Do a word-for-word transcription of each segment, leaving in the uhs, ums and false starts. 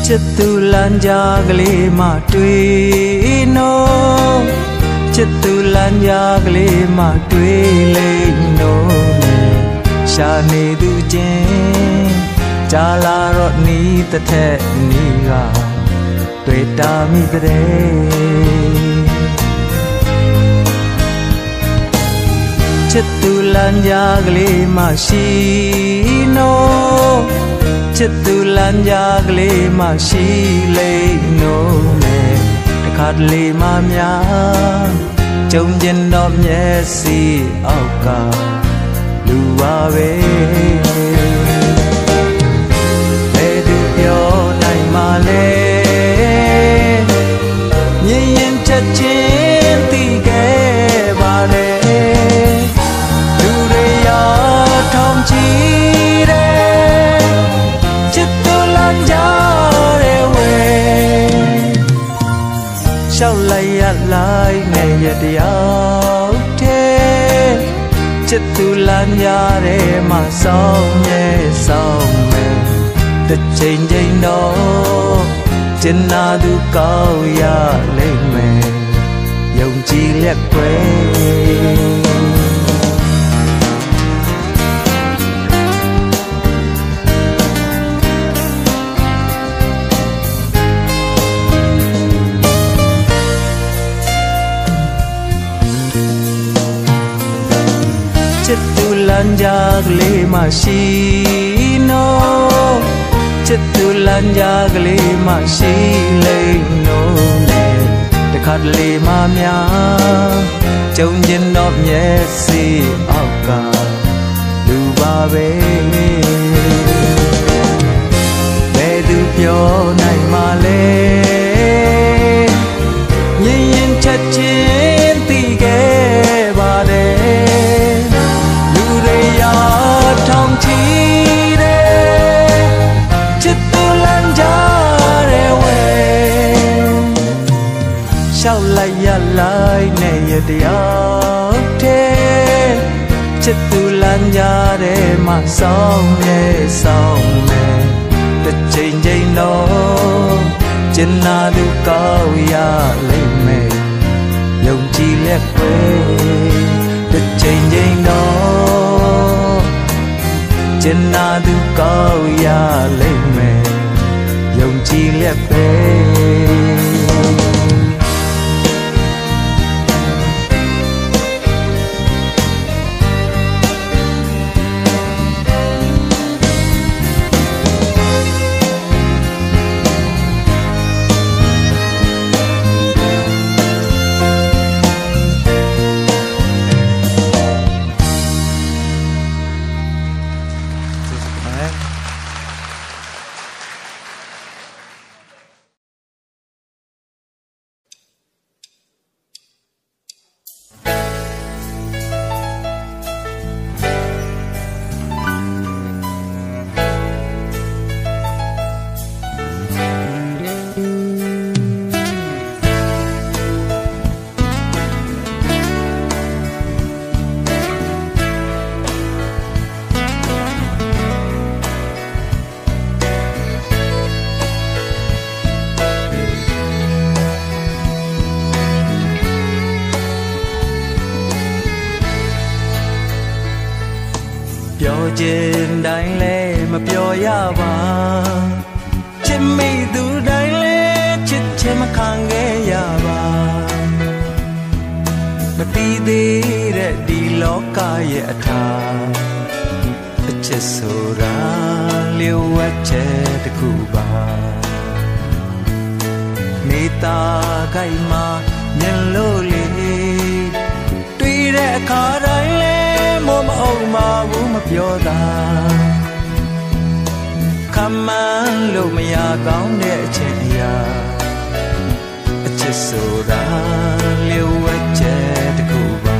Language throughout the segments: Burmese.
chất tu lan gia gle ma tui no chất tu lan gia gle ma tui le no sha ne du chen cha la ro ni ta the ni ga tui ta mi tre chất tu lan gia gle ma shi no chất tu lan gia gle ma shi le no ne khát le ma mya trông trên đom nhẹ si ao ca lu wa ve để được yo này mà le nhìn nhìn chất trên ti ke ba le du re ya thom chi sao lại lại ngày giờ áo thế chất tu lan ya để mà sao nhẹ sao mẹ đất trên dây nó trên na du cao ya lên mẹ dòng chi lẹt quê chất tu lan gia gle ma shi no chất tu lan gia gle ma shi le no ne để khát le ma mya trông trên nóc nhẹ si ao ca lu ba ve về du pyo này mà le nhìn nhìn chất trên ti ke ba de thong chi re chất tu lan gia re we sao lại ya lại này ya dia thế chất tu lan gia re mà sao nhẹ sao mẹ đất trên dây nó trên na du cao ya lên mẹ dòng chi lẹt quê đất trên dây nó trên na du cao ya lên mẹ dòng chi lẹt bê trên đánh lê mà pyo ya ba trên mi du đánh lê chết trên mà khang ghé ya ba mà ti đi để đi lo ca ya tha chết số ra liêu quá chết khu ba mi ta cái mà nhân lô li tuy để khá đánh lê mồm ông mà vũ mà pyo ta khăm ăn lô mà ya cao để chết ya chết số ra liêu quá chết khu ba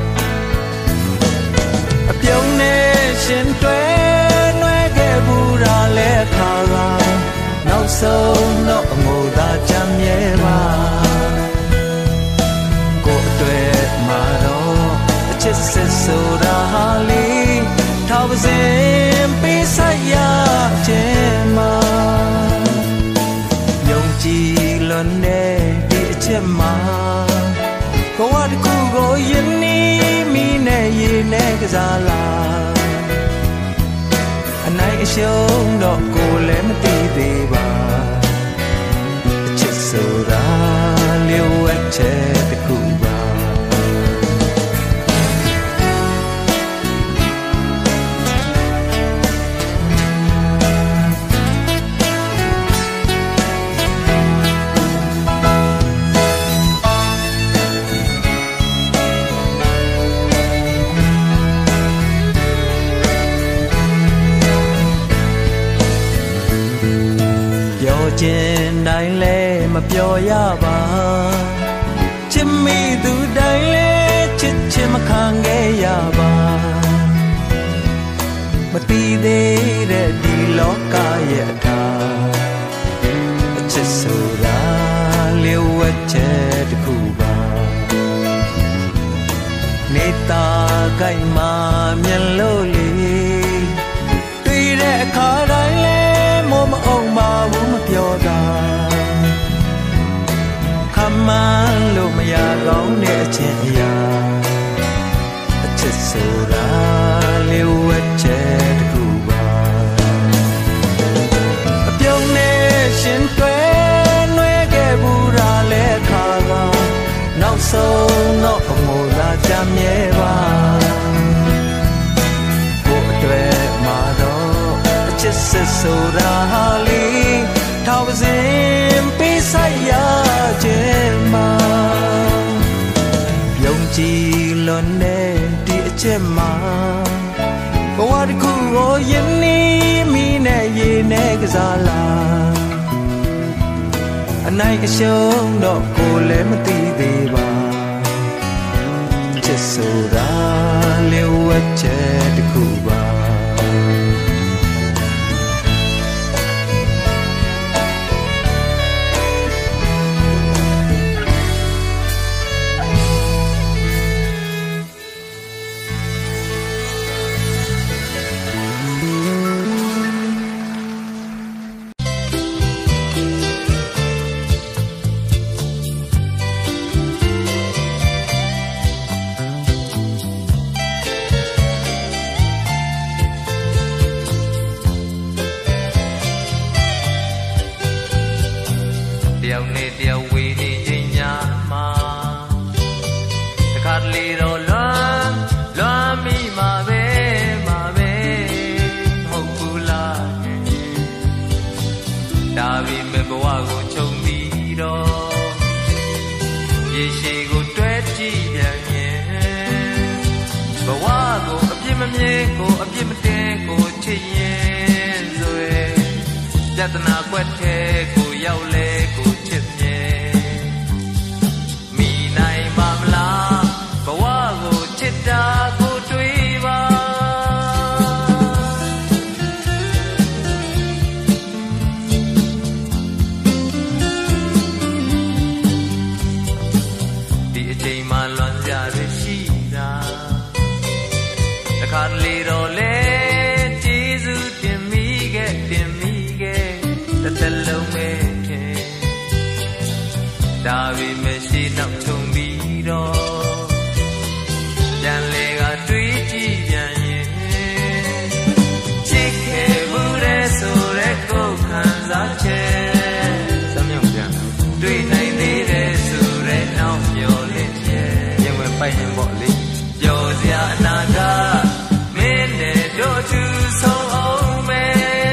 pyo ne xin tuế nói cái bu ra lẽ khá ra nấu sâu nấu ngô ta chăm nhé ba cô tuế mà đó chết sẽ sâu ra lý thao dêm pi say ya chê mà နဲ့ကစားလာအနိုင်အရှုံးတော့ကိုယ်လည်းမသိသေးပါအချစ်ဆိုတာလျှို့ဝှက်ချက်တစ်ခုပါကျင်တိုင်းလဲမပြောရပါချစ်မိသူတိုင်းလဲချစ်ချင်မခံခဲ့ရပါမသိသေးတဲ့ဒီလောကရဲ့အထာအချစ်ဆိုတာလျှို့ဝှက်ချက်တစ်ခုပါနေတာကြိုက်မှမျက်လို့လေတွေ့တဲ့အခါတိုင်းလဲမို့မအောင်ပါဘူးမပြောတာခမန်းလို့မရကောင်းတဲ့အချင်းအရာအချစ်ဆိုတာလျှို့ဝှက်ချက်တစ်ခုပါအပြုံးနဲ့ရှင်တွဲနှွဲခဲ့ဘူးတာလဲခါကနောက်ဆုံးတော့အမိုးသာကြမ်းမြဲပါကိုယ်အတွက်မှာတော့အချစ်စစ်ဆိုတာဟာလေထောက်စင်ပေးဆိုင်ရခြင်းမှာယုံကြည်လွန်တဲ့ဒီအချက်မှာဘဝတစ်ခုကိုယနေ့မိနဲ့ရေနဲ့ကစားလာအနိုင်အရှုံးတော့ကိုယ်လည်းမသိသေးပါချစ်ဆိုတာလျှို့ဝှက်ချက်တစ်ခုပါယတနာကွက်ထဲကိုရောက်လဲကိုချစ်မြဲမိနိုင်ပါမလားဘဝကိုချစ်တာကိုတွေးပါဒီအချိန်မှလွန်ကြရရှိတာတခါလေတော့လဲကျေးဇူးတင်မိခဲ့တင်မိတစ်သက်လုံးမဲ့ခင်ဒါပေမဲ့ရှိနောက်ချုံပြီးတော့ပြန်လေကတွေးကြည့်ပြန်ရင်ချစ်ခဲ့ဘူးတဲ့ဆိုတဲ့ကိုယ်ခံစားချက်စမ်းမြုံပြန်တွေ့နိုင်သေးတဲ့ဆိုတဲ့နောက်မျောလင့်ချက်ရင်ဝင်ပိုက်ရင်ပေါ့လေပျော်စရာအနာကမင်းနဲ့တို့သူဆုံးအောင်မဲ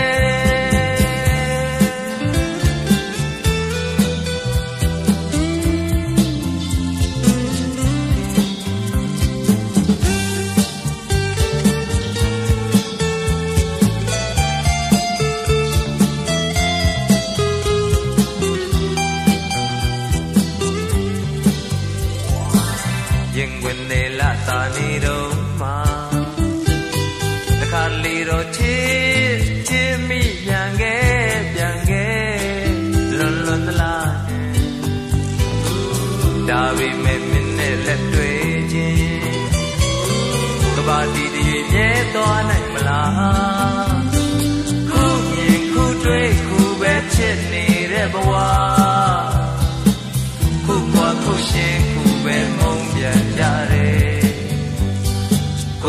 တာနေတော့မှတခါလေတော့ချစ်ချစ်မိပြန်ခဲ့ပြန်ခဲ့လွန်လွန်သလားဒါပေမဲ့မင်းနဲ့လက်တွေ့ချင်းကဘာတီတည်းမြဲသွားနိုင်မလားခုမြင်ခုတွေ့ခုပဲချစ်နေတဲ့ဘဝခုကွာခုရှင်ခုပဲမုန်းပြန်ကြတယ်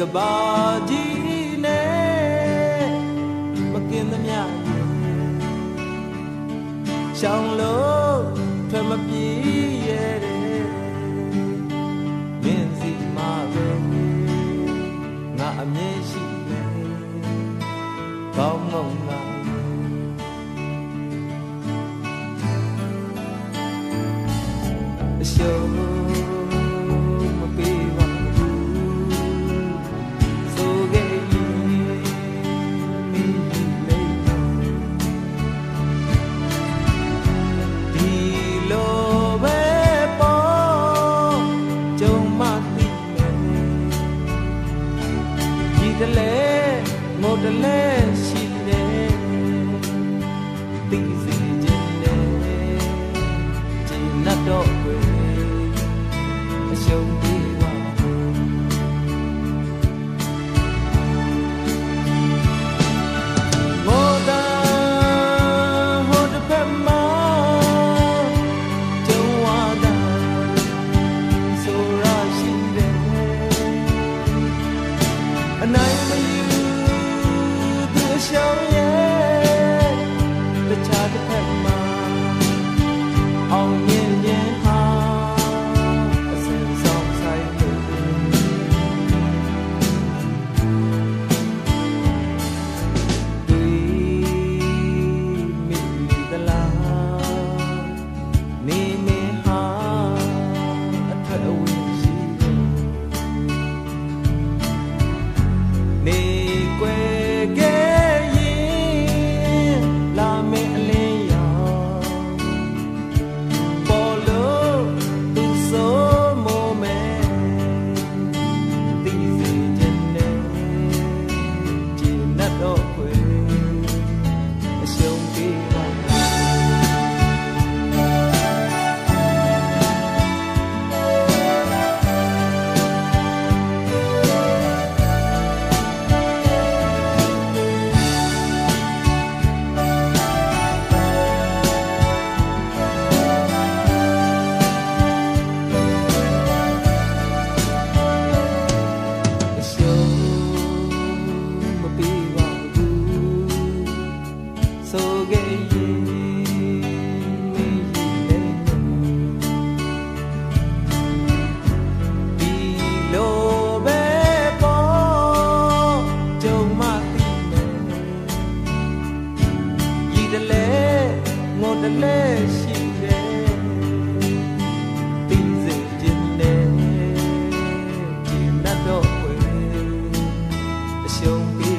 ba ji ne makin the mya shang lo thwe ma pi ye de min si ma be nga a mye shi ne bao ngong na show the less she did, things in the not always a show me more than hold the pema, don't want that, so rushing there, and I show yeah the child of Pema on yin yin ha a sense of sight we meet the la ni me ha a thread away she ni que the less she did, things in the not always a show me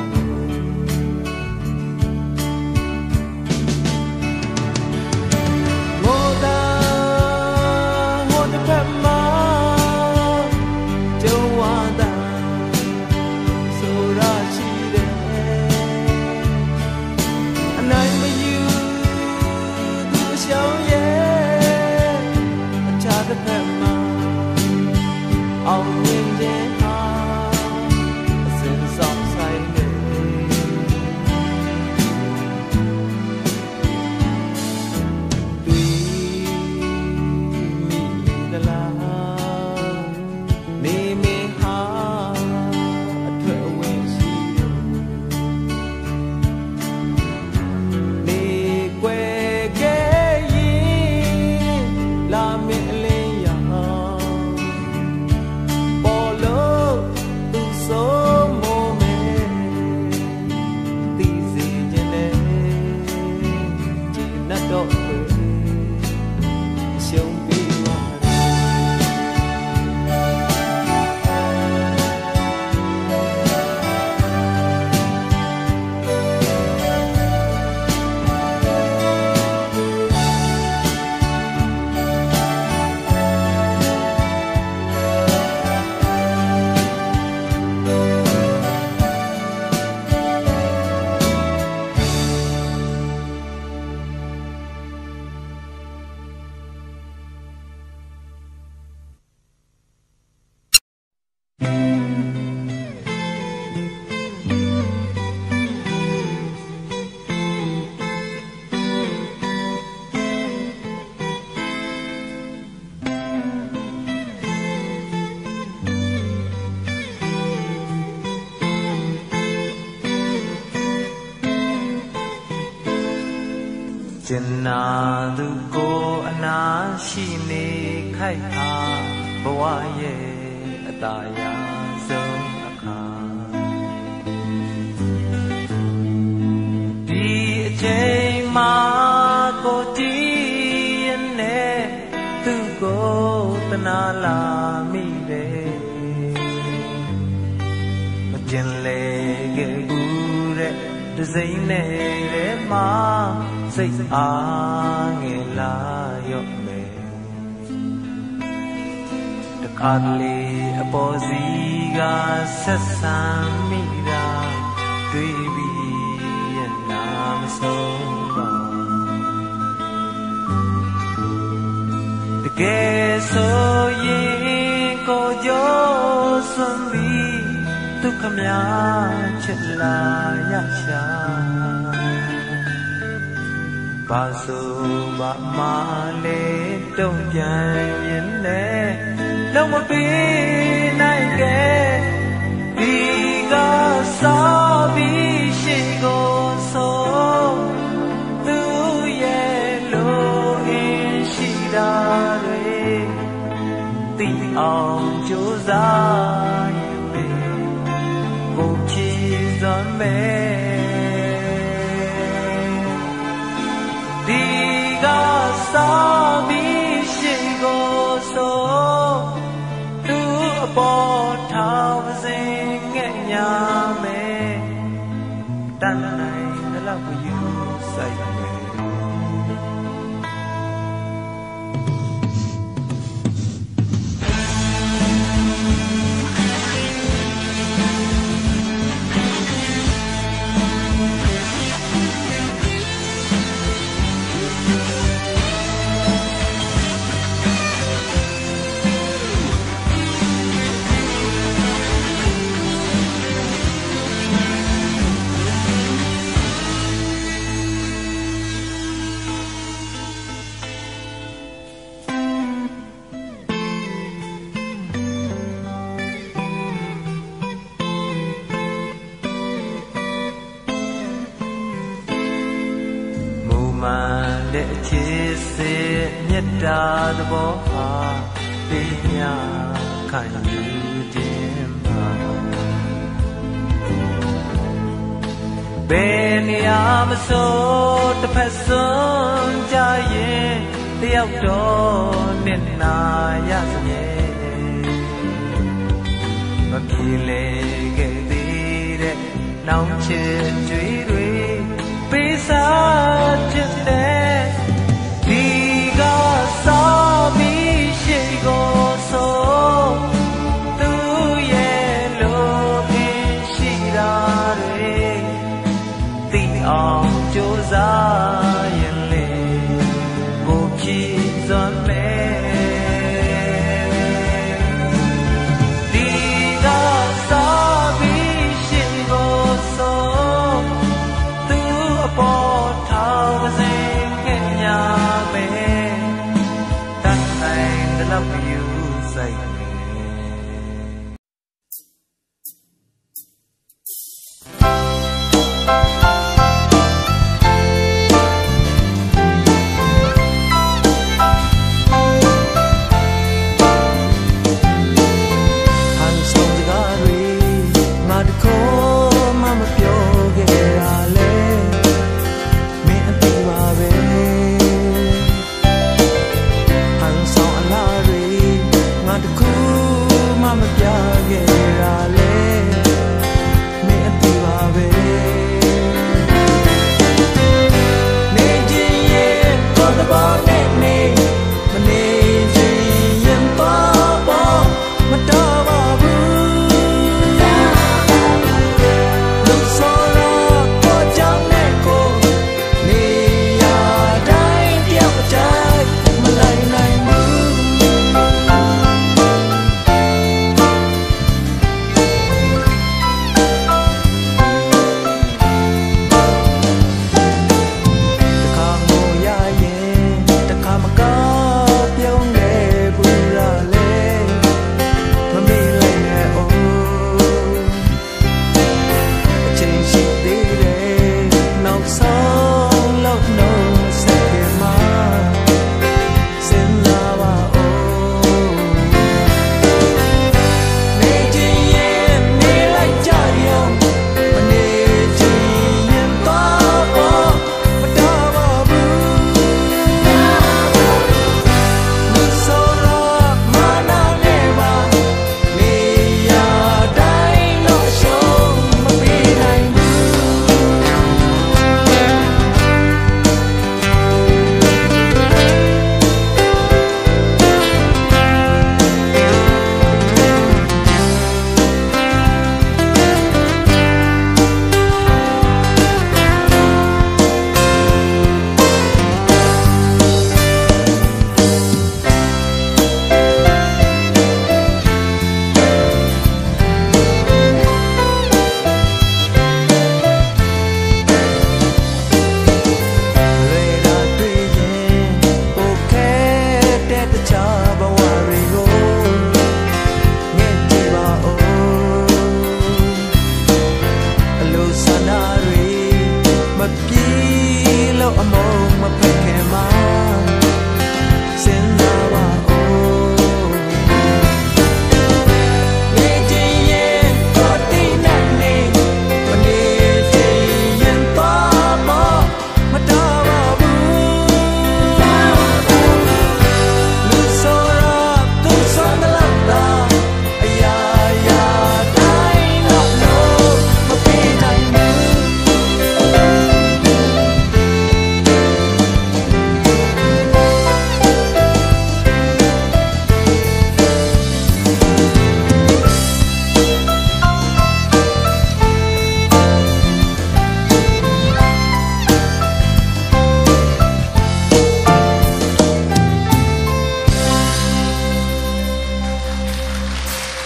more than what the pema don't want that, so rushing there, and I'm with you. Show yeah, a child of Pema on yin yin ha a sense of sight we meet the la ni me ha a thread away she ni que la me le ya Jinna du ko ana shi ne khai ha bawa ye ataya song akha di achai ma ko ti ne tu ko tana la mi de ma jin le ge bu de de sai ne de ma sai a nge la yo me de kha le apo si ga sat san mi da dwi bi ya na ma so ba de ke so yin ko jo sun bi tu khamya chit la ya sha ba so ba ma le tong pian yin le long ma pi nai ke di ga sa bi shi go so tu ye lo in shi da re ti ong chu za yin le ko chi zon me Diga sabi shigo so tu apo thao sing nya me tan nai na la bu yu sai me để chia sẻ nhất đa đó ha đi nhà khai như đêm hà bên nhà mà số tập phải sống cha ye tiêu đó nên na ya nhẹ và khi lệ cái gì đấy nóng trên chuối đuôi bây giờ chân đê đi ga sa bi shi go so tu ye lo in shi da re ti ong cho za yin le go chi zon me đi ga sa bi shi go so bỏ thao dây nghe nhà mẹ tan thành đã love you say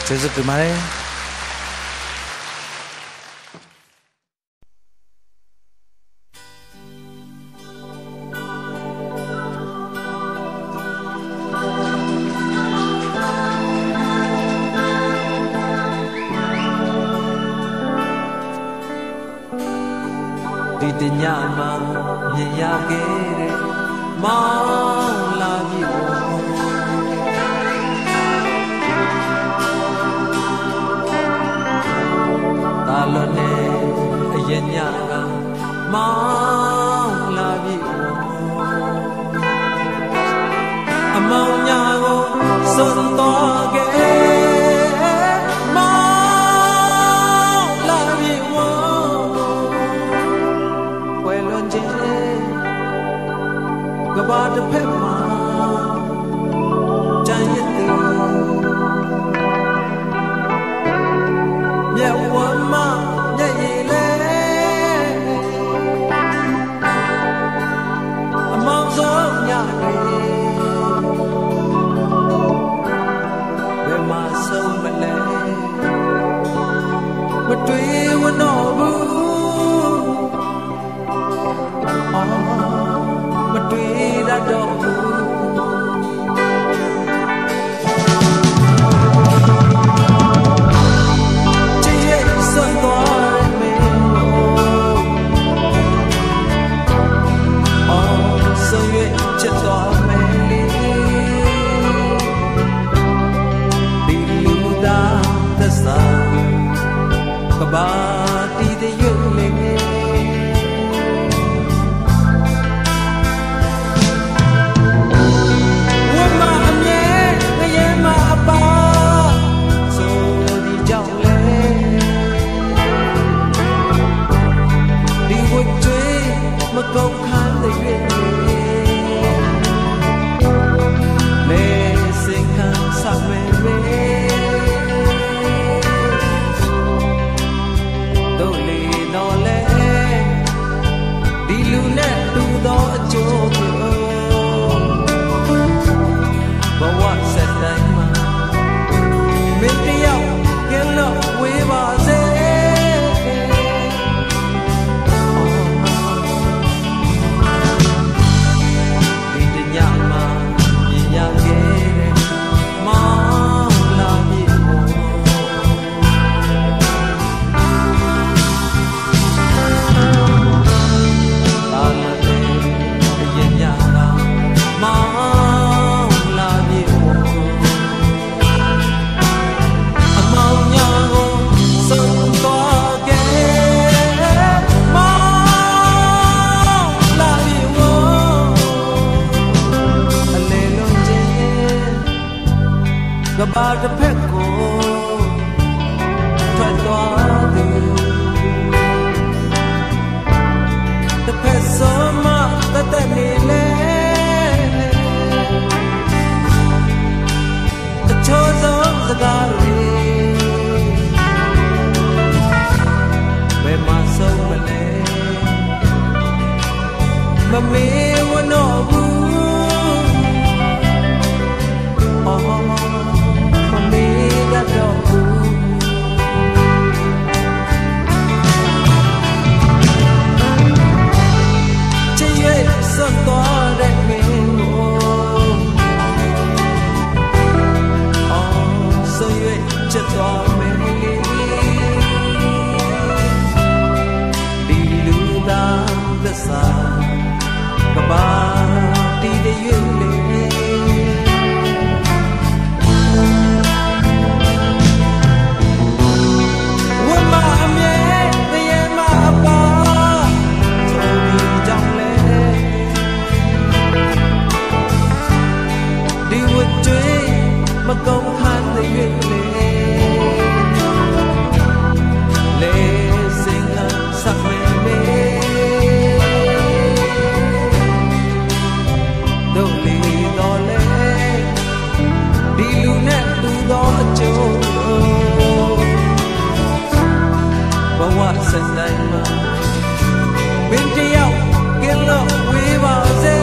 ကျေးဇူးတင်ပါတယ်ဒီတညမှာမြင်ရခဲ့တဲ့မောင်လာပြီတာလွန်နေအရင်ညကမောင်လာပြီအမောင်ညာကိုစွန့်တော်ခဲ့မောင်လာပြီဝဲလွန်ခြင်းကဘာတစ်ဖက်မှာကြံရည်သူမြတ်ဝမ်းမမျက်ရည်လဲအမောင်ဆုံးညတွေဘယ်မှာဆုံးမလဲမတွေ့ဝတော့ဘူးမတွေ့ရတော့ဘူးချစ်ရဲ့စွန့်သွားတဲ့မင်းကိုအော်ဆိုရွေးချစ်သွားမယ်ဒီလူသားသစ္စာကဘာတီးတဲ့ရုပ်လေးမကုန်ခန်းတဲ့ရွေးလေစင်ခံစားမယ်တို့လေတော့လေဒီလူနဲ့တူသောအကျိုးကိုဘဝဆက်တိုင်းမှာမင်းတယောက်ကင်းလို့ဝေးပါစေကဘာတစ်ဖက်ကိုထွက်သွားသူတစ်ဖက်ဆုံးမတသက်နေလေအချို့ဆုံးစကားတွေဘယ်မှာဆုံးမလဲမမေ့ဝတော့ဘူးစွန့်သွားတဲ့မင်းကိုအော်ဆိုရွေးချစ်သွားမယ်ဒီလူသားသစ္စာကဘာတီးတဲ့ရွေးလေဝမ်းမအမြဲတရေမအပါဆိုဒီကြောင့်လေဒီဝတ်တွေမကုန်ခန်းတဲ့ရွေးလေလေစင်ကဆက်မယ်မေတို့လီတော်လေဒီလူနဲ့တူသောအကျိုးဘဝစံတိုင်းမှာမင်းတယောက်ကင်းလို့ဝေးပါစေ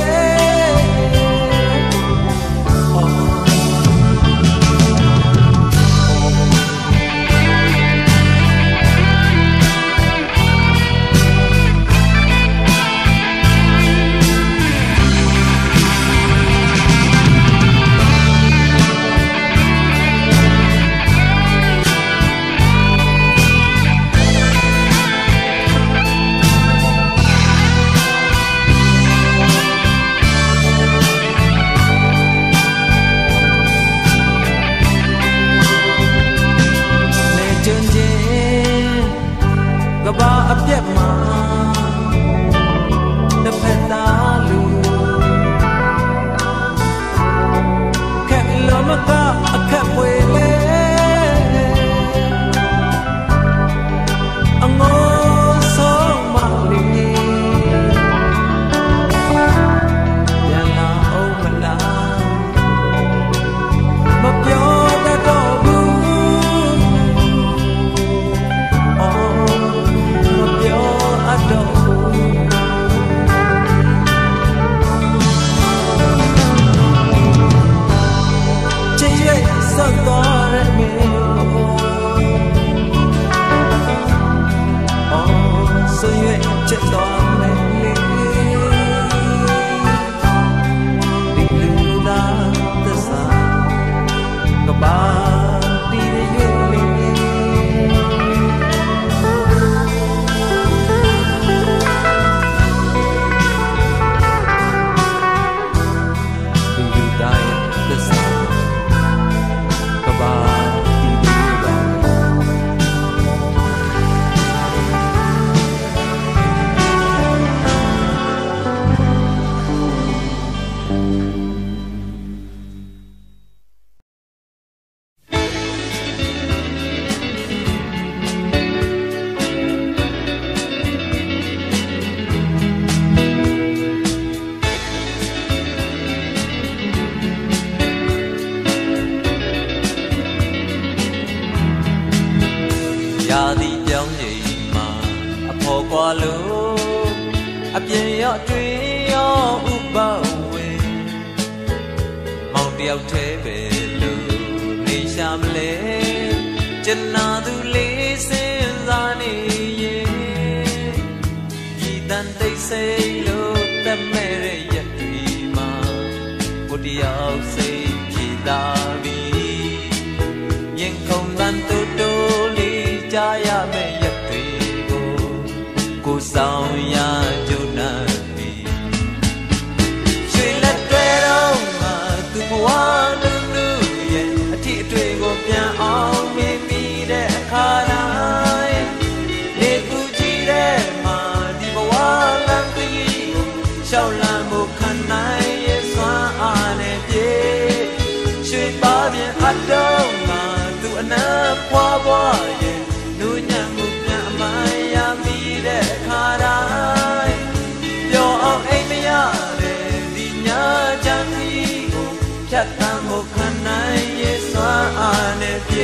ရာသီပြောင်းချိန်မှာအဖော်ကွာလို့အပြင်ရောအတွင်းရောဥပဝေမောင်တယောက်တည်းပဲလို့နေရှာမလဲကျန်နာသူလေးစင်စားနေရင်ဤတန်တိတ်ဆိတ်လို့တတ်မဲ့တဲ့ရက်တွေမှာကိုတယောက်စိတ်ပြေသာပြီးရင်ခုန်တန်တူတူလေးကြားရမယ့်ရက်တွေကိုကိုဆောင်ရကြုံနာပြီးရွှေလက်တွေတော့ငါသူ့ဘဝနုနုရဲ့အထီးအတွေ့ကိုပြန်အောင်မြင်မိတဲ့အခါတိုင်းနေကူကြည့်တဲ့မှာဒီဘဝလမ်းခရီးကိုရှောက်လန်းဖို့ခံနိုင်ရဲ့စွမ်းအားနဲ့ပြေရွှေပါပြန်အတော့ငါသူ့အနမ်းဖွာဖွာရဲ့နူးညံ့မှုပြန်အမှန်ရမိတဲ့အခါတိုင်းပျော်အောင်အိမ်မရတဲ့ဒီညချမ်းကြီးကိုဖြတ်သန်းဖို့ခံနိုင်ရဲ့စွမ်းအားနဲ့ပြေ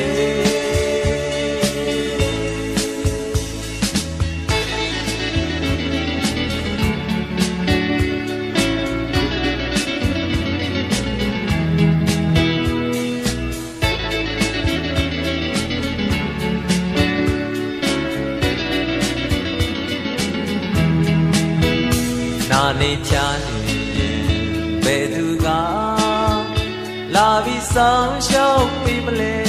နာနေချာနေရင်ဘယ်သူကလာပြီးဆောင်ရှောက်ပြီးမလဲ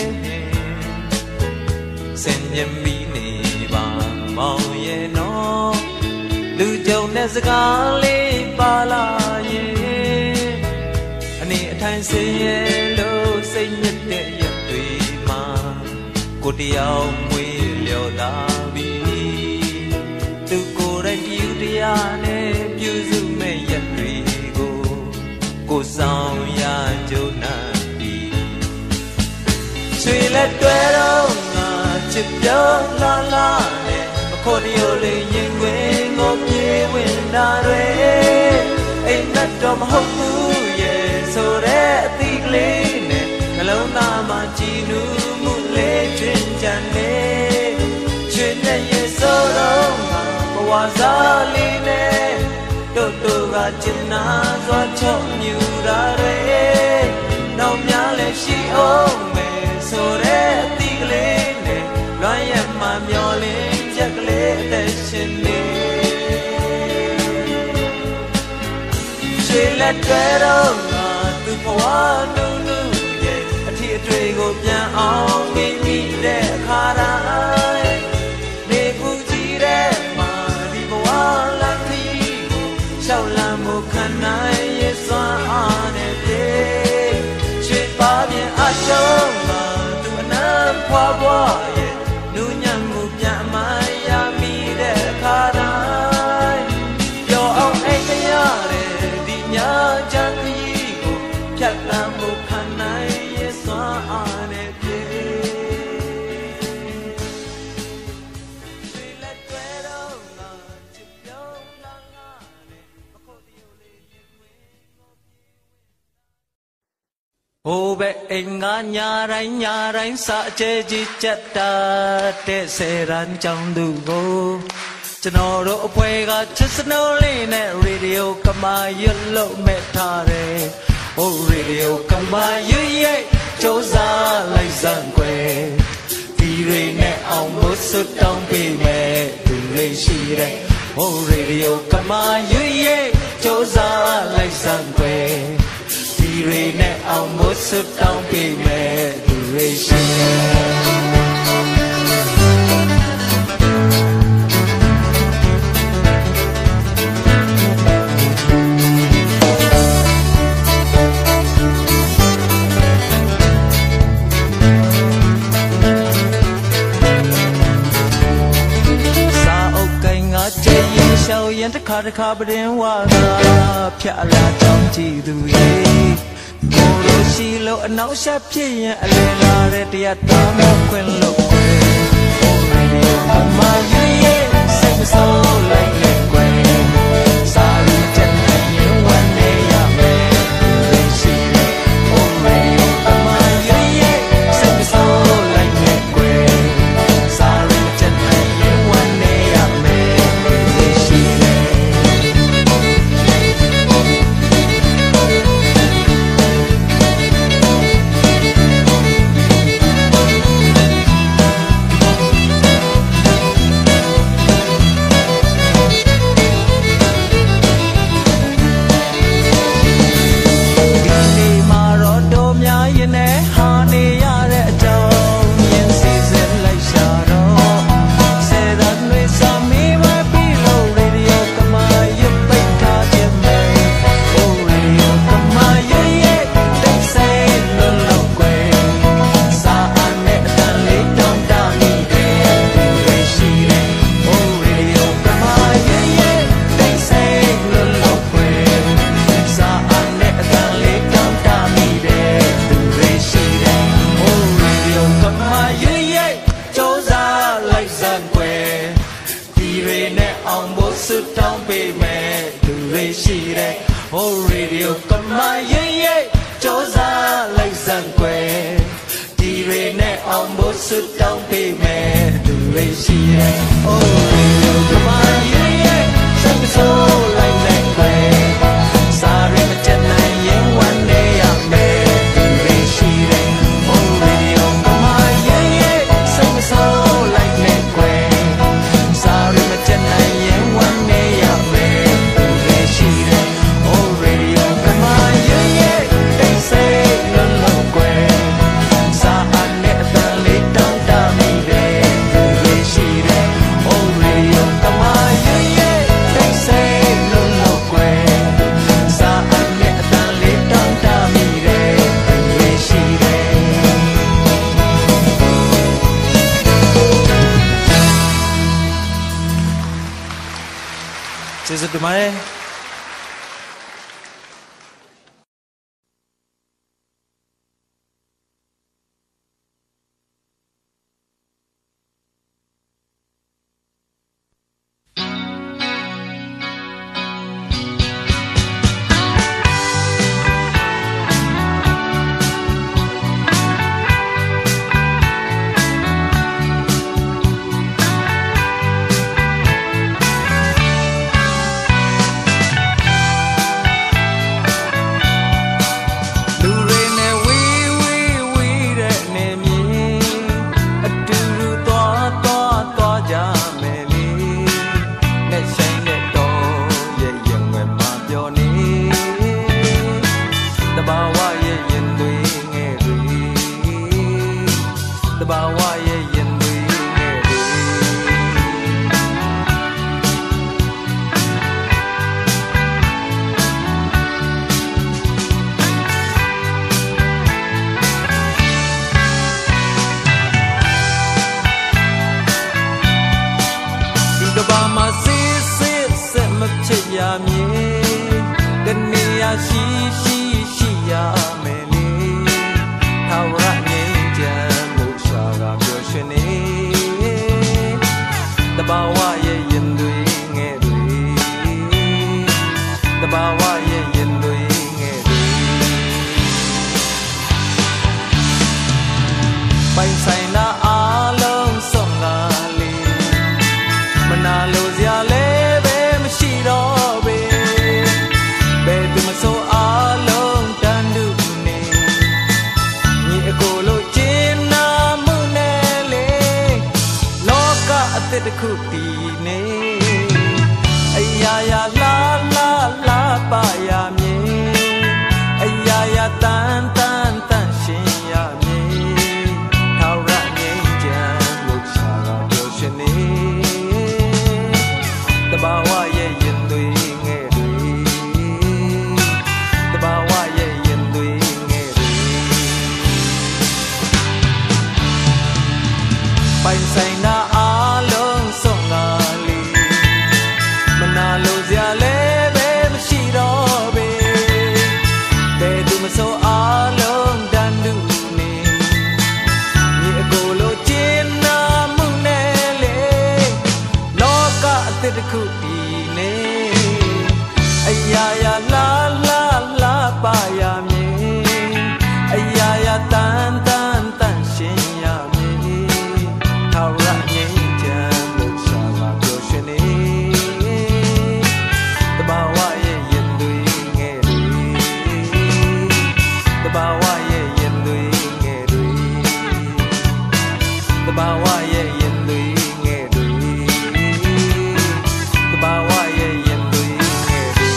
စင်ញင်ပြီးနေပါမောင်ရဲ့နော်လူကြုံတဲ့စကားလေးပါလာရင်အနေအထိုင်စင်ရဲ့လို့စိတ်ညစ်တဲ့ရက်တွေမှာကိုတယောက်မွေးလျော်သာပြီးသူကိုယ်တိုင်ပြုတရားနဲ့ပြုစုမဲ့ရက်တွေကိုကိုဆောင်ရကြုံနာပြီးရွှေလက်တွဲတော့ငါချစ်ပြောလာလာနဲ့မခေါ်တရိုးလေးရင်ခွင်ကိုပြေးဝင်တာတွေအိမ်မက်တော့မဟုတ်ဘူးရဲ့ဆိုတဲ့အသီးကလေးနဲ့နှလုံးသားမှာကြည်နူးမှုလေးချင်ချင်နေချွေနဲ့ရဲ့ဆိုတော့ငါဘဝစားလေးနဲ့တို့တို့ကချင်နာစွာချော့မြူတာတွေနောက်များလည်းရှိအောင်မယ်ဆိုတဲ့အသီးကလေးနဲ့လွမ်းရမှမျောလင်းချက်ကလေးအသက်ရှင်နေရွှေလက်တွေတော့ငါသူ့ဘဝနုနုရဲ့အထီးအတွေ့ကိုပြန်အောင်မြင်မိတဲ့အခါတိုင်းနေကူကြည့်တဲ့မှာဒီဘဝလမ်းခရီးကိုရှောက်လန်းမှုခံနိုင်ရဲ့စွမ်းအားနဲ့ပြေရွှေပါပြန်အရှုံးမှာသူအနမ်းဖွာဖွာရဲ့နူးညံ့မှုပြန်အမှန်ရမိတဲ့အခါတိုင်းပျော်အောင်အိမ်မရတဲ့ဒီညချမ်းခရီးကိုဖြတ်သန်းမှုခံနိုင်ရဲ့စွမ်းအားနဲ့ပြေဟိုဘက်အိမ်ကညာတိုင်းညာတိုင်းစာအကျဲကြီးချက်တာတဲ့ဆယ်ရန်ကြောင့်သူကိုကျွန်တော်တို့အဖွဲကချစ်စနိုးလေးနဲ့ရေဒီယိုကမာရွတ်လို့မဲ့ထားတယ်ဟိုရေဒီယိုကမာရွတ်ရဲ့စူးစမ်းလိုက်စမ်းကွယ်ဒီရေနဲ့အောင်လို့စွတ်တောင်းပေးမယ်သူလေးရှိတယ်ဟိုရေဒီယိုကမာရွတ်ရဲ့စူးစမ်းလိုက်စမ်းကွယ်ဒီရေနဲ့အောင်လို့စွတ်တောင်းပေးမယ်သူလေးရှိတယ်ရင်တစ်ခါတစ်ခါပရင်ဝါကဖြတ်လာကြောင်းကြည့်သူရဲ့ကိုယ်လိုရှိလို့အနောက်ရှက်ဖြစ်ရင်အလဲလာတဲ့တရားတော်မခွင့်လို့ကွယ်ဟိုရေဒီယိုကမာရဲ့စိတ်မဆိုးလိုက်လေကွယ်စာရင်းတဲ့ရင်ဝန်နေရမယ်ရှိတယ်ဟိုရေဒီယိုကမာရဲ့စိတ်မဆိုးလိုက်လေကွယ်စာရင်း bố sức đông khi mẹ từ đây xìa ô radio của mai ye sân số lại lạnh về xa rê mà chân này yên quan đê à mẹ từ đây xìa ô radio của mai ye sân số lại lạnh về xa rê mà chân này yên quan đê à mẹ từ đây xìa ô radio của mai ye đây sẽ luôn luôn quên xa anh mẹ ta lấy trong ta mi về từ đây xìa ô radio của mai ye đây sẽ luôn luôn quên xa anh mẹ ta lấy trong ta mi về từ đây xìaကျေးဇူးတင်ပါတယ်လူတွေနဲ့ဝေးဝေးဝေးတဲ့နေမြေအတူတူသွားသွားသွားကြမယ်လေနဲ့ဆိုင်တဲ့တော့ရဲ့ရင်ွယ်မှာပြောနေတဘာဝရဲ့ရင်တွေငယ်တွေတဘာဝရဲ့ရင်တွေငယ်တွေဒီကဘာမှာစစ်စစ်ဆက်မဖြစ်ရမည်တနေရာရှိရှိရှိရမယ်လေထာဝရငြိမ်းချမ်းမှုရှာကပျော်ရွှင်နေတဘာဝရဲ့ရင်တွေငယ်တွေတဘာဝရဲ့ရင်တွေငယ်တွေပိုင်ဆိုင်တာအားလုံးဆုံးလာလေမနာလို့စရာလည်းပဲမရှိတော့ပဲဘယ်သူမဆိုအားလုံးတန်တူနေညီအကိုလို့ကျင်နာမှုနဲ့လေလောကအသစ်တစ်ခုတည်နေအရာရာလာလာလာပါရမည်အရာရာတန်တန်တန်ရှင်ရမည်ထာဝရငြိမ်းချမ်းမှုရှာကပျော်ရွှင်နေတဘာဝရဲ့ရင်တွေငယ်တွေတဘာဝရဲ့ရင်တွေငယ်တွေပိုင်ဆိုင်တာအားလုံးဆုံးလာလေမနာလို့စရာလည်းပဲမရှိတော့ပဲဘယ်သူမဆိုအားလုံးတန်တူနေညီအကိုလို့ကျင်နာမှုနဲ့လေလောကအသစ်တစ်ခုတည်နေအရာရာလာလာလာပါရမည်အရာရာတန်တန်တန်ရှင်ရမည်ထာဝရငြိမ်းချမ်းလို့ရှာကပျော်ရွှင်နေတဘာဝရဲ့ရင်တွေငယ်တွေတဘာဝရဲ့ရင်တွေငယ်တွေတဘာဝရဲ့ရင်တွေငယ်တွေတဘာဝရဲ့ရင်တွေငယ်တွေ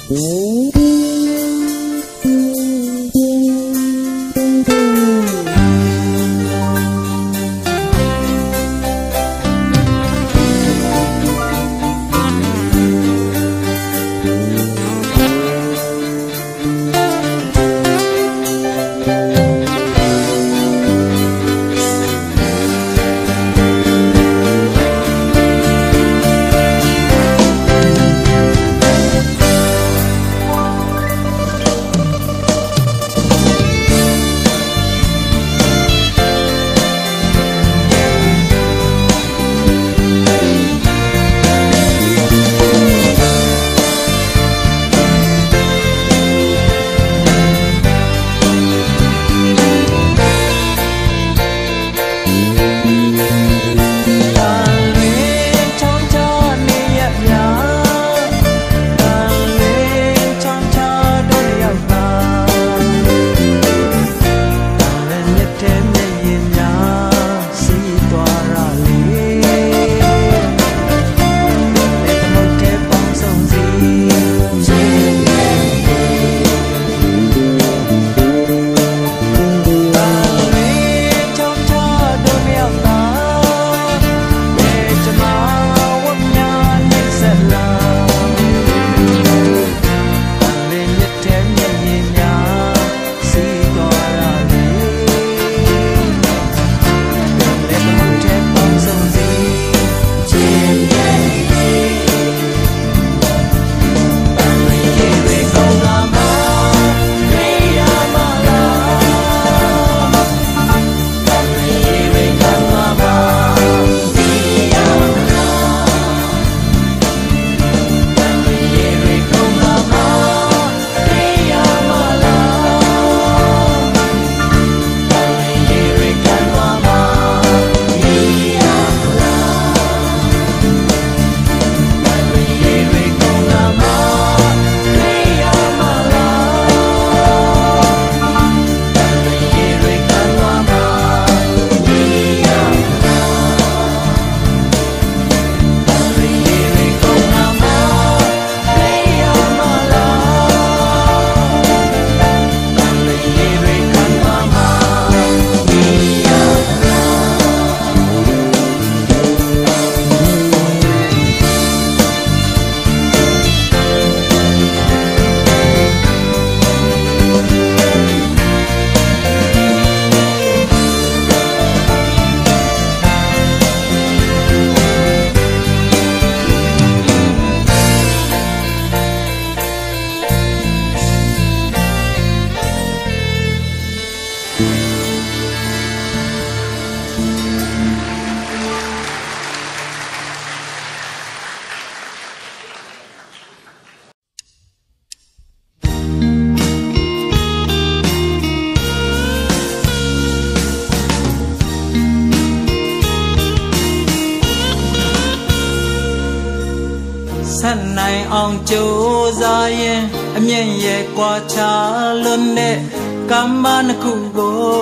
thân này ông chú ra ye em nhẹ ye qua cha luôn để cảm ơn cụ go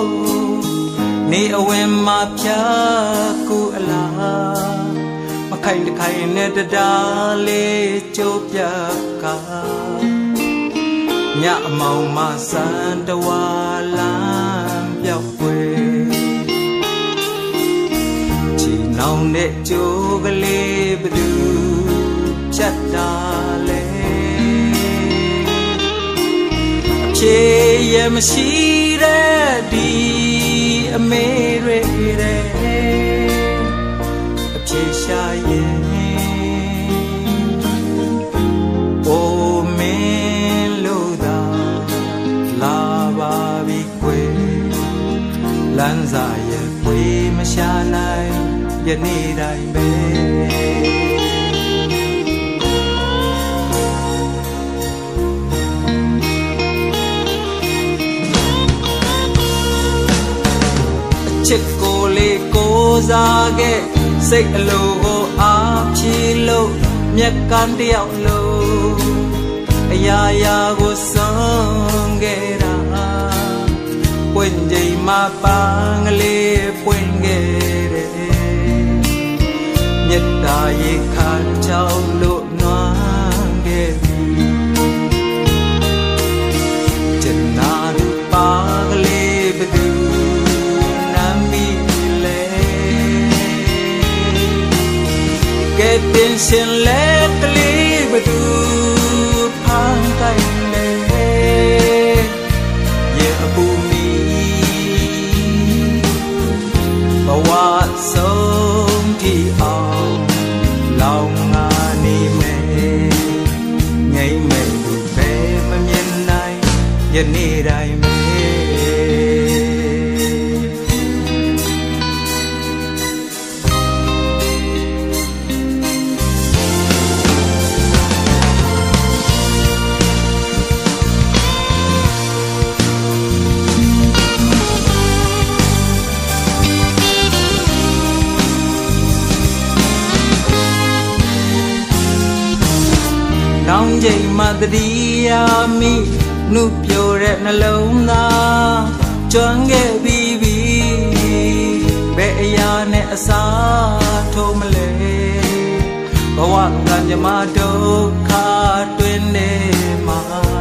ni awe ma pya ku ala ma khai khai ne da le chu pya ka nhạ màu ma san da wa lam pya quê chỉ nau ne chu ga le bdu chat da le che ye ma si re di a me re re a che sha ye o me lo da la ba bi quê lan za ye quê ma sha lai ye ni dai be chiếc cô lê cô ra ghé xích lô áp chi lô nhắc can điệu lô ya ya cô sang ghé ra quên gì mà bang lê quên ghé re nhất đại khát trao lộ noang ghé xin lẽ lý bờ tu phang tay lệ ye bumi bao hoa sông thì ao lòng ani mẹ nhảy mẹ đủ về mà nhân này nhân đi đại mẹ nong dậy mà đi mi nụ piêu rẹt na lâu na choáng nghe bi bi bé ya nè sa thô mà lệ bao quang gan ya ma đâu kha tuyên nè mà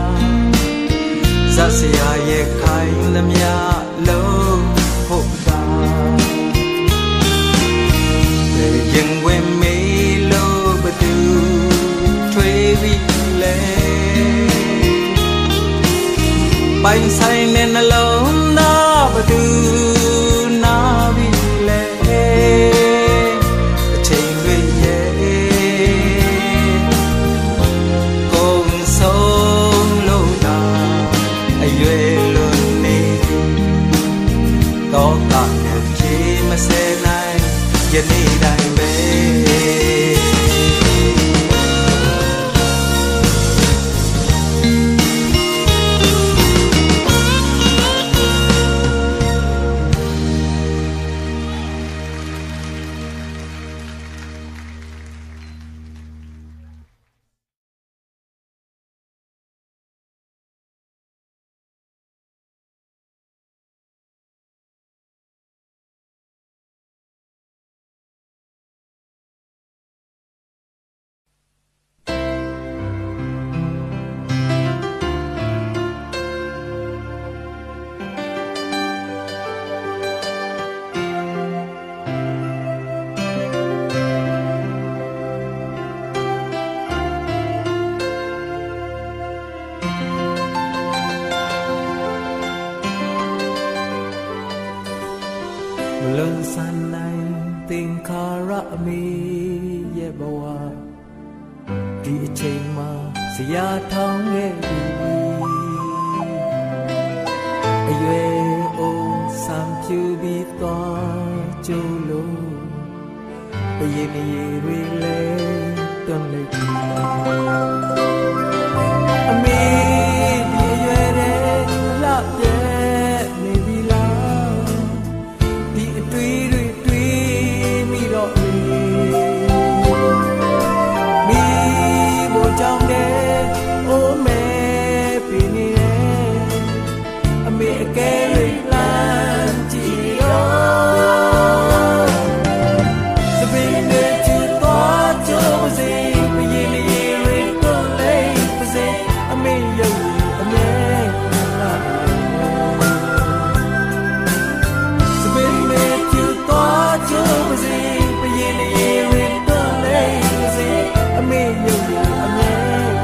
za sia ye khai nam ya lâu hộ ta để dừng quên mi lâu bờ tư vi lệ bánh say nên là lâu na bờ tư na vi lệ trên người nhẹ cùng sông lâu na ai về luôn đi có cả niềm chi mà sẽ này giờ đi đại về lần san này tình khá rã mi ye bawa đi trên mà sẽ thao nghe đi ayue ôm sam chiu bi toa châu lô bây giờ mi re lê tuần lê mi đi ayue re la ye mi đi la đi tuy tuy tuy mi rõ mi bộ trong đê ô mẹ phi ni mẹ kê lan chỉ đó sẽ bên đời chưa có chỗ gì bây giờ này rồi có lấy cái gì mẹ yêu mẹ sẽ bên đời chưa có chỗ gì bây giờ này rồi có lấy cái gì mẹ yêu mẹ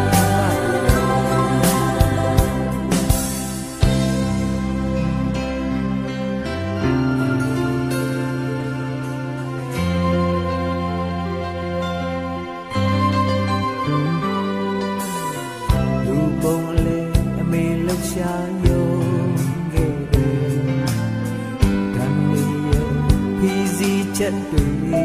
chân tùy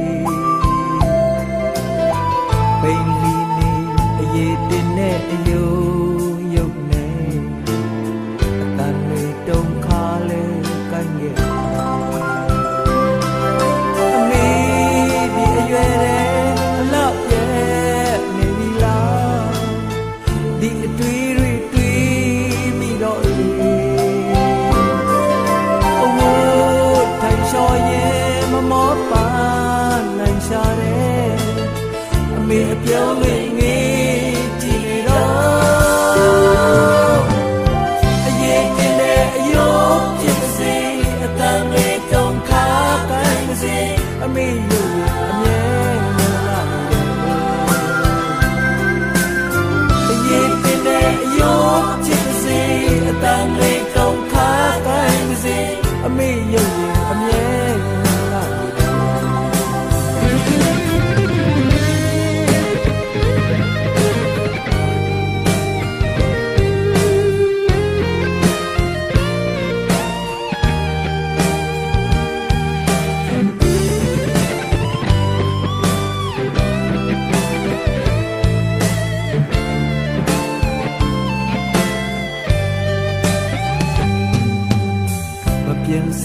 bên ly nê ye tin nê yo yo nê tan nê đông kha lê canh ye mi đi ye re la ye nê đi la đi tùy tùy tùy mi đôi ô thành cho ye mót pan anh xa đê mẹ piao người nghe chỉ đó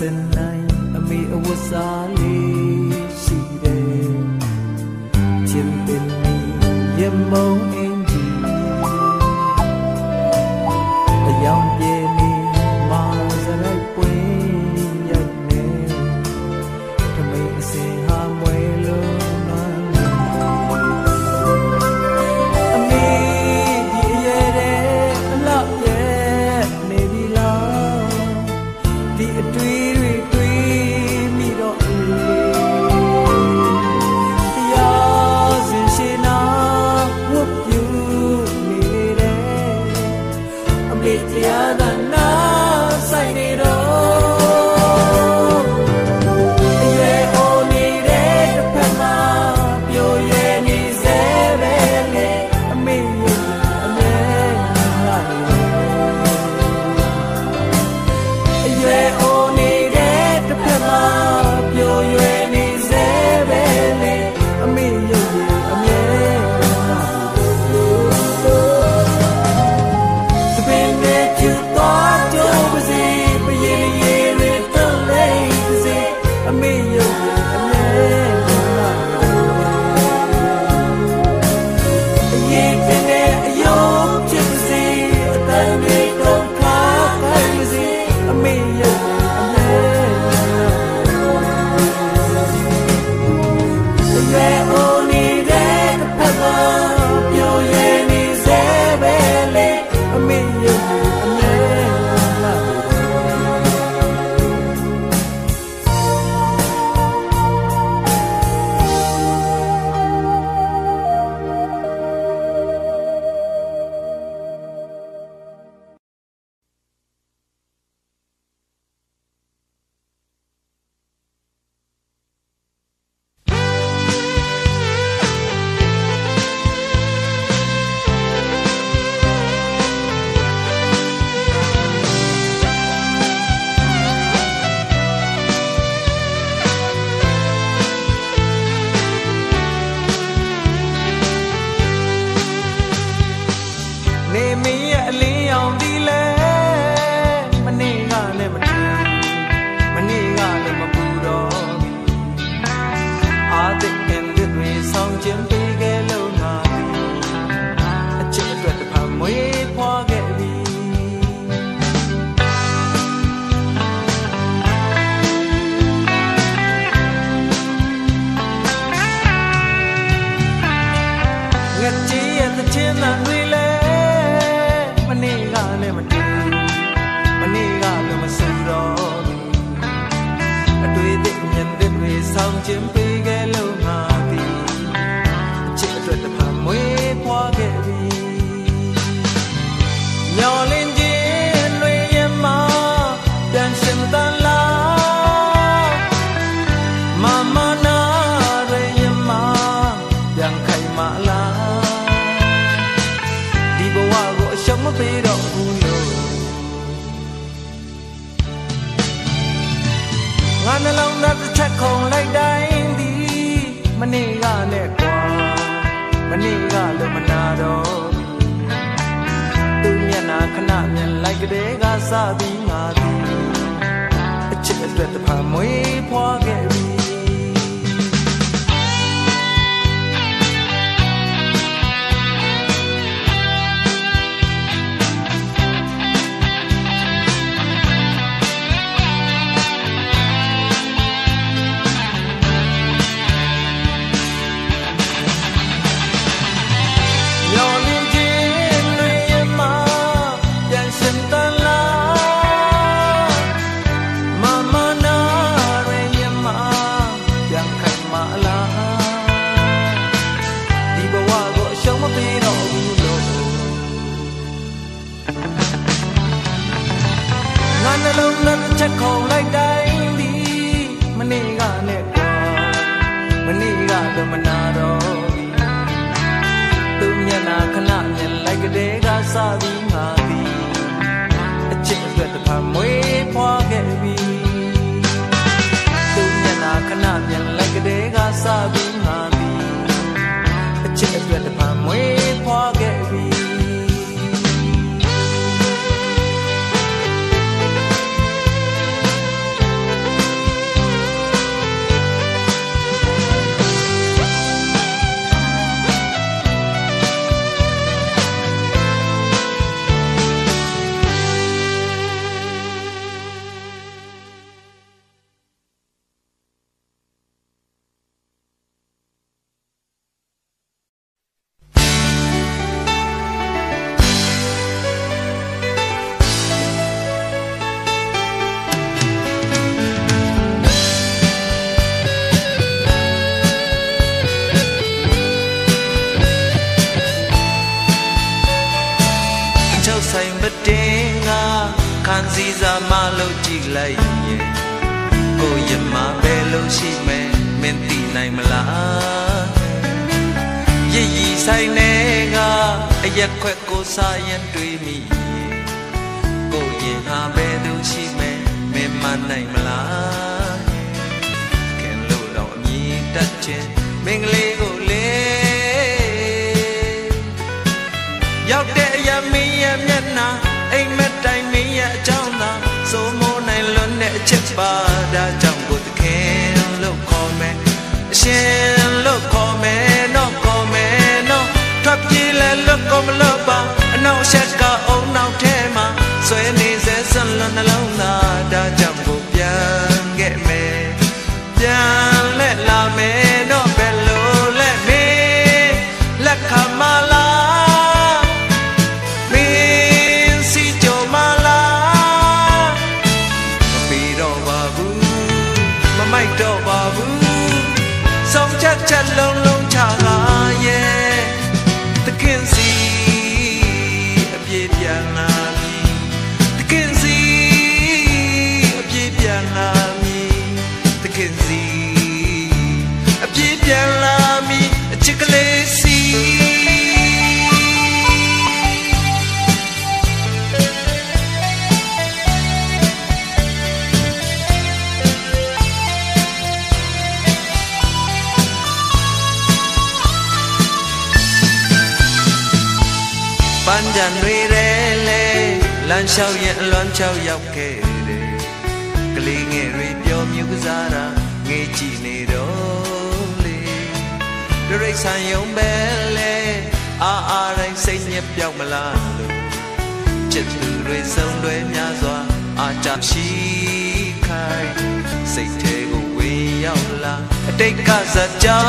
စဉ်နိုင်အမေအဝတ်စားလေးရှိတယ်ချင်ပင်မီရမုံအင်းကြီးအယောင်ပြေနေမာစရိုက်ပွင့်ရိုက်နေထမိန်အစင်ဟာမွေလုံးနန်းအမေဒီရဲ့တဲ့အလောက်ရဲ့နေပြီလားဒီအတွေ့တွေတွေ့မိတော့တရားစင်ရှိနာဝတ်ပြုနေတယ်အမေတရားသာနာဆိုင်နေတော့အရွယ်အိုနေတဲ့တစ်ဖက်မှာပြိုရွယ်နေစေပဲလေအမေရဲ့အမြဲလာနေအရွယ်အိုနေတဲ့တစ်ဖက်မှာပြိုရွယ်နေစေပဲလေအမေရဲ့အမြဲလာနေသပင်နဲ့ကျူသွားကြိုးပါစေပရေရေတွေတုံးလေးပါစေအမေရဲ့အမြဲလာနေအရေးတင်တဲ့အယုံဖြစ်ပါစေအတန်တွေတော့ခါခိုင်းပါစေအမေရဲ့အမြဲအရွယ်အိုနေတဲ့တစ်ဖက်မှာပြိုရွယ်နေစေပဲလေအမေရဲ့အမြဲလာနေမင်းရဲ့အလင်းရောင်ဒီလဲမနေ့ကလည်းမတူမနေ့ကလည်းမပူတော့အာသစ်ခင်တွေဆောင်ခြင်းပေးခဲ့လို့ငါသည်အချစ်အတွက်တစ်ဖန်မွေးဖွားခဲ့ပြီငါကြည့်ရဲ့သချင်းတန်တွေလဲမနေ့ကလည်းမတူမနေ့ကလည်းမဆူတော့အတွေ့အမြင်တွေဆောင်ခြင်းပေးခဲ့လို့ငါသည်အချစ်အတွက်တစ်ဖန်မွေးဖွားခဲ့ပြီမျောလင်းခြင်းတွေရမပြန်ရှင်တန်လာမမနာတွေရမပြန်ခိုင်မာလာဒီဘဝကိုအရှုံးမပေးတော့ဘူးလို့ငါနှလုံးသားတစ်ချက်ခုန်လိုက်တိုင်းဒီမနေ့ကနဲ့ကွာမနေ့ကလည်းမနာတော့သူမျက်နှာခဏမြင်လိုက်ကလေးကစပြီးငါသည်အချစ်အတွက်တစ်ဖန်မွေးဖွားခဲ့ပြီမျောလင်းခြင်းတွေရမပြန်ရှင်တန်လာမမနာတွေရမပြန်ခိုင်မာလာဒီဘဝကိုအရှုံးမပေးတော့ဘူးလို့ငါနှလုံးသားတစ်ချက်ခုန်လိုက်တိုင်းဒီမနေ့ကနဲ့ကွာမနေ့ကလည်းမနာတော့သူမျက်နှာခဏမြင်လိုက်ကလေးကစပြီးငါသည်အချစ်အတွက်တစ်ဖန်မွေးဖွားခဲ့ပြီသူမျက်နှာခဏမြင်လိုက်ကလေးကစပြီးငါသည်အချစ်အတွက်တစ်ဖန်မွေးဖွားခဲ့ပြီ။ bất đến ngà khăn gì ra mà lâu chỉ lại cô yên mà bé lâu chỉ mẹ men tì này mà lá ye yi sai nè ngà ai khoe cô sa yên đuôi mi cô yên hà bé lâu chỉ mẹ men mà này mà lá khen lâu đỏ nhị đất trên mình lê cô lê dọc đê ya mi em nhân na anh mất tay mi ya trong na số mô này lớn để chết ba đã trong cuộc khen lúc có mẹ xem lúc có mẹ nó có mẹ nó thắp chi là lúc có mà lúc ba nó sẽ cả ông nào thế mà xoay đi sẽ sân lần lâu na đã trong cuộc gian ghé mẹ gian lẽ là mẹ nó bé lô lẽ mẹ là khả mà la mai đâu bà vu sống chắc chắn lâu lâu chả gà yeah tất nhiên gì biết bien làm gì tất nhiên gì biết bien làm gì tất nhiên gì biết bien làm gì chỉ có lẽ gì ban dàn nuôi rê lê lan sao yên loan trao dọc kề đề cái ly nghe ruy biểu như cái giá ra nghe chỉ nề đó lê đôi rây sang yong bé lê a a rây xây nhếp dọc mà la lù chết từ đôi sông đôi nhà doa a chạm chi khai xây thế của quê yao la đây cả giật cha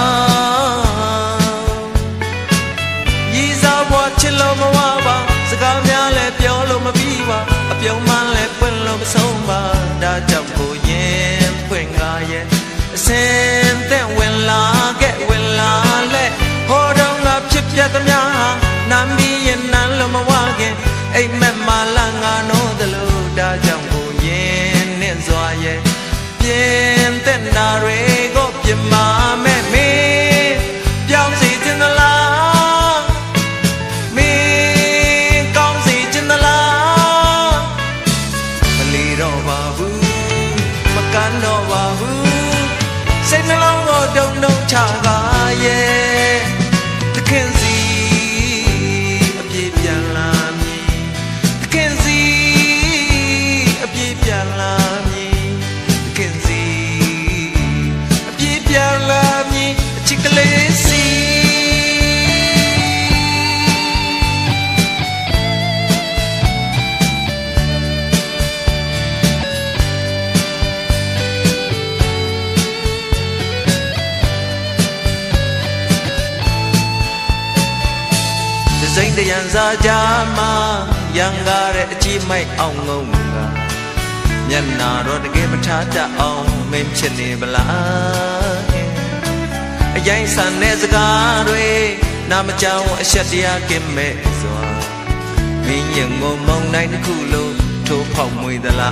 What you love me waba, so come here let your love me be wa, a young man let when love so ba, da jump for yen, when I yen, send them when la get when la let, hold on up chip yet the ya, Nambi and Nan love wagon, amen my langa no the low, da jump for yen, and so I yen, yen then I reg up your mamma me, young seats in the line. Cano bahu, say no longer don't know chaga yeah. The Kenzie, a pipian lami. The Kenzie, a pipian lami. The Kenzie, a pipian lami. A chicalesi. Danh để dàn ra cha ma yang ga re chi mai ong ngông ga nhân na ro de ge ma tha ta ong mem chin ni bala a yang san ne saka rwe na ma chao a shat tia kim me zwa min yin ngo mong nai khu lo tho phong mui da la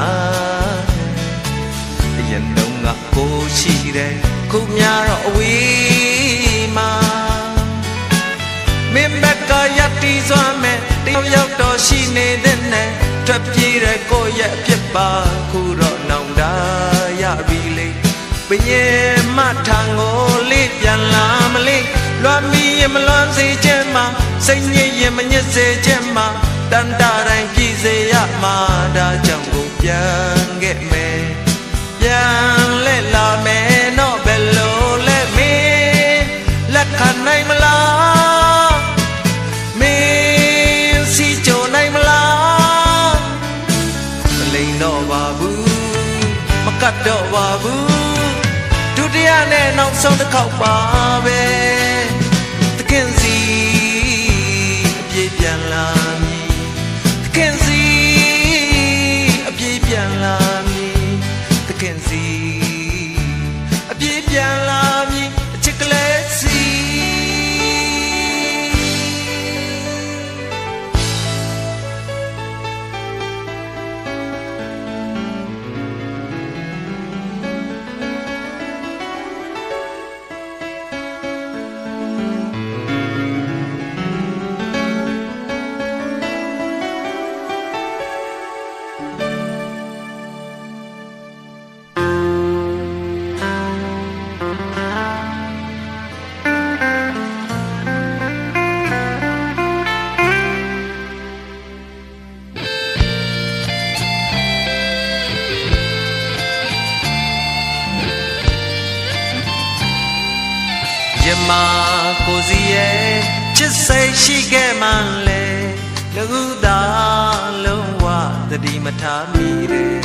yin dong ga ko chi de khu nya ro wi ma Mim beka yati zoame, tiêu yau to shine denne, trap jire ko ye pipa, kuro nong da ya bile. Benye matango lip yan lam lip, loa mi yem loa se jema, senye yem nye se jema, dan da ran ki se ya ma da jangu yan get me, yan le la me no bello le me, la kanai mala. Cắt đầu bà vu, tu dia nè nong sông đã khóc bà về, ta khen gì, biết bien làm gì, ta khen gì, biết bien làm gì, ta khen gì, biết bien làm gì, chỉ có lẽ gì. chết say chi ghé mang lệ lưu đã lâu qua ta đi mà thả mi rê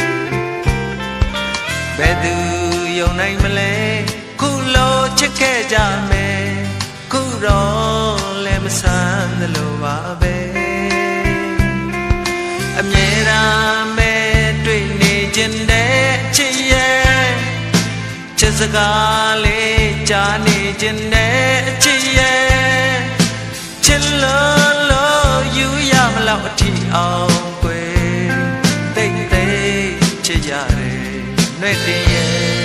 bé từ yêu này mà lệ cu lo chết kẻ cha mẹ cu đó lệ mà san ta lâu ba bé em nhẹ ra mẹ tuổi này trên đế chi ye chết giấc lệ cha này trên đế chi ye chết lỡ lỡ yêu ya mà lão thì ao quê tê tê chết ya re nơi tiền ye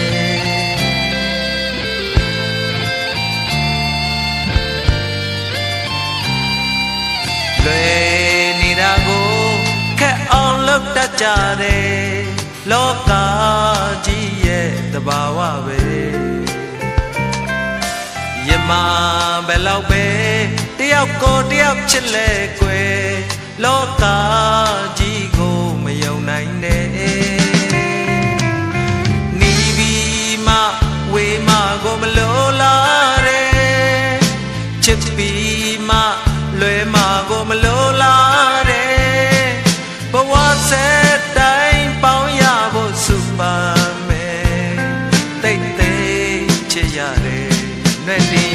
lệ ni ra go khẽ ao lớp ta cha re lo cả chi ye ta ba wa về ye ma bè lao bè tiêu cô tiêu chết lệ quê lo cả chi cô mà giàu này nè ni vi ma we ma go mà lo la re chết bi ma lệ ma go mà lo la re bao hoa sẽ đánh bao ya vô super mẹ tê tê chết ya re nơi đi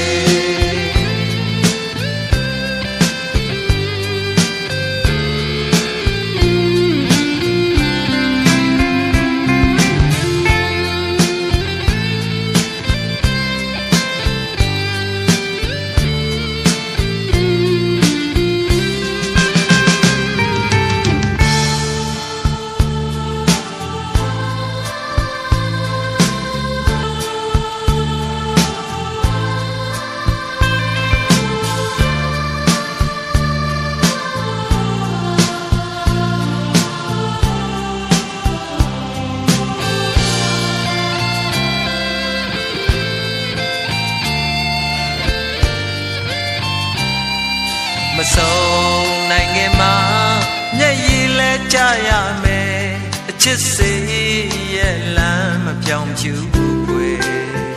mà sâu này nghe má nhảy lệ cha ya mẹ chết sĩ ye làm mà chồng chữ quê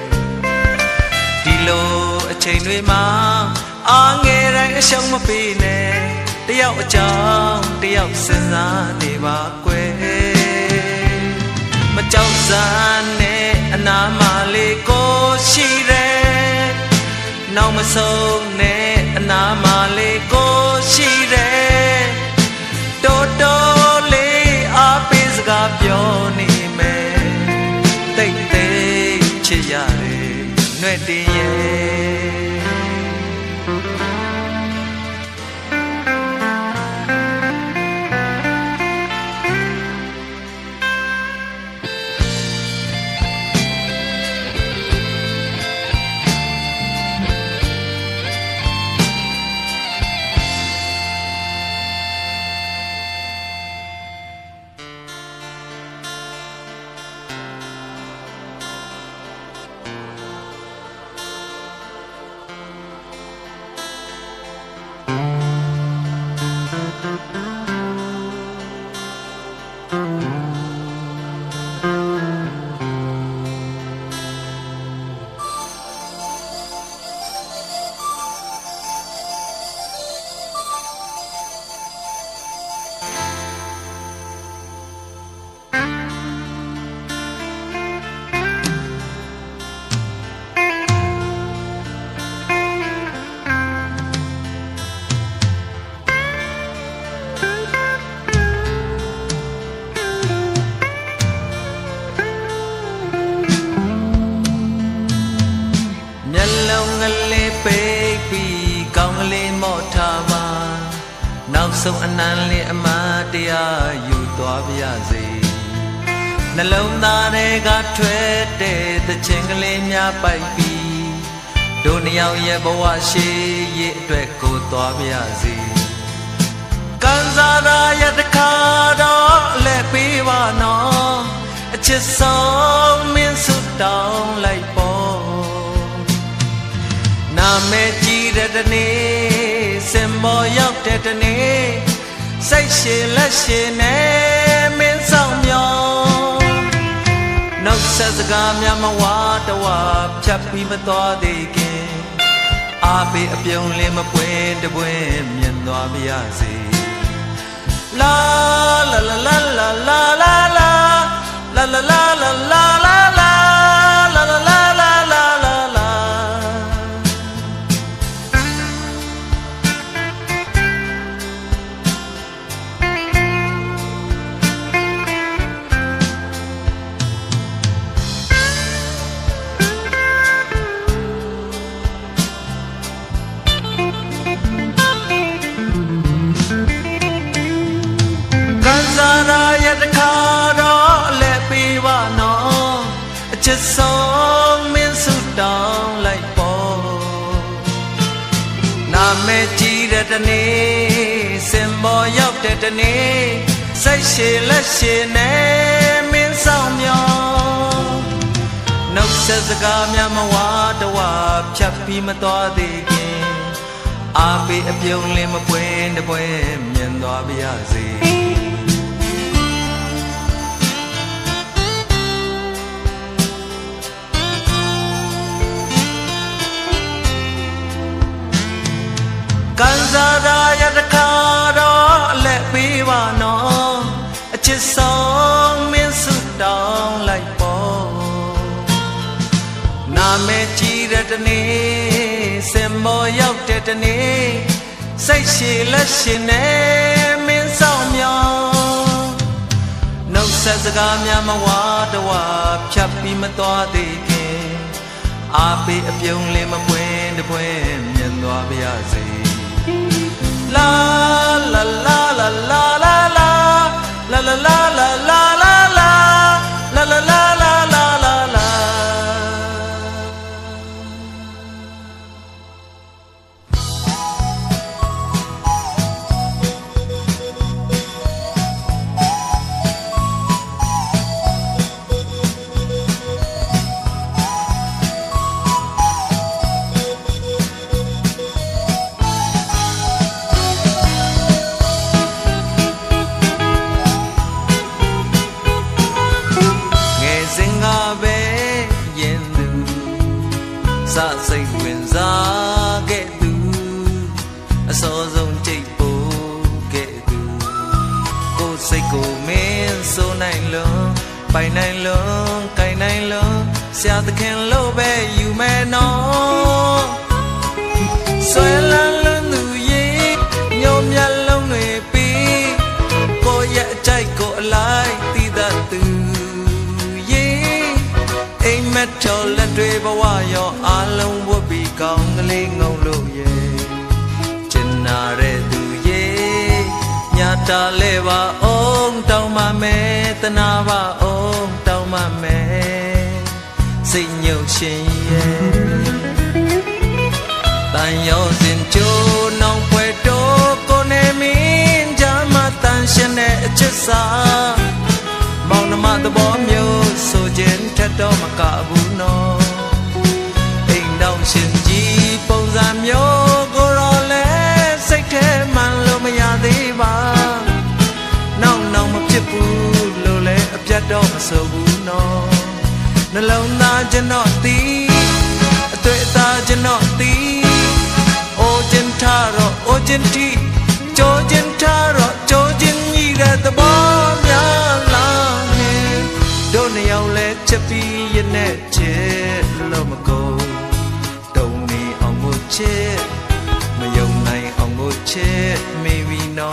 đi lô chạy nuôi má à nghe rằng sống mà pi nè tiêu trong tiêu sinh ra để bà quê mà cháu ra nè anh mà lê cô chi re nào mà sâu nè anh mà lê cô chi re đô đô lê à bên gặp yo ni mẹ tê tê chi ya re nơi đi ye sông anh an lệ mà tia yêu toa bia gì nà lâu ta để gạt thuê để từ trên lên nhà bay đi đôi nhau ye bao hoa xí ye tuệ cô toa bia gì can ra ra ya de ca đó lệ pi wa nó chết sông miên sút down lại po na me chi de de ni sem bo yok de de ni say she la she ne miên sông yo nóc sa ga mya ma wa ta wa chap pi ma to de ke Abe apyong le ma pwen de pwen myen twa pa ya se La la la la la la la la La la la la la la la La la la la la la la Just song min su down like ball Na me chi ra ta ni symbol yok ta ta ni sai she la she ne min sao myo Nốc sa sa ka mya ma wa ta wa phyak pi ma twa ti kin A pe a pyong le ma pwen ta pwen myen twa pa ya se Kanzara ya ta kha ro let pi ba no a chit song min su down like ball Na me chi ra ta ni symbol yok ta ta ni sai she la she ne min sao myo Nốc sa sa ka mya ma wa ta wa phyak pi ma twa ti kin A pe a pyong le ma pwen ta pwen myen twa pa ya se La la la la la la la La la la la la la la La la la la la la la Sa say quyền ra ghé tu so dòng chạy phố ghé tu Cô say cô men số này lớn bài này lớn cái này lớn Xa ta khen lâu bé you mẹ nó Xoay lan lớn nữ dí nhôm nhà lâu người pi Cô dạ chạy cô lại ti ta từ Met cho lên đuôi bao yo a long wo bi kong le ngong lo ye Chin na re tu ye nya ta le ba ong tao ma me ta na ba ong tao ma me Say nhiều chuyện ye Tan yo sin chu nong pue do ko ne min ja ma tan shen ne chit sa Mong na ma ta bo myo so jen thét đó mà cả bu no Hình đông xin chi bông giảm nhô cô rõ lẽ sách thế mang lâu mà nhà tí ba Nông nông mà chiếc bu lâu lẽ ấp chát đó mà sơ bu no Nó lâu ta chân nọ tí tuệ ta chân nọ tí Ô chân tha rõ ô chân thi Chô chân tha rõ chô chân nhi ra ta bó nhà la Đô này ao lẽ chấp đi yên nè chết lâu mà cô Đầu này ông ngồi chết Mà dòng này ông ngồi chết maybe nó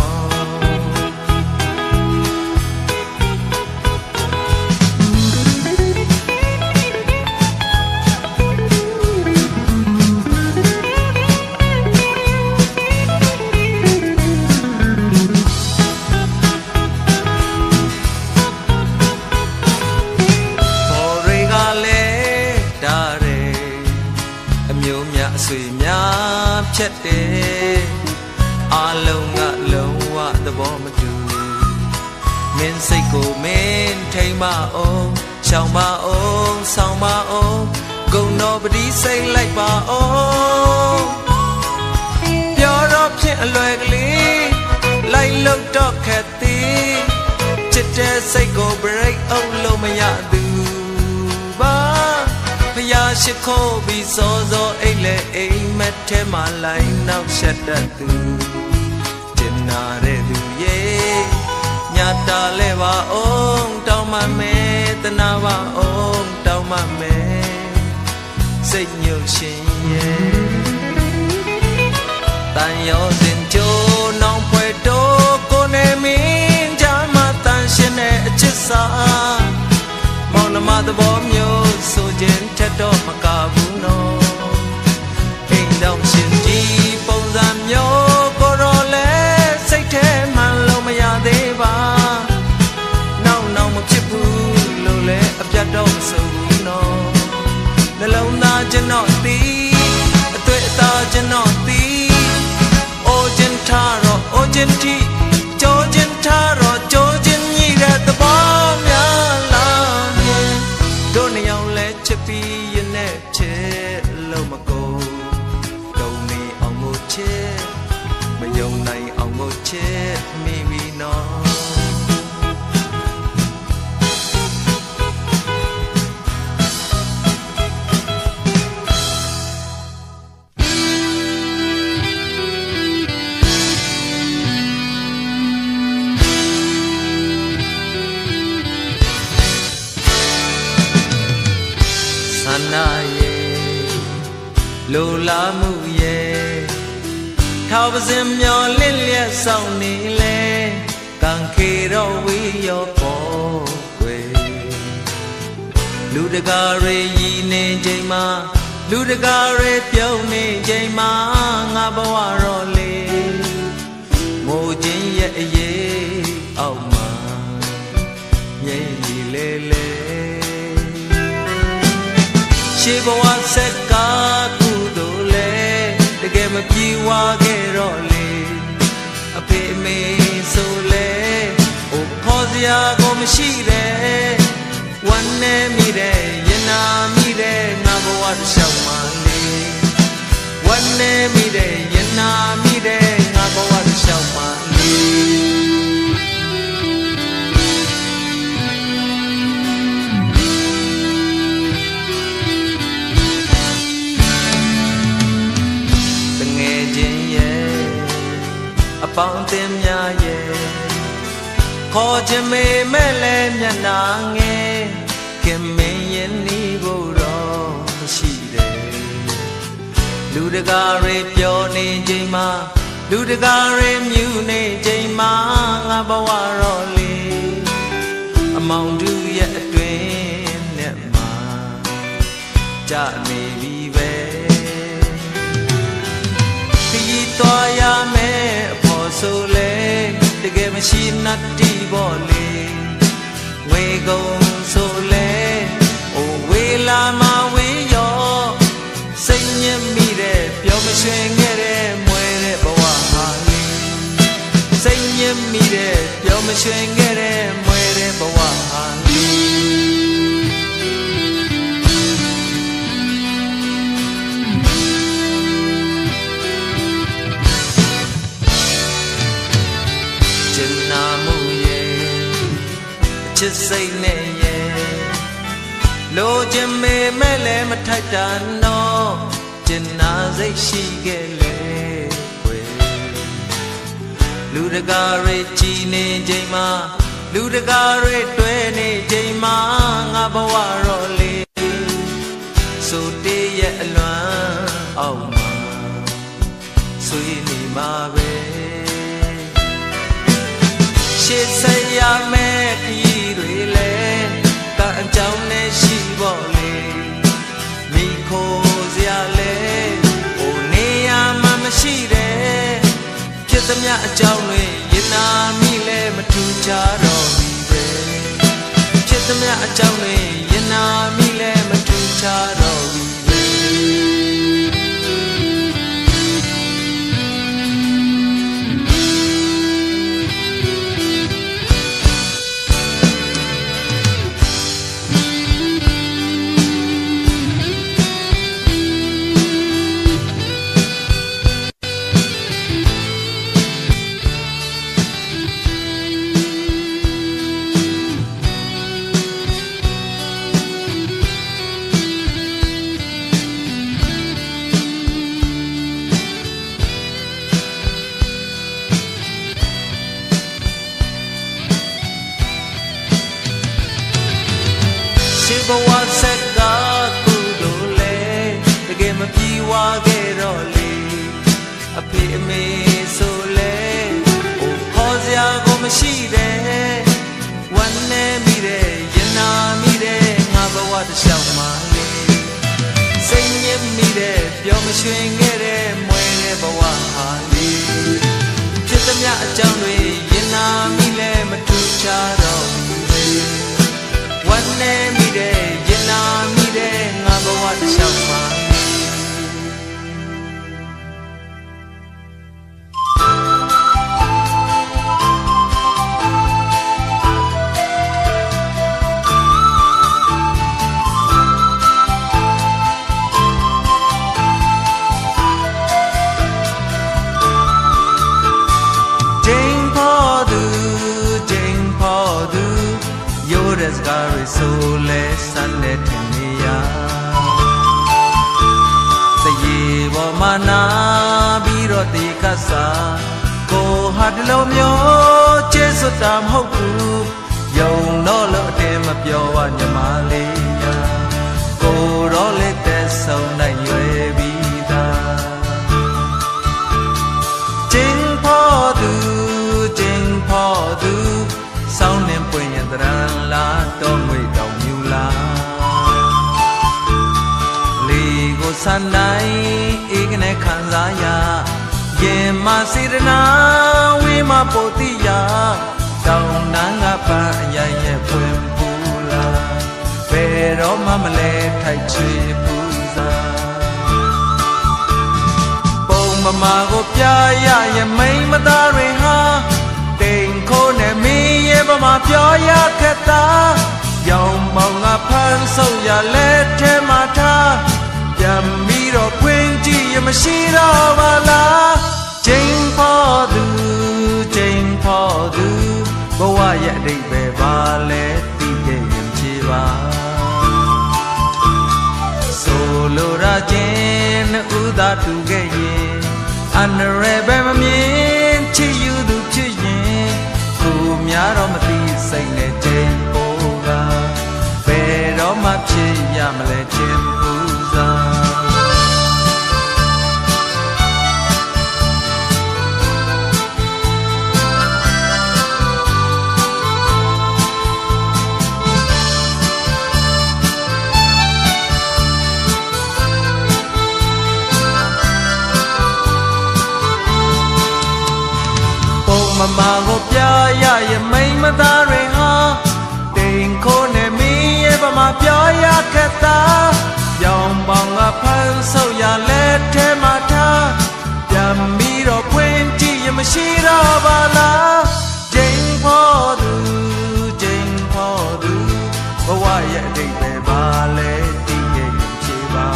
Chết đê a lâu ngạ lâu wa the bomb do men say cô men thay ma ôm chào ma ôm sao ma ôm go nobody say like ma ôm Yo rop chết loài lý lại lâu đó khét tí chết đê say cô break ông lâu mà ya du ba bây giờ ရှိခိုးပြီးစောစောအိတ်လေအိမ်မက်ထဲမှာလိုက်နောက်ဆက်တတ်သူကျင်နာတဲ့သူရဲ့ညတာလဲပါအောင်တောင်းမမဲတနာပါအောင်တောင်းမမဲစိတ်ညှို့ရှင်ရဲ့တန်ရောစင်ကြိုးနောင်ဖွဲတော့ကိုနေမင်းကြမှာတန်ရှင်တဲ့အချစ်စာမောင်နှမသဘောမျိုးဆိုခြင်းထက်တော့မကဘူးနော်အိမ်တော်ရှင်ကြီးပုံစံမျိုးကိုရောလဲစိတ်ထဲမှလုံးမရသေးပါနောက်နောက်မဖြစ်ဘူးလို့လဲအပြတ်တော့ဆိုဘူးနော်နှလုံးသားကျွန်တော်သိအတွေ့အသာကျွန်တော်သိအိုခြင်းထားတော့အိုခြင်းထိကြိုးခြင်းထားတော့ကြိုးခြင်းညီတဲ့သဘောများလားတို့နှစ်ယောက်လဲချစ်ပြီးရနဲ့ချစ်လို့မကုန်တုံနေအောင်ကိုချစ်မယုံနိုင်အောင်ကိုချစ်မိပြီနော်လိုလားမှုရဲ့ထောက်ပစင်မျောလင့်လျက်ဆောင်နေလဲကံခေတော့ဝေးရောပေါ်ွယ်လူတကာတွေရည်နေချိန်မှာလူတကာတွေပြုံးနေချိန်မှာငါဘဝတော့လေငိုခြင်းရဲ့အရေးအောက်မှာငြိမ်ရီလေလေရှေးဘဝဆက်ကကုသိုလ်လေတကယ်မပြေဝခဲ့တော့လေအဖေအမေဆိုလေအိုခေါ်စရာကိုမရှိတဲ့ဝမ်းနေမိတဲ့ရင်နာမိတဲ့ငါဘဝတစ်လျှောက်မှလေဝမ်းနေမိတဲ့ရင်နာမိတဲ့ငါဘဝတစ်လျှောက်မှလေပေါင်းတင်များရဲ့ခေါ်ချင်မေမဲ့လဲမျက်နာငယ်ခင်မင်းရင်နီးဖို့တော့မရှိတယ်လူတကာတွေပြောနေချိန်မှာလူတကာတွေမြူနေချိန်မှာငါဘဝတော့လေအမောင်တူရဲ့အတွင်းနဲ့မှာကြာနေပြီပဲခရီးသွားရမယ်ဆိုလေတကယ်မရှိနတ်တီပေါ်လေဝေကုန်ဆိုလေအိုဝေလာမဝေရောစိတ်ညစ်မိတဲ့ပြောမရွှင်ခဲ့တဲ့မွဲတဲ့ဘဝဟာလေစိတ်ညစ်မိတဲ့ပြောမရွှင်ခဲ့တဲ့မွဲတဲ့ဘဝဟာလေချစ်စိတ်နဲ့ရဲ့လိုချင်မေမဲ့လည်းမထိုက်တာနော်ကျင်နာစိတ်ရှိခဲ့လေွယ်လူတကာတွေကြည်နေချိန်မှာလူတကာတွေတွေ့နေချိန်မှာငါဘဝတော့လေဆိုတည်းရဲ့အလွမ်းအောက်မှာဆွေးနေမှာပဲရှေ့ဆက်ရမယ်ခရီးတွေလဲကအကြောင်းနဲ့ရှိဖို့လေမိခိုးစရာလဲဟိုနေရာမှမရှိတဲ့ဖြစ်သမျှအကြောင်းတွေရင်နာမိလဲမထူကြတော့ဘူးပဲဖြစ်သမျှအကြောင်းတွေရင်နာမိလဲမထူကြတော့ဘူး me so le o hozia go mashi de one ne mi de yena mi de nga bawa ta shaw ma le sai nyit mi de pyo ma shwin ge de mwe de bawa ha le phit tamya a chaung twe yena mi le ma thu cha do mi one ne mi de yena mi de nga bawa ta shaw ma Gary so le Sunday tenia Saye bo mana biro ti kasa ko hat lo myo che su ta mhok tu yong no lo te ma pyo wa nyama le ya ko ro le te sau nai yue bi ta Jing pho du jing pho du sau niệm quên nhận ra lá to người đầu nhiều lá lì go san này ý cái này khán giả ya ye ma si na we ma po ti ya đầu nắng ngã ba ya ye quên pula về đó mà mà lệ thay chơi puza bông mà mà go pya ya ye mấy mà ta rồi ha tình khô nè mi ye ba ma pyo ya khata yong mong a phan so ya le the ma tha yam mi ro quên chi ye ma shi ro ba la jing pho du jing pho du bo wa ye dai be ba le ti ye yam chi ba so lo ra jin u da tu ge ye an re be ma mien chi yu du chiများတော့မသိစိတ်နဲ့ချိန်ပေါ်ကဘယ်တော့မှဖြစ်ရမလဲချင်းပူစားမမကိုပြရရဲ့မိမသားတွေဟာတိမ်ခိုးနေမီရဲ့ဗမာပြောရခက်တာရောင်ပေါင်ကဖန်ဆုပ်ရလက်ထဲမှာထားပြန်ပြီးတော့ဖွင့်ကြည့်ရမရှိတော့ပါလားကျင်းဖို့သူကျင်းဖို့သူဘဝရဲ့အတိတ်ပဲပါလဲတည်ရဲ့ချေပါ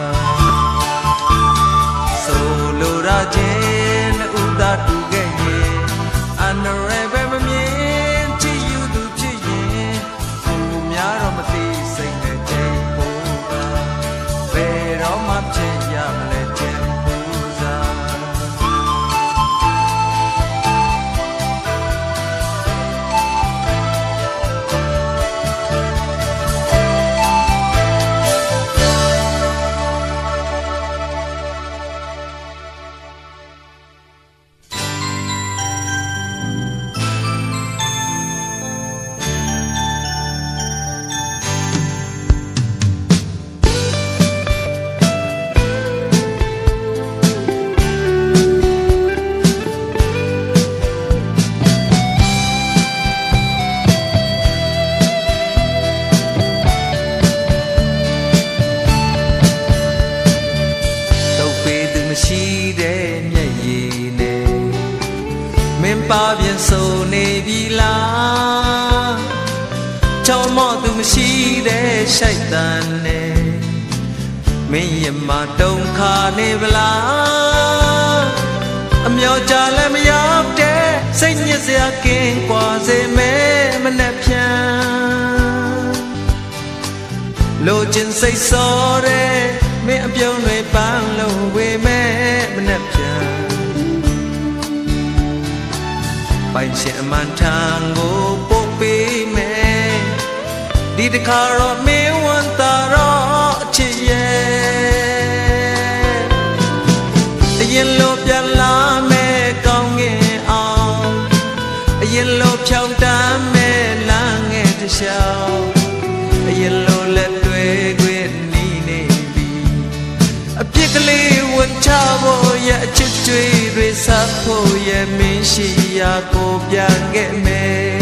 ဆိုလိုရာချင်းဥဒတူခဲ့ရဲ့အန္တရာယ်ပဲမမြင်ကြည့်ယူသူဖြစ်ရင်ကိုများတော့မသိစိတ်နဲ့ကျင်းဖို့ကဘယ်တော့မှဖြစ်ရမလဲကျင်းဖို့စားပါပြန်ဆိုနေပြီလားချောမော့သူမရှိတဲ့ရှိုက်တန်နဲ့မင်းရမတုံခါနေဗလားအမျောကြလည်းမရောက်တဲ့စိတ်ညစ်စရာကင်းกว่าစေမဲမနဲ့ဖြန်လိုချင်စိတ်စောတဲ့မင်းအပြုံးတွေပန်းလို့ဝေမဲမနဲ့ဖြန်ပိုင်ရှင်အမှန်ထန်ကိုပို့ပေးမယ်ဒီတခါတော့မင်းဝန်တာတော့အချစ်ရဲ့အရင်လိုပြန်လာထားဖို့ရဲ့ချစ်တွေတွေစားဖို့ရဲ့မင်းရှိရာကိုပြန်ခဲ့မယ်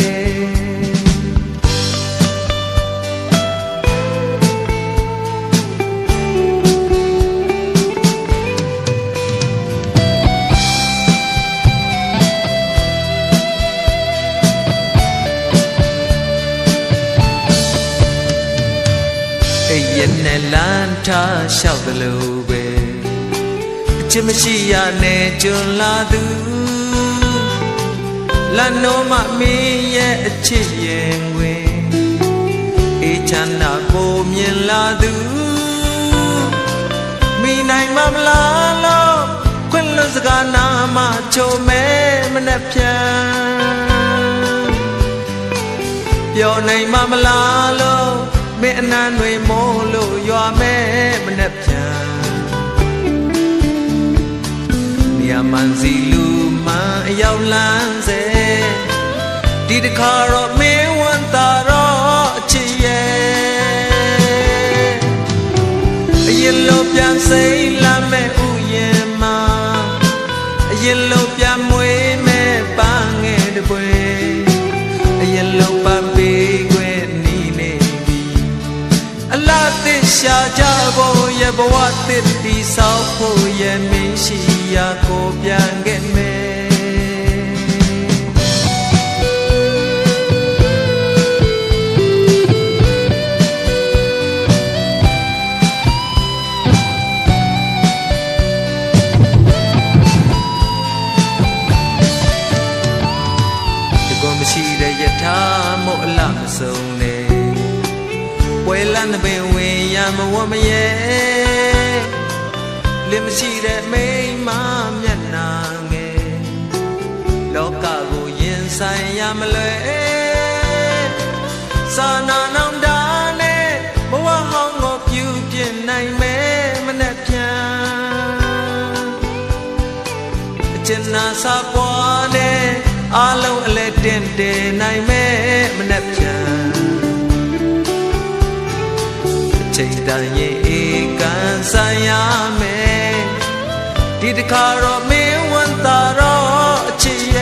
ရဲ့နဲ့လမ်းထားလျှောက်တယ်လို့ပဲအချစ်မရှိရနဲ့ကျွန်းလာသူလမ်းတော်မှမင်းရဲ့အချစ်ရင်ဝင်အေးချမ်းသာကိုမြင်လာသူမိနိုင်မမလားလို့ခွင့်လွတ်စကားနာမှချိုမဲမနဲ့ဖြန်ပြောနိုင်မမလားလို့မင်းအနံ့တွေမိုးလို့ရွာမဲမနဲ့ဖြန်နေရာမှန်စီလူမှန်အရောက်လန်းစေဒီတခါတော့မင်းဝန်တာတော့အချစ်ရဲ့အရင်လိုပြန်စိတ်လမ်းမဲ့ဥယျာဉ်မှာအရင်လိုပြန်မွေးမဲ့ပန်းငယ်တပွဲအရင်လိုပန်းပေးခွင့်နီးနေအလားသစ်ရှာကြဖို့ရဲ့ဘဝသစ်တီဆောက်ဖို့ရဲ့မင်းရှိရာကိုပြန်ခဲ့မယ်ဒီကိုမရှိတဲ့ယထာမို့အလားမဆုံးနဲ့ဝဲလန်းတဲ့ပင်ဝင်ရမဝမရဲ့လင်းမရှိတဲ့မိန်းမမျက်နှာငယ်လောကကိုရင်ဆိုင်ရမလဲစာနာနောင်တနဲ့ဘဝဟောင်းကိုပြုပြင်နိုင်မယ်မနဲ့ပြန်အကျဉ်းနာစာပွားနဲ့အလုံးအလဲတင်တင်နိုင်မယ်မနဲ့ပြန်ချိန်တန်ရင်ဧကန်ဆိုင်ရမယ်ဒီတခါတော့မင်းဝန်တာတော့အချစ်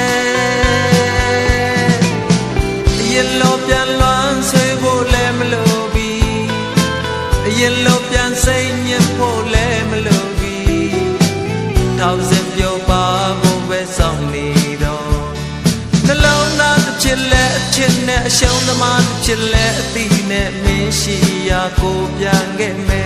ရဲ့အရင်လိုပြန်လွမ်းဆွေးဖို့လည်းမလိုပြီအရင်လိုပြန်စိတ်ညစ်ဖို့လည်းမလိုပြီထောက်စင်ပြောပါဖို့ပဲဆောင်နေတော့နှလုံးသားတစ်ချစ်และအချစ်နဲ့အရှုံးသမားတစ်ချစ်และအသီးနဲ့မင်းရှိရာကိုပြန်ခဲ့မယ်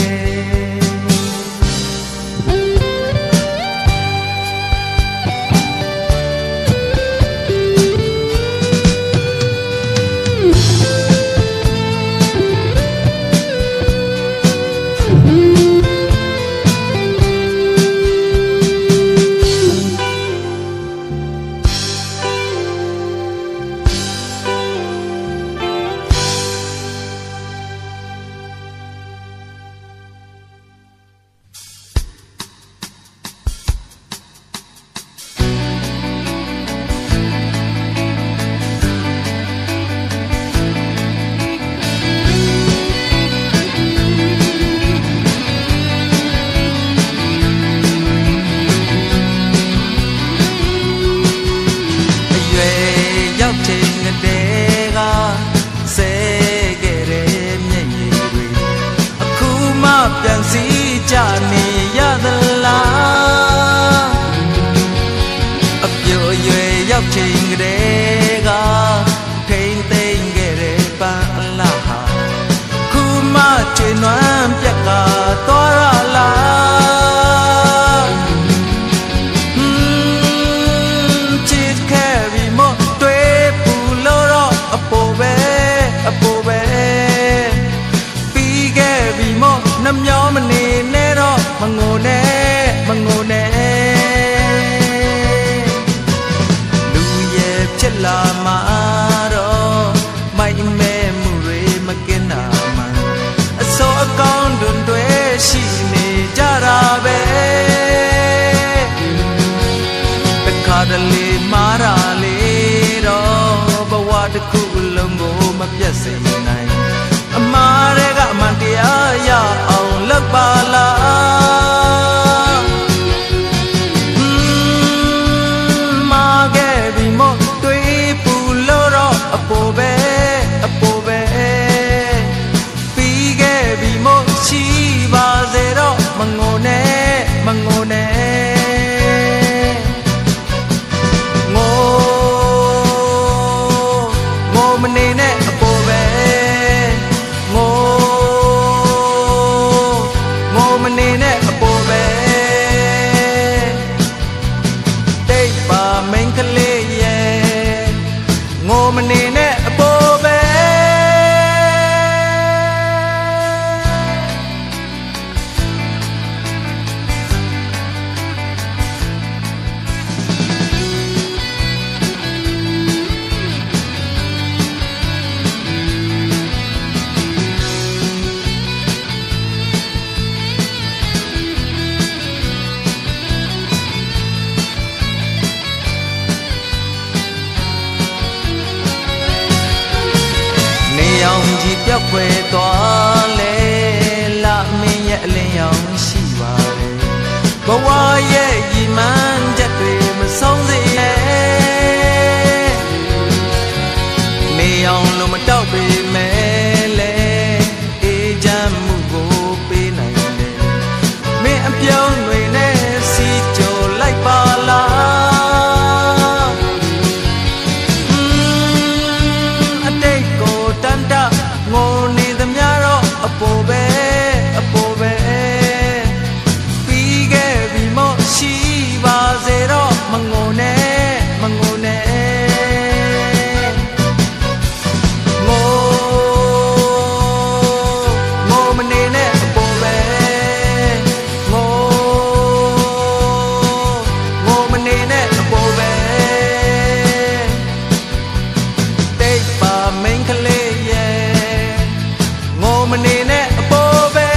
ပြန်စီကြနေရသလားအပြိုရွယ်ရောက်ချိန်ကလေးကထိန်သိမ့်ခဲ့တဲ့ပန်းအလားဟာခုမှချွေနွမ်းပြက်ကသွားရလားချစ်ခဲ့ပြီးမို့တွေ့ပူလို့တော့အပေါ်ပဲအပေါ်ပဲပြီးခဲ့ပြီးမို့နှမျောမနေနဲ့တော့မငိုနဲ့မငိုနဲ့လူရဲ့ဖြစ်ဝရဲ့ရည်မှန်းချက်တွေမဆုံးစေနဲ့နေအောင်လို့မတောက်ပေမဲ့လေအေးချမ်းမှုကိုပေးနိုင်တယ်မင်းအပြုံးတွေနဲ့စီကြော်လိုက်ပါလားအတိတ်ကိုတန်တငိုနေသမျှတော့အပေါ်ပဲအပေါ်ပဲပြီးခဲ့ပြီမို့ရှိပါစေတော့မငိုနဲ့မငိုနဲ့ငိုငိုမနေနဲ့အပေါ်ပဲငိုငိုမနေနဲ့အပေါ်ပဲတိတ်ပါမိန်ကလေးရဲ့ငိုမနေနဲ့အပေါ်ပဲ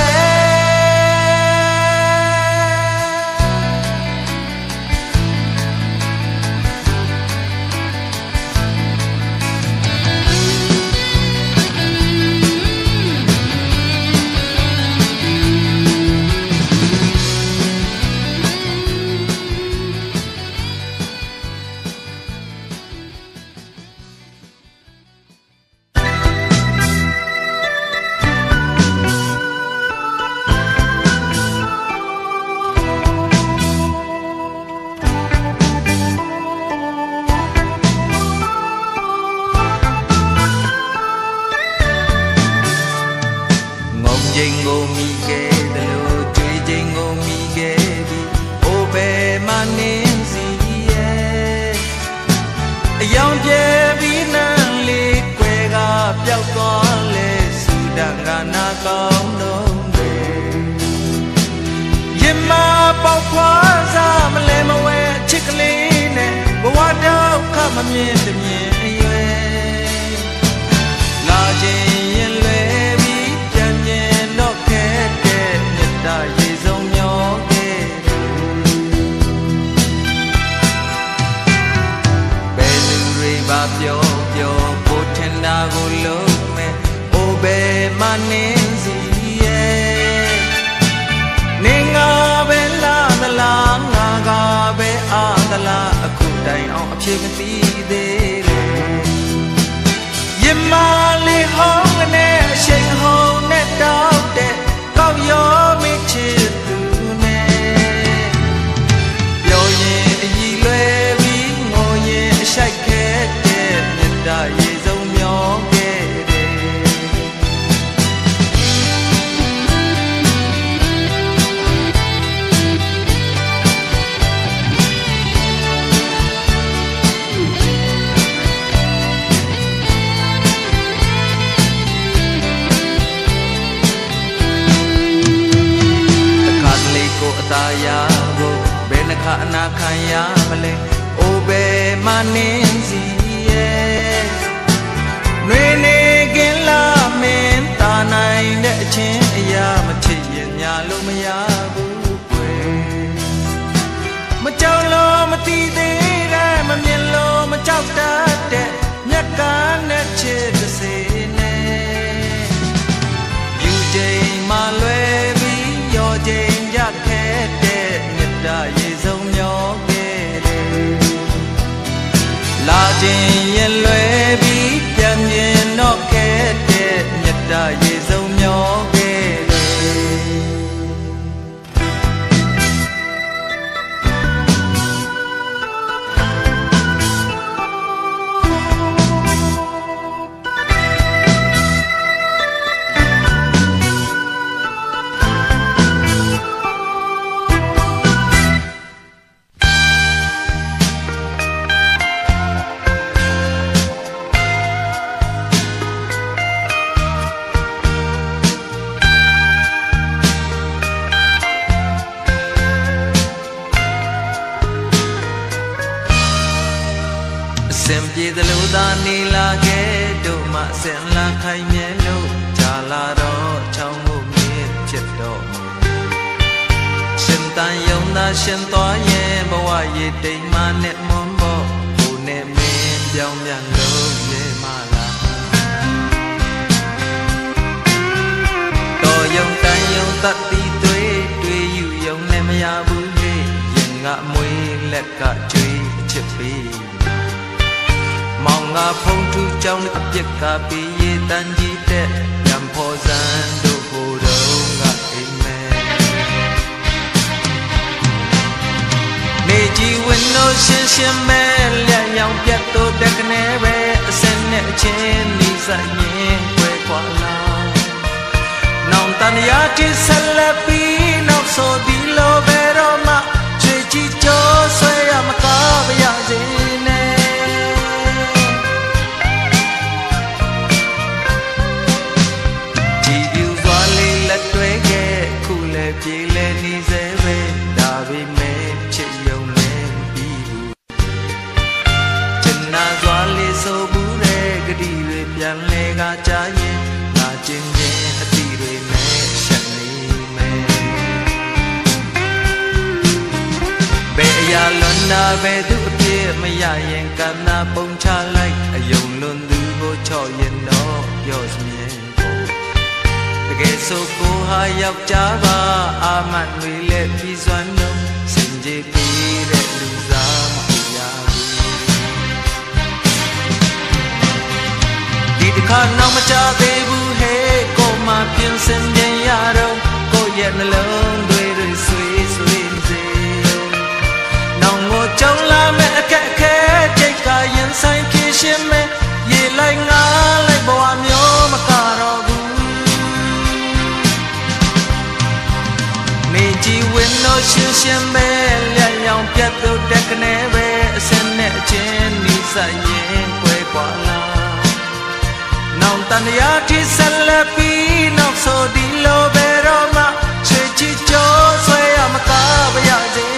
ချိန်ကိုမိခဲ့တယ်လို့ကြွေးချိန်ကိုမိခဲ့ပြီအိုဘယ်မှနင်းစီရဲ့အယောင်ပြဲပြီးနန်းလေးကွယ်ကပျောက်သွားလဲစူဒန်ကနာကောင်းတော့တယ်ရင်မပေါက်ခွာစားမလဲမဝဲချစ်ကလေးနဲ့ဘဝတော့ခမမြင်တမြင်အရွယ်လာခြင်းရင်လွယ်ရေစုံမျောခဲ့ဘယ်သူတွေပါပြောပြောကိုထင်တာကိုလုံးမဲ့အိုဘယ်မှနင်းစီရဲ့နေငါပဲလားသလားငါကပဲအားသလားအခုတိုင်အောင်အဖြစ်မသိသေးလေရင်မလေးဟောင်းနဲ့အရှိန်ဟုန်နဲ့တောက်တဲ့ကောက်ရောချစ်သူနဲ့ပြောရင်အည်လွယ်ပြီးငိုရင်အရှိုက်ခဲ့တဲ့မြတ်တာရေစုံမျောခဲ့တယ်အသာရဖို့ဘယ်နှခါအနာခံရမလဲအိုဘယ်မှနင်းစီရဲ့နှွေနေကင်းလာမင်းတာနိုင်တဲ့အချင်းအရာမချစ်ရင်ညာလို့မရဘူးကွယ်မကြောက်လို့မတီးသေးတဲ့မမြင်လို့မကြောက်တတ်တဲ့မြတ်ကန်းနဲ့ချစ်တစေနဲ့ယူချိန်မှလွယ်ပြီးရောချိန်ရခဲ့တဲ့မြတ်တာရေစုံမျောခဲ့တယ်လာခြင်းရင်လွယ်ပြီးပြန်မြင်တော့ခဲ့တဲ့မြတ်တာရေစုံမျောခဲ့စင်ပြေသလိုသာနေလာခဲ့တို့မှဆင်လာခိုင်မြဲလို့ဂျာလာတော့ချောင်းမှုမြင့်ဖြစ်တော့ရှင်တန်ယုံသာရှင်သွားရဲ့ဘဝရည်တိမ်မနဲ့မွန်ဖို့ဘုနဲ့မင်းပြောင်းပြန်လို့လေမလားတော်ယုံတန်ယုံတတ်ပြီးတွေ့တွေ့ယူယုံနဲ့မရဘူးလေ ngã môi lẹt cả chơi chip bì mong ngã phong thu trong ấp giấc cả bì ye tan di tệ nhằm phô gian đồ hồ đâu ngã amen nê chi win no shin shin me lẹ nhau biết tôi đẹp nè về sen nè trên đi ra nhẹ quê qua la nòng tan ya chi salapi nòng so di lo về đó mà chơi chi cho xoay am ca bây giờ gì nè chỉ yêu doa li lật tuế ghé khu lệ chỉ lên đi dễ về đã vì mẹ chỉ yêu lên đi chân na doa li so bu re cái đi về pian le ga cha ye na chân ye ati re mẹ shan ni mẹ ya lona ve tu pye ma ya yen kan na pong cha lai ayong lon du bo cho yen no yo smien ko de ge so ko ha yauk cha ba a man wi le pi swan no sin je pi de lu za ma ya di de kha na ma cha de bu he ko ma pyen sin yen ya ro ko yen na long doi ri sui sui trong la mẹ kẹ khẽ chạy cả yên xanh khi xem mẹ ye lại ngã lại bỏ anh nhớ mà cả rồi mình chỉ quên nói chuyện xem mẹ lại nhau biết đâu đẹp nè về xem mẹ trên đi dạy nhẹ quê qua la nòng tan ya chỉ san la pi nòng so đi lo về đó mà chơi chỉ cho xoay am cả bây giờ gì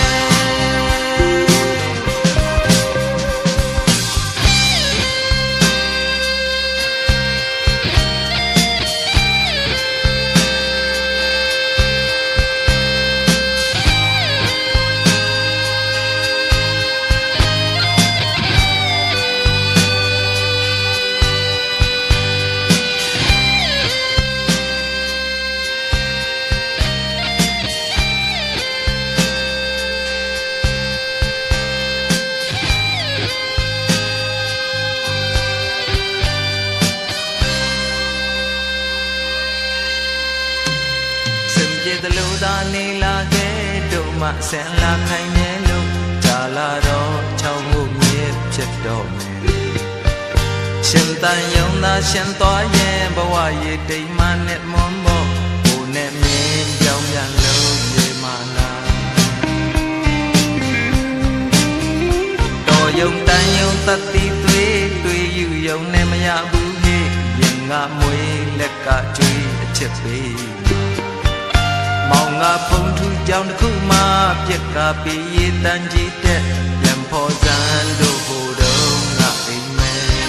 ni la ghé độ mà sẽ là khai nhé lúc trả là đó trong ngủ nhiệt chất độ mẹ xem ta nhung ta xem tỏa nhẹ bao hoa ye đầy mà nét món bộ bộ nét mềm trong dàn lâu về mà là đồ dùng ta nhung ta ti tuy tuy yêu dùng nem ya bu he yên ngã môi lệ cả truy chất bì mong ngã phong thu trong khu ma biết cả bị tan chỉ tệ nhằm phô gian đồ hồ đâu ngã amen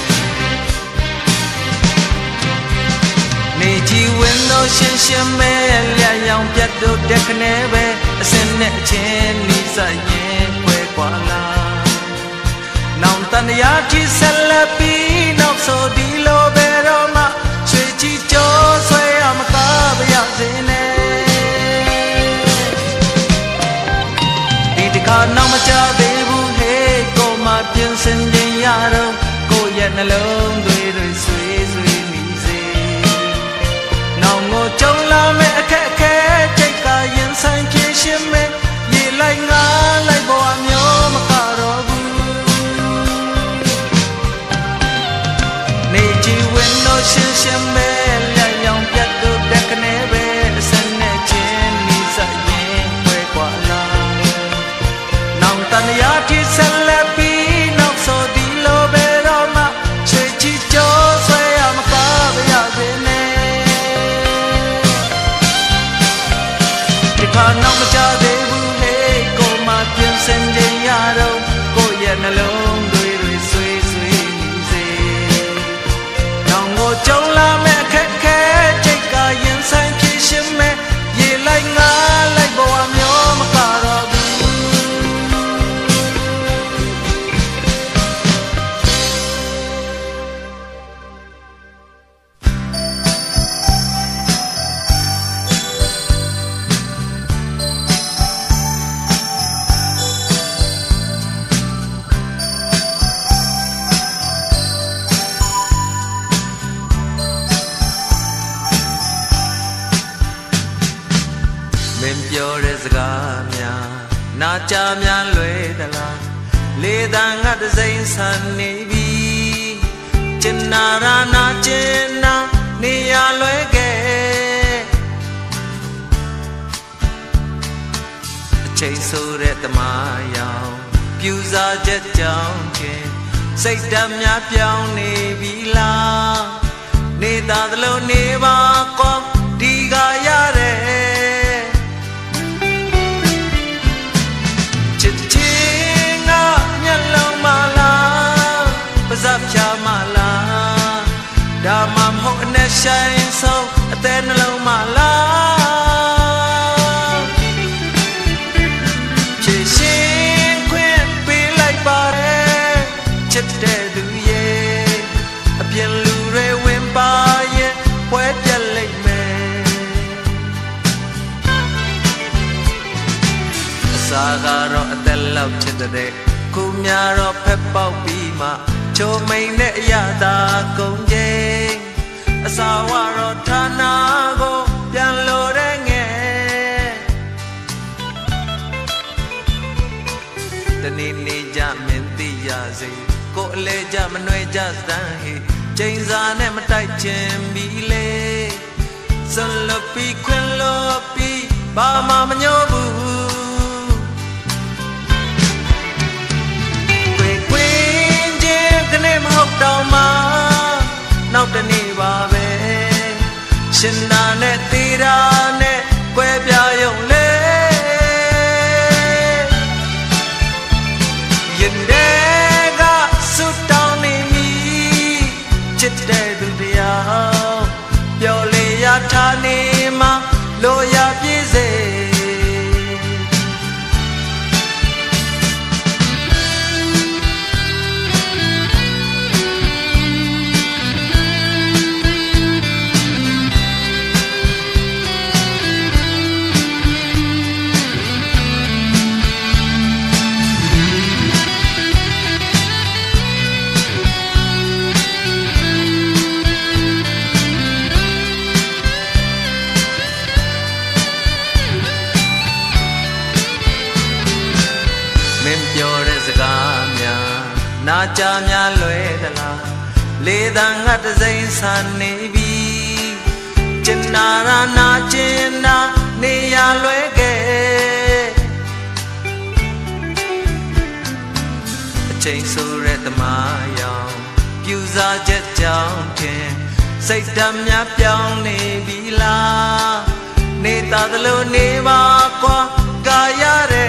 nê chi quên nói xem xem mẹ lẹ nhau biết đâu đẹp nè về xem nè trên đi dạy nhẹ quê qua la nòng tan ya chỉ san la pi nòng so đi lo về đó mà chơi chỉ cho xoay am ca bây giờ gì nè kha nong ma cha be bu he ko ma pyen sin yin ya ro ko ye na long doi doi sui sui ni se nong ngo chong la me khe khe chạy cả yin san ki shin me ye lai nga lai bo am yo ma ka ro bu ni chi wen no shin shin me la yong pet do dek ne be san ne chen ni sa ye kwe kwa la tan ya chỉ san la pi nong so di lo về đó mà chơi နာကြများလွယ်သလားလေတန်ကတစိမ့်ဆန်နေပြီကျင်နာရာနာကျင်နာနေရလွယ်ခဲ့အချိန်ဆိုတဲ့တမယောင်ပြူစားချက်ကြောင့်ချင်းစိတ်ဓာတ်များပြောင်းနေပြီလားနေသားသလိုနေပါကောဒီကရတဲ့ချစ်ချင်းကမျက်လုံးမလားပါးစပ်ဖြာမလားဒါမှမဟုတ်အနဲ့ဆိုင်ဆုံးအသေးနှလုံးမလားချစ်ရှင်ခွင့်ပေးလိုက်ပါတယ်ချစ်တဲ့သူရဲ့အပြင်လူတွေဝင်ပါရဲ့ပွဲပြက်လိုက်မယ်အစာကတော့အသက်လောက်ချစ်တဲ့ခုများတော့ဖက်ပေါက်ပြီးမှချိုမိန်နဲ့အရသာကုန်ချိန်အစာဝတော့ဌာနကိုပြန်လို့တဲ့ငယ်တနေ့နေ့ကြမင်းသိရစေကိုအလဲကြမနှွဲကြစမ်းဟိချိန်စာနဲ့မတိုက်ချင်ပြီလေစွန်လပီခွင်လို့ပြီးဘာမှမညှို့ဘူးကနေမဟုတ်တော့မှနောက်တနေ့ပါပဲရှင်နာနဲ့တီရာနဲ့ကွဲပြားရုံလေရင်တွေကစွတ်တောင်းနေပြီချစ်တဲ့သူတရားပျော်လေရထားနေမှလိုရပြည့်စေနာကြများလွယ်သလားလေတန်ကတစိမ့်ဆန်နေပြီကျင်နာရာနာကျင်နာနေရလွယ်ခဲ့အချိန်ဆိုတဲ့တမယောင်ပြူစားချက်ကြောင့်ချင်းစိတ်ဓာတ်များပြောင်းနေပြီလားနေသားသလိုနေပါကွာကာရတဲ့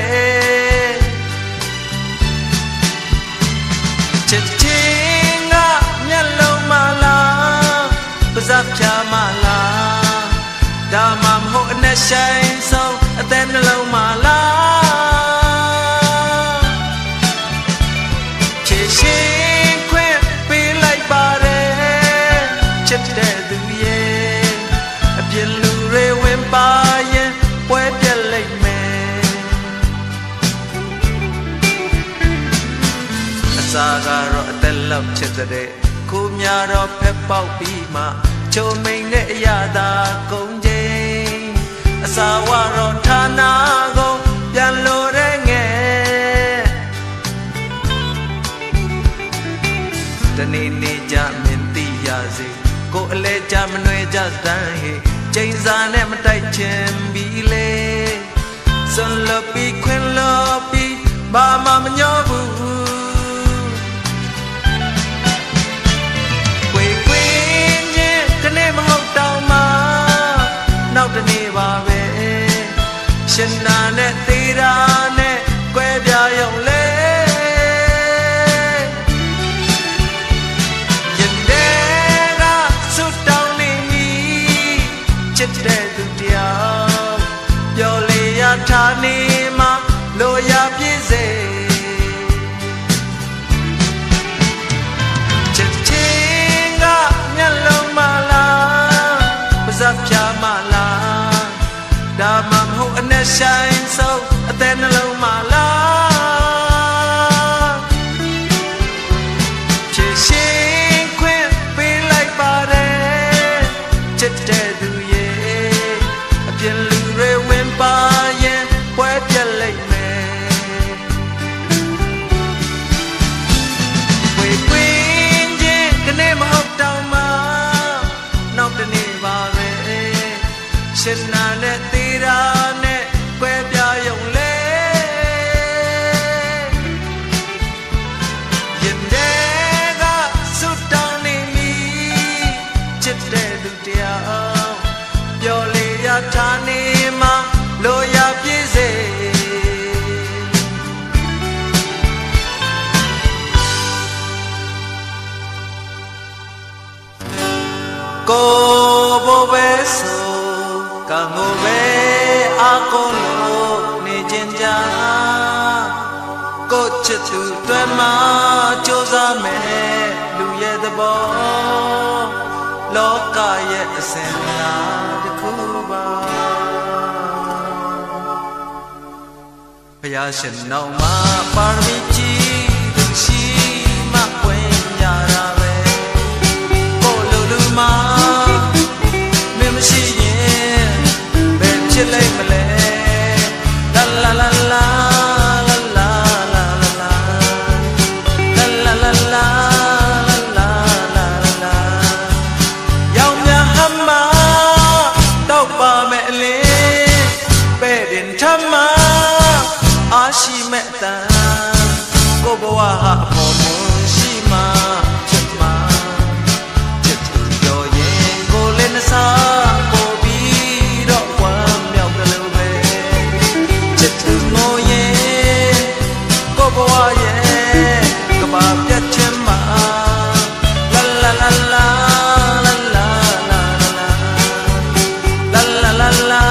ချစ်ချင်းကမျက်လုံးမလားပါးစပ်ဖြာမလားဒါမှမဟုတ်အနဲ့ဆိုင်ဆုံးအသေးနှလုံးမလားချစ်ရှင်ခွင့်ပေးလိုက်ပါတယ်ချစ်တဲ့သူရဲ့အပြင်လူတွေဝင်ပါရင်ပွဲပြက်လိုက်မယ်စာကတော့အသက်လောက်ချစ်တဲ့ခုများတော့ဖက်ပေါက်ပြီးမှချိုမိန်နဲ့အရသာကုန်ချိန်အစာဝတော့ဌာနကိုပြန်လို့တဲ့ငယ်တနေ့နေ့ကြမင်းသိရစေကိုအလဲကြမနှွဲကြစမ်းဟိချိန်စာနဲ့မတိုက်ချင်ပြီလေစွန်လပီခွင်လို့ပြီးဘာမှမညှို့ဘူးကနေမဟုတ်တော့မှနောက်တနေ့ပါပဲရှင်နာနဲ့တီရာနဲ့ကွဲပြားရုံလေရင်တွေကစွတ်တောင်းနေပြီချစ်တဲ့သူတရားပျော်လေရထားနေမှလိုရပြည့်စေချစ်ချင်းကမျက်လုံးမဇပ်ဖြာမလားဒါမှမဟုတ်အနဲ့ဆိုင်ဆုံးအသေးနှလုံးမလားချစ်ရှင်ခွင့်ပေးလိုက်ပါတယ်ချစ်တဲ့သူရဲ့အပြင်လူတွေဝင်ပါရင်ပွဲပြက်လိုက်မယ် cô bố bé sầu cả ngô bé a cô lô nê trên cha cô chết từ tuyên má cho ra mẹ lu ye the bo lo ka ye sen la de khu ba bia shin nau ma par mi chi shi ma quen ya ra ve cô lu lu ma me ma shi yin be chit lai ma le la la la la she met that go bo ha po mo she ma chet ma chet yo yin go lên sa bo bi ro kwa myaw da lo be chet mo yin go bo yin ka ba pyat chen ma la la la la la la la la la la la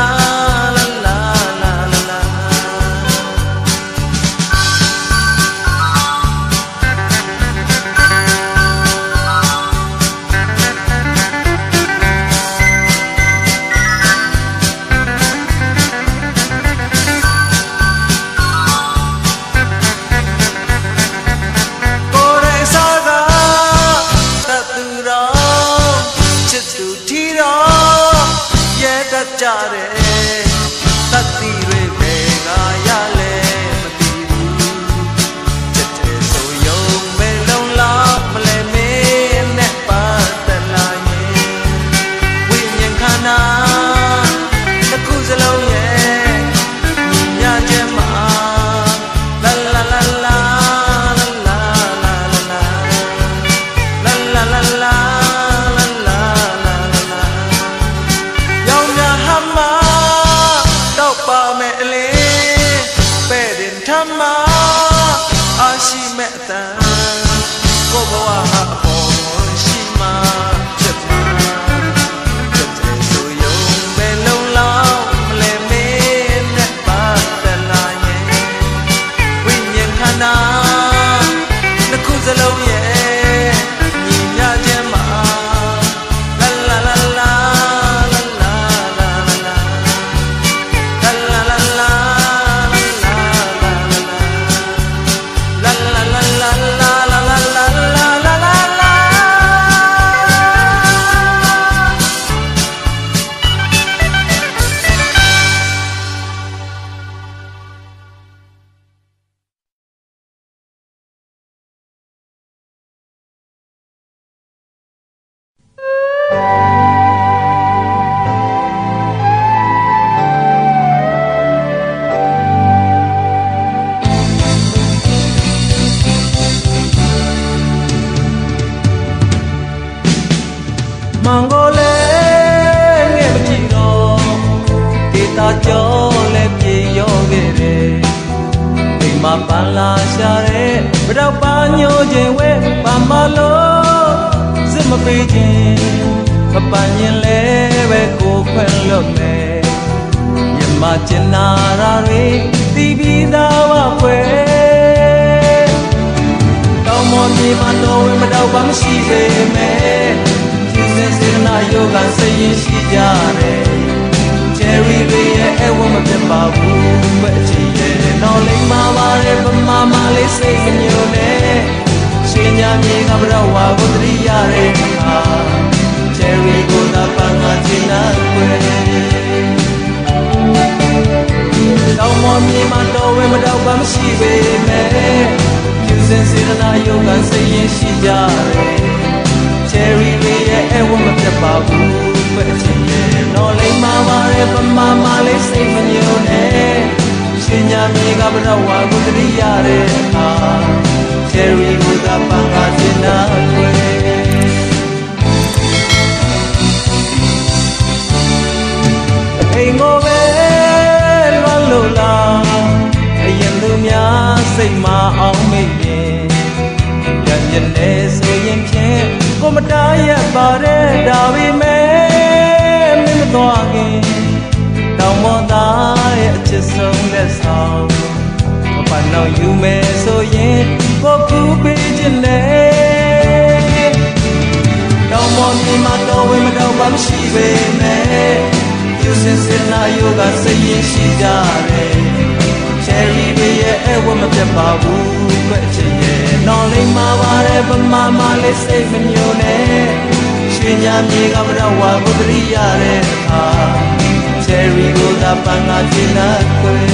Say my own me, yeah, yeah, yeah, so you can't. ကိုမတားရပါတဲ့ဒါပေမဲ့မင်းမသွားခင်တောင်ပေါ်သားရဲ့အချစ်ဆုံးလက်ဆောင်မပန်းတော့ယူမယ်ဆိုရင်ကိုကူပေးခြင်းနဲ့တောင်ပေါ်မြေမှာတော့ဝေမတော့ဘာမရှိပေမဲ့ယူစင်စင်နာယောကစိတ်ရင်ရှိကြတယ်ချယ်ရီတွေရဲ့အဝတ်မပြတ်ပါဘူးပဲချစ်ရဲ့နော်လိမ္မာပါတယ်ဗမာမလေးစိတ်မညိုနဲ့ရွှေညာမြေကမတော့ဝါကိုတရိရတဲ့အခါချယ်ရီကိုသာပန်းကကျင်းလာခွေ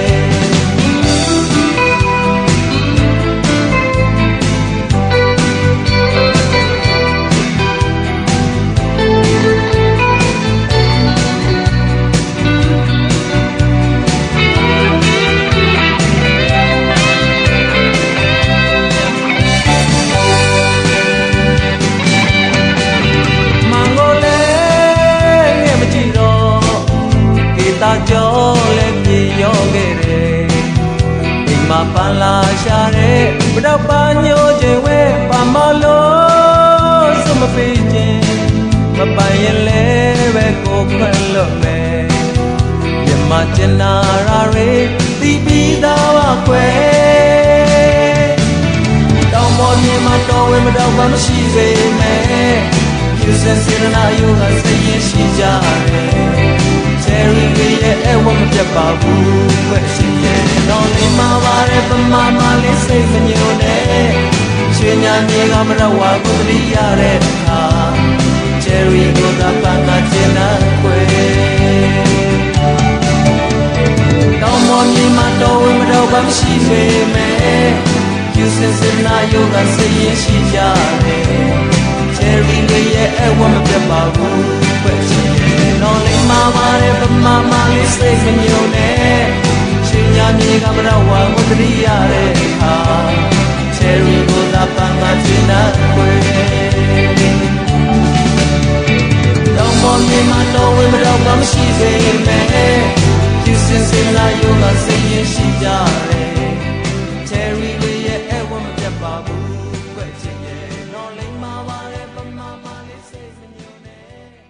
ကြောလည်းပြေရောခဲ့တယ်ဒီမှာပန်းလာရှာတဲ့ဘတော့ပန်းညိုခြင်းဝဲပါမလို့စမပေးခြင်းမပိုင်ရင်လည်းပဲကိုခွင့်လွတ်မယ်မြမကျင်နာရာတွေတီးပြီးသားပါကွယ်တောင်ပေါ်မြေမှာတော်ဝင်မတော့ဘာမရှိပေမဲ့ယူစင်စေရနာယောကစိတ်ရင်ရှိကြတယ်ချယ်ရီတွေရဲ့အဝတ်မပြတ်ပါဘူးခွဲရှိရဲ့တော့ဒီမှာပါတယ်ပမာမလေးစိတ်မညိုနဲ့ရွှေညာမြေကမရဝါကိုတရိရတဲ့အခါချယ်ရီကိုသာပန်းကကျင်းလာခွေတောင်ပေါ်မြေမှာတော့ဝေမတော့ဘာမရှိပေမဲ့ယူစင်စင်နာယောကစိတ်ရင်ရှိကြတယ်ချယ်ရီတွေရဲ့အဝတ်မပြတ်ပါဘူးခွဲရှိရဲ့နော်လိမ္မာပါတယ်ဗမာမလေးစိတ်မညိုနဲ့ရှင်ညာမြေကမရဝါကိုတရိရတဲ့အခါချယ်ရီကိုသာပန်းကကျင်းလာခွေတောင်ပေါ်မြေမှာတော့ဝေမတော့ဘာမရှိပေမဲ့ယူစင်စင်လာယောကစိတ်ရင်ရှိကြတယ်ချယ်ရီတွေရဲ့အဝတ်မပြတ်ပါဘူးခွဲချင်ရဲ့နော်လိမ္မာပါတယ်ဗမာမလေးစိတ်မညိုနဲ့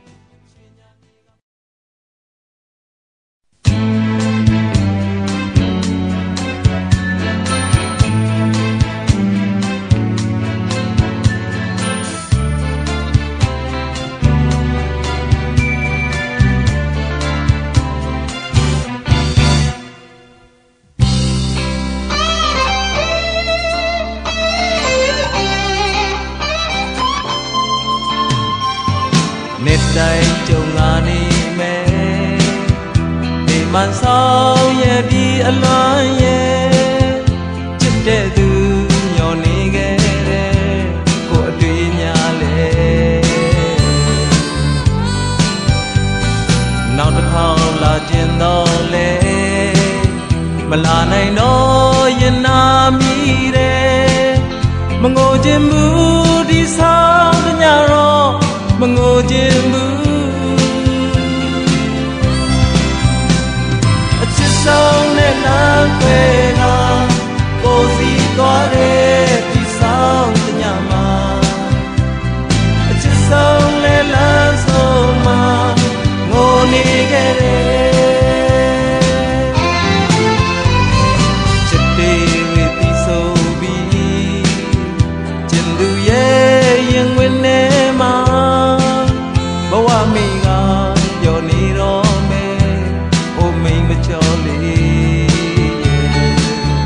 တိုင်းကြုံလာနေမယ်ဒီမှန်ဆောင်ရဲ့ဒီအလွန်ရဲ့ချစ်တဲ့သူညော်နေခဲ့တဲ့ကိုအတွေ့များလေနောက်တစ်ခေါက်လာခြင်းတော့လေမလာနိုင်တော့ရင်နာမိတယ်မငိုခြင်းဘူးဒီဆောင်တညတော့မငိုခြင်းဘူးအချစ်ဆုံးနဲ့လမ်းခွဲတာကိုစီသွားတဲ့ဒီဆောင်တညမှာအချစ်ဆုံးနဲ့လမ်းဆုံးမှာငိုနေခဲ့တယ်ချစ်သေးဝေတီဆိုပြီးကျင်သူရဲ့ရင်ဝင်နေမှာဘဝမိကပျော်နေတော့မယ်အိုမိန်မချောလေး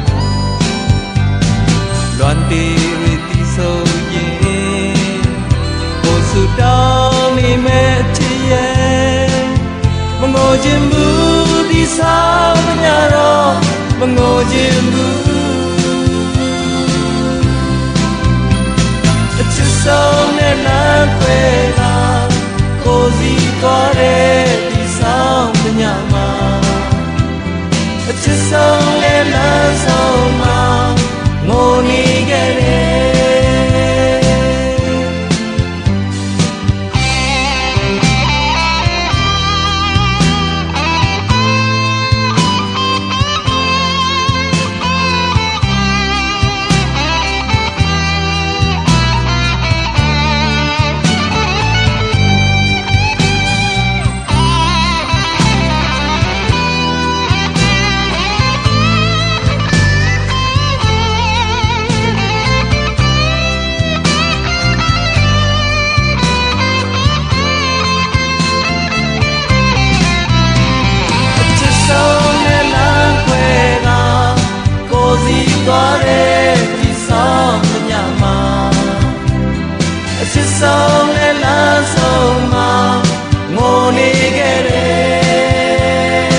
လွမ်းတေးရတီဆိုရင်ကိုစုတောင်းနေမဲ့ချစ်ရဲ့မငိုခြင်းဘူးဒီဆောင်မညာတော့မငိုခြင်းဘူးအချစ်ဆုံးနဲ့လမ်းခွဲတာကိုစီသွားတဲ့ဒီဆောင်တညမှာအချစ်ဆုံးနဲ့လမ်းဆုံးမှာငိုနေခဲ့တယ် sông lên lá sông mà ngô ni ghé đê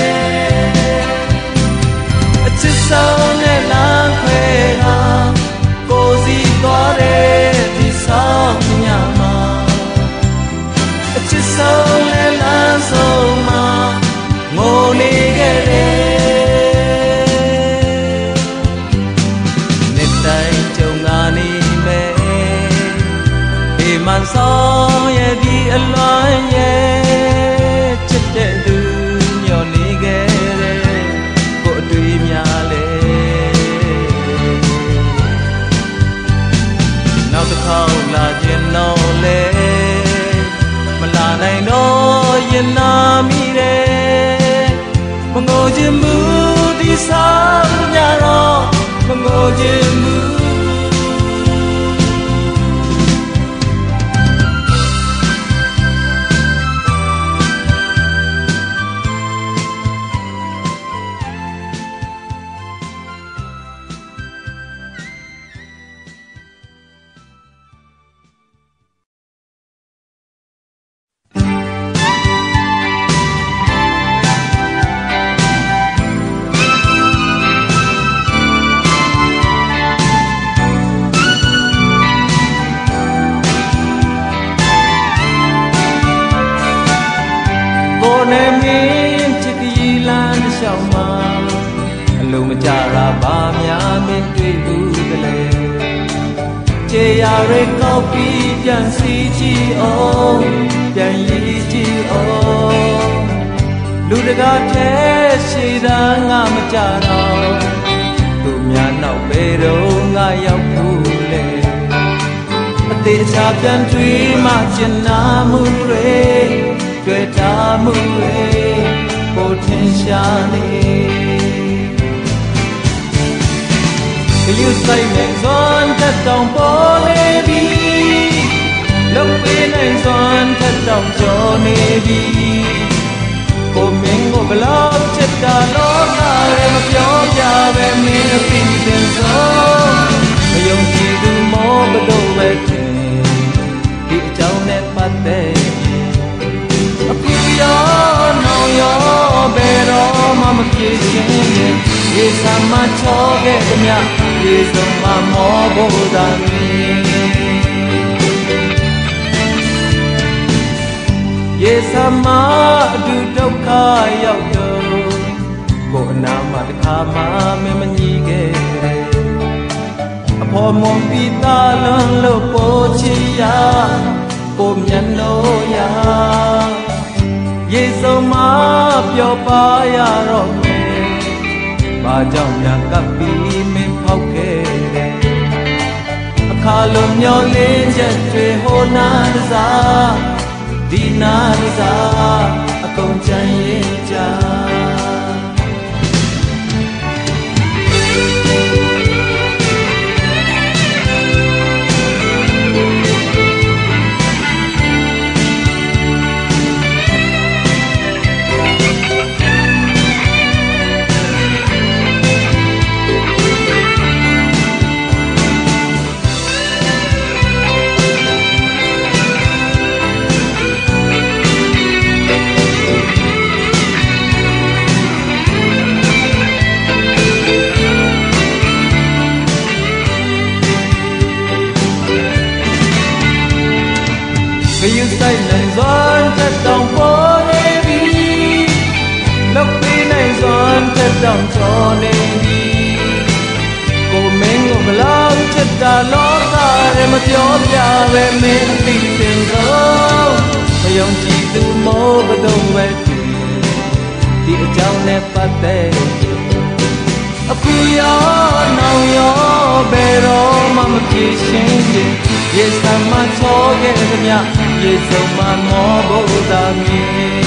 chữ sông lên lá khuê ra cô gì có đê thì sao nhà mà chữ sông lên lá sông mà ngô ni ghé đê nên tay chồng ngà ni mê thì màn gió ye đi ăn loài ye chất đệ từ nhỏ ni ghé đê cô tùy nhà lệ nào tôi không là chuyện nào lệ mà là này nó yên nam mi đê mà ngồi trên mưa đi xa nhà đó mà ngồi trên mưa em in chiếc y lan sao mà lù mà cha ra ba mía bên tuy u tele chê ya re cao pi pian si chi o pian yi chi o lù đa ga thế si ra nga mà cha nào tu mía nào bê đâu nga yau thu lệ tê cha pian tuy mà chân na mu re quê ta mưa potentially you say mình giòn thật đồng bố nê bi lúc bên anh giòn thật đồng cho nê bi cô mình ngồi bao chết cả ló ta em gió ya về mình tin tiền gió dùng chỉ từ mô bắt đầu về thế đi cháu nét bắt tê yo no yo pero mama kishine ye sama choge nya ye sama mo bodani ye sama du dokha yauk do ko na ma takha ma me manyi ge apho mon pi ta lon lo po chi ya ko myan no ya ye sâu má biểu ba ya rồi ba trong nhà cặp bi mềm phao kề khá lồng nhau lên chân thuê hôn na ra đi na ra công chân ye cha vì yêu say này giòn thật đồng phố nê bi lúc đi này giòn thật đồng cho nê bi cô mình ngồi lâu chất đã lót ta để mà thiếu nhà về mình tình tiền gió mà dùng chỉ từ mô bắt đầu về tiền địa cháu nếp phát tê akuya nào yo bero mama kishinje ye sama choge nya ye sama mo bodami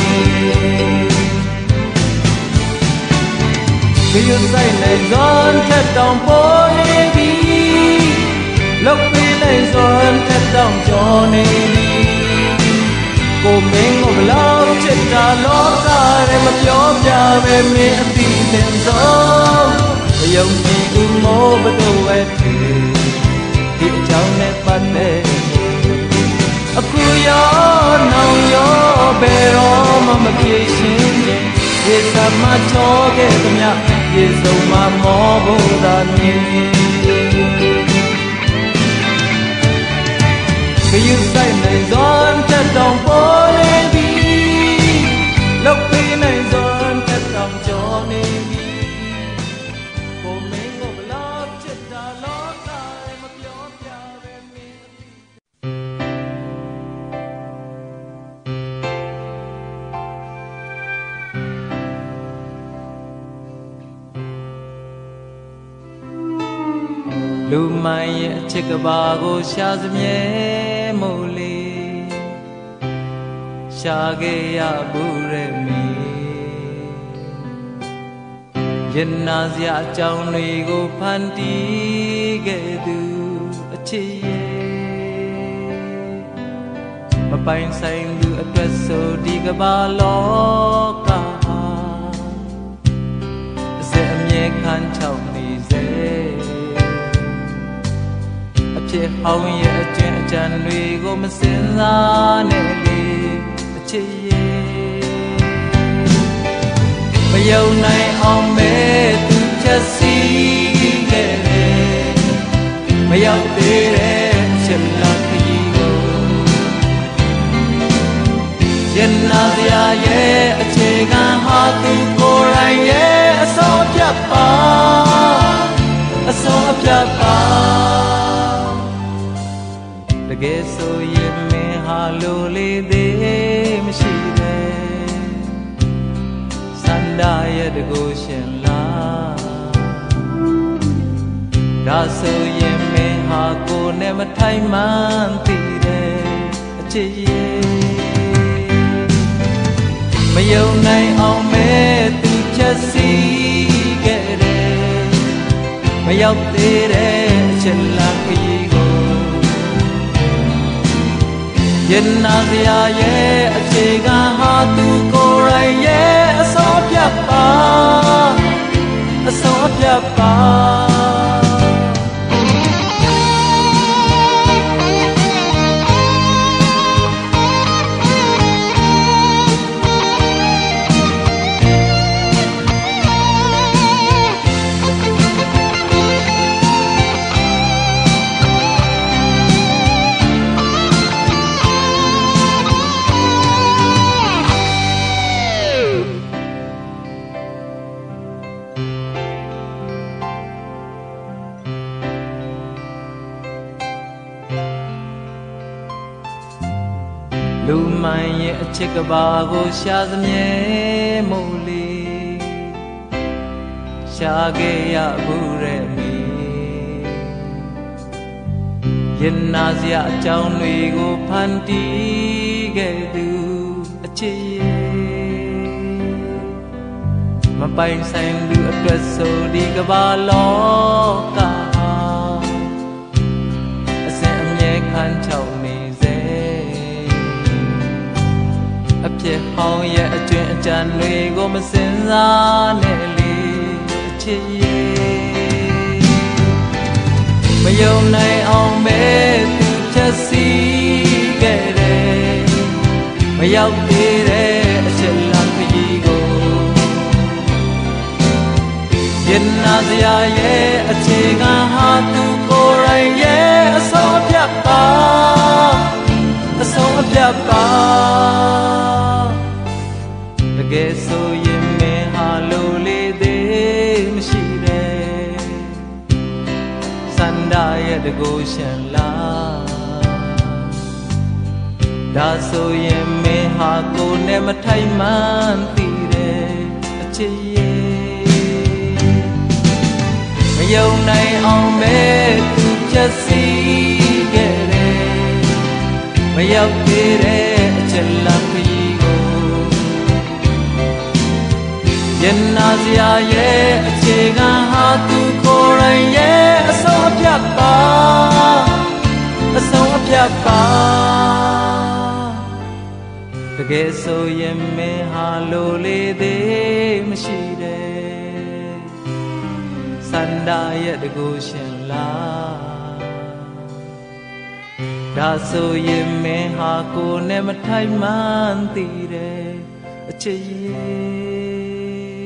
yêu say này giòn thật đồng phố nê bi lúc đi này giòn thật đồng cho nê bi cô mình ngồi lâu chết đã lót ta để mà gió nhà về miền tình tiền gió dùng chỉ cứ mô bắt đầu về thì cháu nét bắt đê mà cho cái tâm nhạc về dầu mà mò bồ đàn nhẹ cái yêu say này giòn chất đồng phố lên đi lúc khi này giòn chất đồng cho nên đi cô mình ngồi lót chết đã lót lại mặc lót ra về mình lu mai chiếc bà cô xa dâm nhé mô lì xa ghê ya bù rê mi dân na dịa trong nuôi cô phan tí ghê đu chê mà bánh xanh đu ở tuệ sô đi gà bà ló ca dễ nhé khăn trong nì dễ chế hồng ye chuyện chân nuôi gồm mà xin ra nề li chế bây giờ này ông mẹ tu cha si ghê bây giờ đi re chân là cái go chân na dia ye chế gan ha tu cô rai ye so chắp pa so chắp pa ghé so ye me halo le de mashire sanda ye de go shin la da so ye me ha ko ne ma thai man ti de achi ye ma yau nai ong me tu cha si ge de ma yau te de chen la ki dân na zia ye chế ga ha tu cô rai ye so pya pa so pya pa lu mai ye chiếc bà cô xa dâm nhé mô lì xa ghê ya bù rê mi dân na dịa trong nuôi cô phan tí ghê đu chê mà bánh xanh đưa tuyệt sâu đi cả ba ló cả xem nhé khăn chậu chế hồng ye chuyện chân nuôi gồm xin ra nề li chế bây giờ này ông bé tu cha si ghê đề bây giờ đi đề chân làm cái gì go dân na zia ye chế ga ha tu cô rai ye so pya pa so pya pa ghé so ye me halo le de mashire sanda ye de go shan la da so ye me ha ko ne ma thai man ti de achi ye ma yau nai ong me tu cha si ge de ma yau ti de chal la dân na zia ye chế ga ha tu cô rai ye so pya pa so pya pa ghé so ye me halo le de mashire sanda ye de go shin la da so ye me ha ko ne ma thai man ti de achi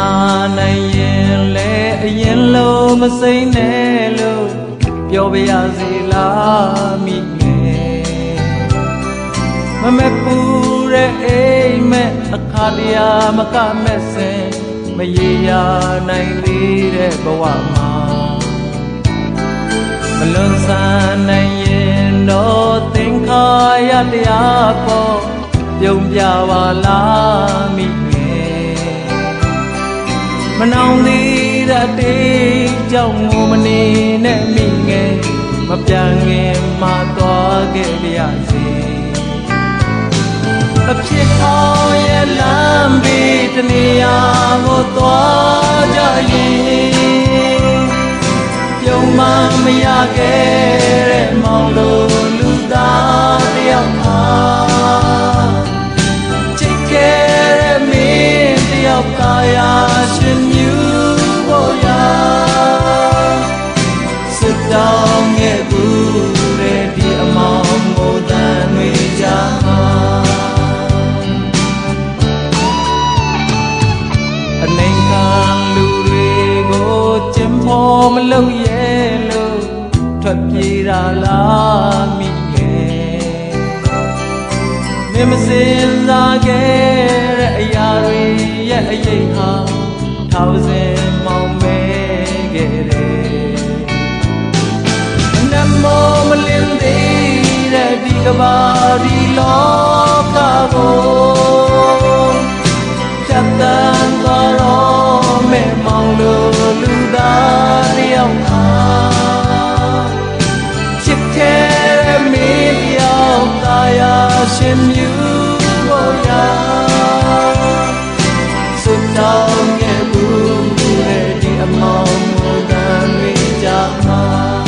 နိုင်ရင်လေအရင်လိုမစိမ့်နဲ့လို့ပြောပြရစီလားမိငယ်မမပူတဲ့အိမ်မက်အခါတရားမကမဲ့စင်မရေရာနိုင်သေးတဲ့ဘဝမှာမလွန်ဆန်နိုင်ရင်တော့သင်္ခါရတရားပေါ်ပြုံးပြပါလားမိငယ်မနောင်သေးတဲ့တေးကြောင့်ငိုမနေနဲ့မိငယ်မပြန်ခင်မှသွားခဲ့ရစေအဖြစ်အောင်ရဲ့လမ်းပြီးတနေရာကိုသွားကြရင်ပြုံးမမရခဲ့တဲ့မောင်လိုလူသားတယောက်ဟာချစ်ခဲ့တဲ့မင်းတယောက်ကာယရှင်မြူဖို့ရာစစ်တောင်းခဲ့ဘူးတဲ့ဒီအမောင်ကိုတန်တွေကြမှာအနေခံလူတွေကိုကျင်ဖို့မလုပ်ရဲ့လို့ထွက်ပြေးတာလားမိငယ်မင်းမစင်စားခဲ့တဲ့အရာတွေရဲ့အရေးဟာထောင်စင်မောင်မဲခဲ့တယ်နမောမလင်းသေးတဲ့ဒီကဘာဒီလောကကိုဖြတ်တန်းသွားတော့မဲ့မောင်လိုလူသားတယောက်ဟာချစ်ခဲ့မင်းတယောက်သာယာရှင်မြူဖို့ရာစွတ်တောင်းခဲ့ဘူးတဲ့ဒီအမောင်ကိုတန်တွေကြမှာ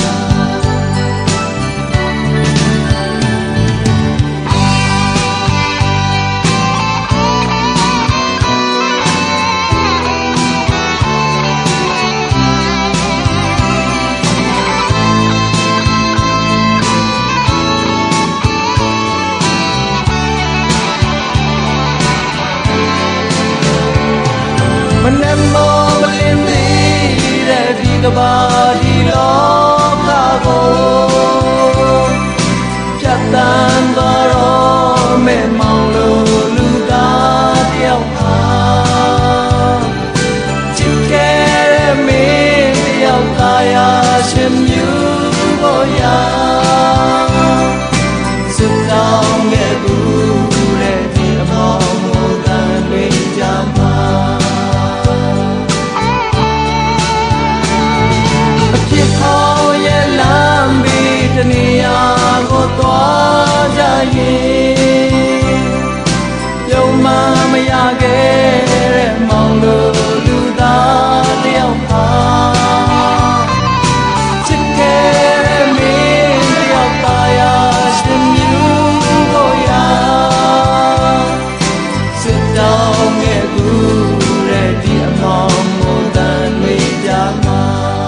မနှမောမလင်းသေးတဲ့ဒီကဘာဒီလောကကိုဖြတ်တန်းသွားတော့မဲ့မောင်လိုလူသားတယောက်ဟာချစ်ခဲ့တဲ့မင်းတယောက်ကာယရှင်မြူဖို့ရာစွတ်တောင်းခဲ့ဘူးတဲ့ဒီအမောင်ကိုတန်တွေကြမှာဖြစ်အောင်ရဲ့လမ်းပြီးတနေရာကိုသွားကြရင်ပြုံးမမရခဲ့တဲ့မောင်လိုလူသားတယောက်ဟာချစ်ခဲ့တဲ့မင်းတယောက်သာယာရှင်မြူဖို့ရာစစ်တောင်းခဲ့ဘူးတဲ့ဒီအမောင်ကိုတန်တွေကြမှာ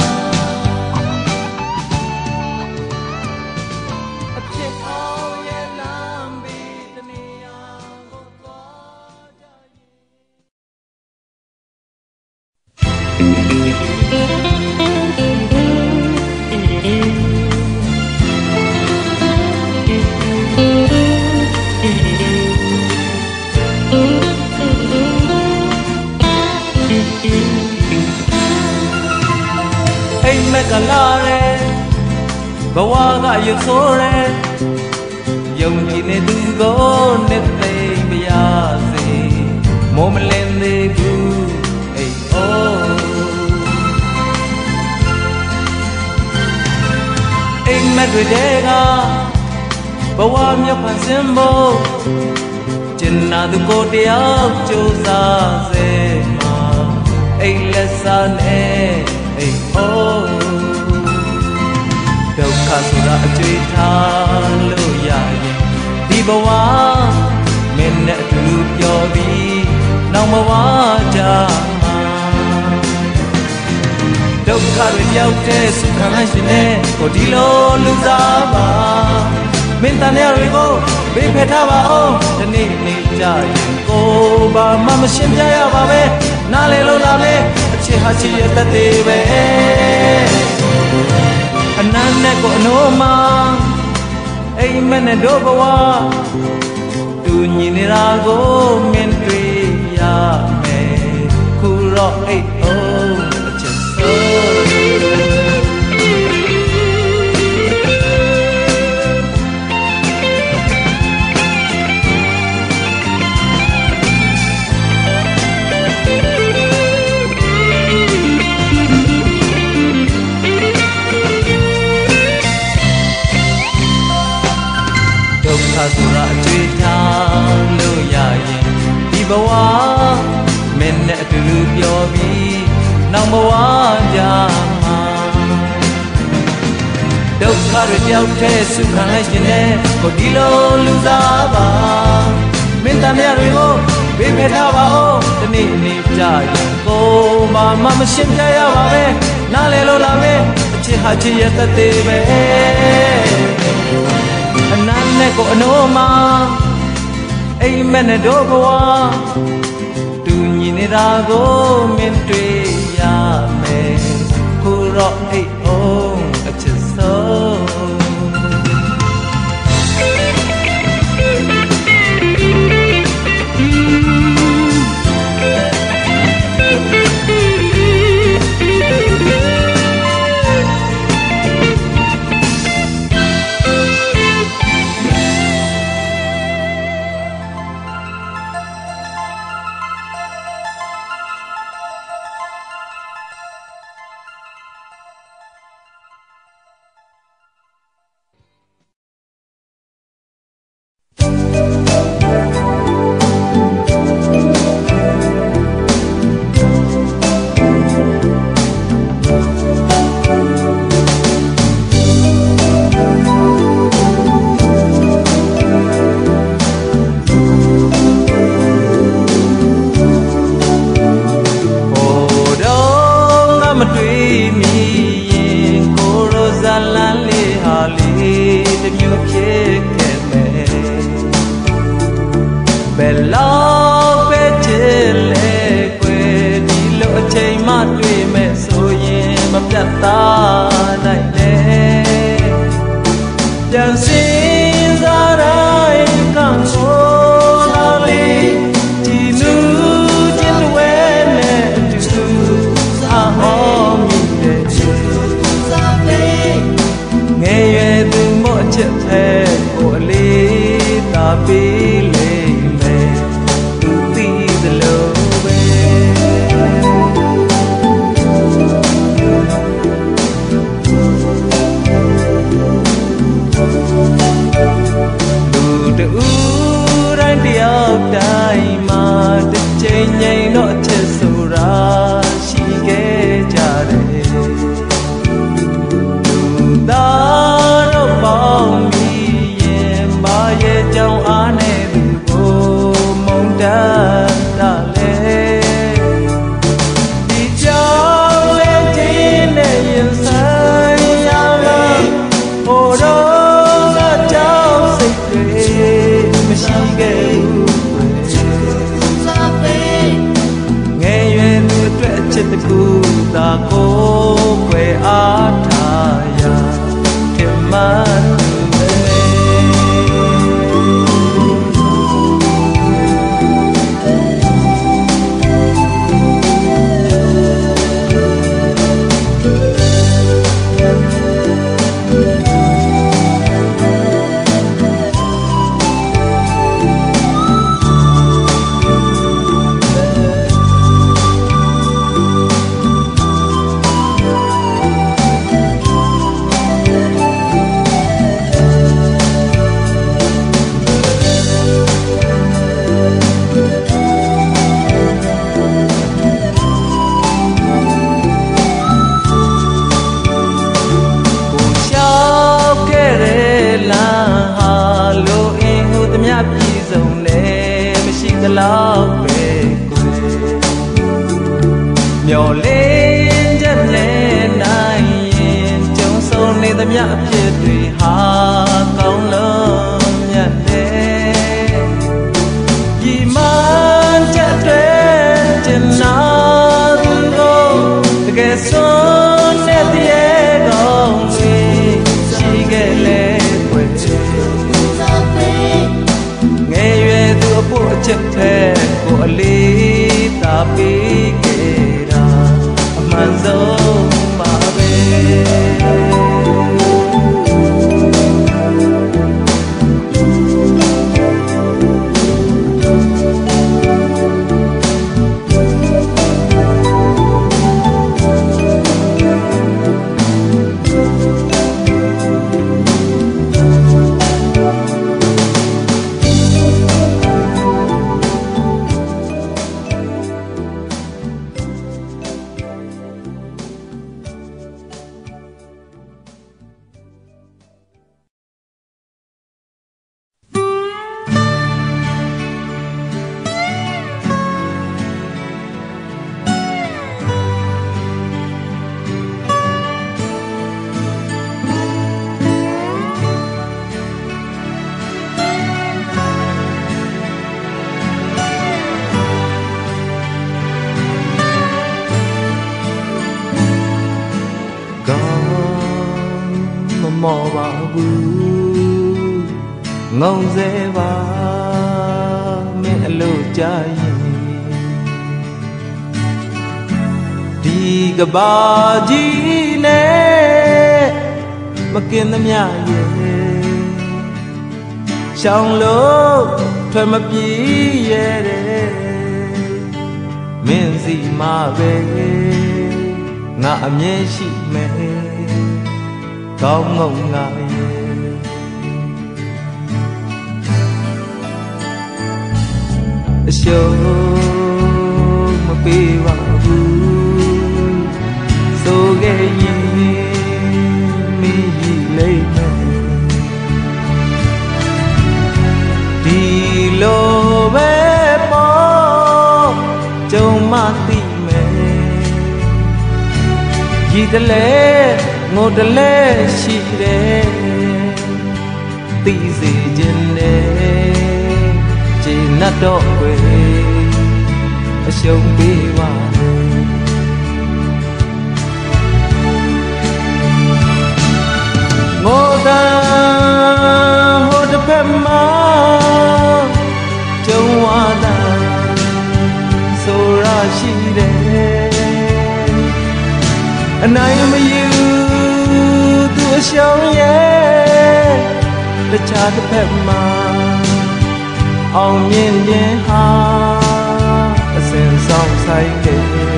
အိမ်မက်ကလာတယ်ဘဝကရုပ်ဆိုးတယ်ယုံကြည်နေသူကိုနဲ့သိမရစေမိုးမလင်းသေးဘူးအိမ်အိုးအိမ်မက်တွေတဲကဘဝမြတ်ဖန်ဆင်းဖို့ကျင်နာသူကိုတယောက်ကြိုးစားစေမှာအိမ်လက်စားနဲ့အိမ်အိုးဒုက္ခဆိုတာအကျွေးထားလို့ရရင်ဒီဘဝမင်းနဲ့အတူပြောပြီးနောက်ဘဝကြမှာဒုက္ခတွေပြောက်တဲ့စုခံရှင်နဲ့ကိုဒီလိုလူစားပါမင်းတန်ရတွေကိုဘေးဖက်ထားပါအောင်ဒီနေ့နေကြရင်ကိုဘာမှမရှင်းပြရပါပဲနားလေလို့လာမေအချစ်ဟာချစ်ရဲ့သက်သေးပဲအနမ်းနဲ့ကိုအနိုးမှာအိမ်မက်နဲ့တို့ဘဝတူညီနေတာကိုမင်းတွေ့ရမယ်ခုတော့အိတ်အောင်အချစ်ဆုံးဆိုရအတွေ့ထားလို့ရရင်ဒီဘဝမင်းနဲ့အတူတူပြောပြီးနောက်ဘဝကြမှာဒုက္ခတွေကြောက်တဲ့ဆုခံလိုက်ရင်လည်းကိုဒီလိုလူသားပါမင်းတမရတွေကိုဘေးဖယ်ထားပါဦးဒီနေ့နေကြရင်ကိုမှမမရှင်းပြရပါပဲနားလေလို့လာမယ်အချစ်ဟာချစ်ရဲ့သက်သေးပဲအနမ်းနဲ့ကိုအနိုးမှာအိမ်မက်နဲ့တို့ဘဝတူညီနေတာကိုမင်းတွေ့ရမယ်ခုတော့အိတ်အောင်အချစ်ဆုံး chất thề của lý ta bí kề ra mà dấu mà về mò bà vu ngông dễ bà mẹ lô trái đi gặp bà gì nè mà kiên tâm nhà về trong lô thôi mà bí về đây miền gì mà về ngã nhé chị mẹ không ngông ngại show mà bị vào vu số ghê gì mi gì lấy mẹ đi lô bé bó châu ma tì mẹ gì ta lẽ ngô ta lẽ chị đê tì gì trên đê chỉ nát độ quê sống bi hoa ngô ta hô ta phèm má châu hoa ta số ra chi đê anh ấy mới yêu tôi sống nhé để cha ta phèm má ông nhìn nhé ha sen song say kề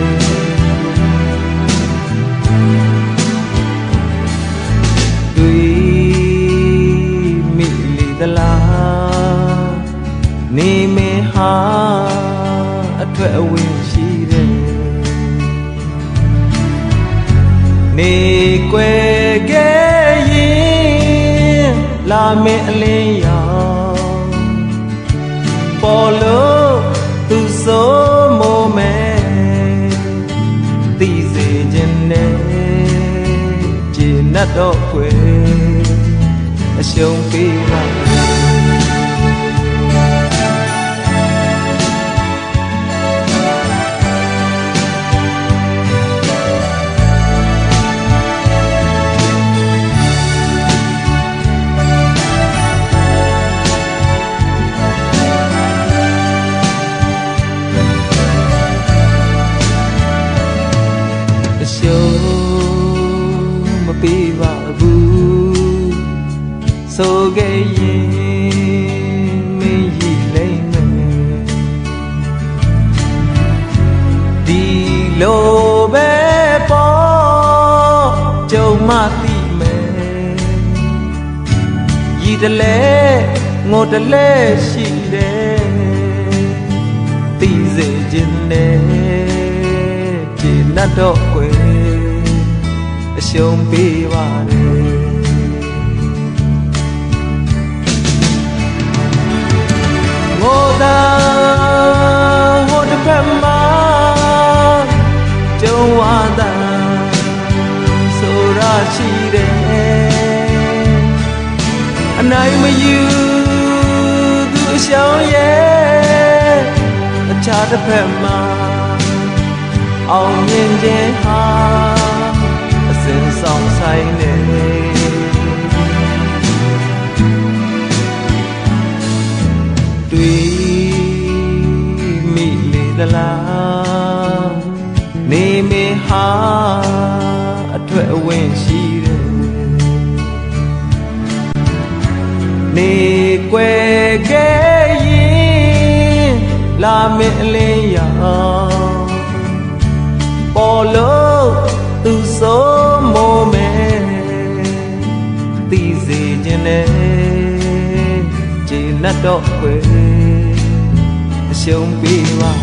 tuy mỹ lì ta la ni me ha thuê win chi de ni quê ghé yin la mẹ lên yao bỏ lỡ từ số mô mẹ tì dì trên nê chỉ nát độ quê sống phí hoa mà bị vào vu số ghê gì mi gì lấy mẹ đi lô bé bó châu ma tì mẹ gì ta lẽ ngô ta lẽ chị đê tì dễ trên đê chỉ nát độ quê sống bi hoa đê ngô ta hô ta phèm má châu hoa ta số ra chi đê anh ấy mới yêu tôi sống nhé cha ta phèm má ông nhìn nhé ha sen song say nè tuy nề quê ghé yên là mẹ lê ya bỏ lỡ từ số mô mẹ tí gì trên đây chỉ nát đỏ quê sống bi hoa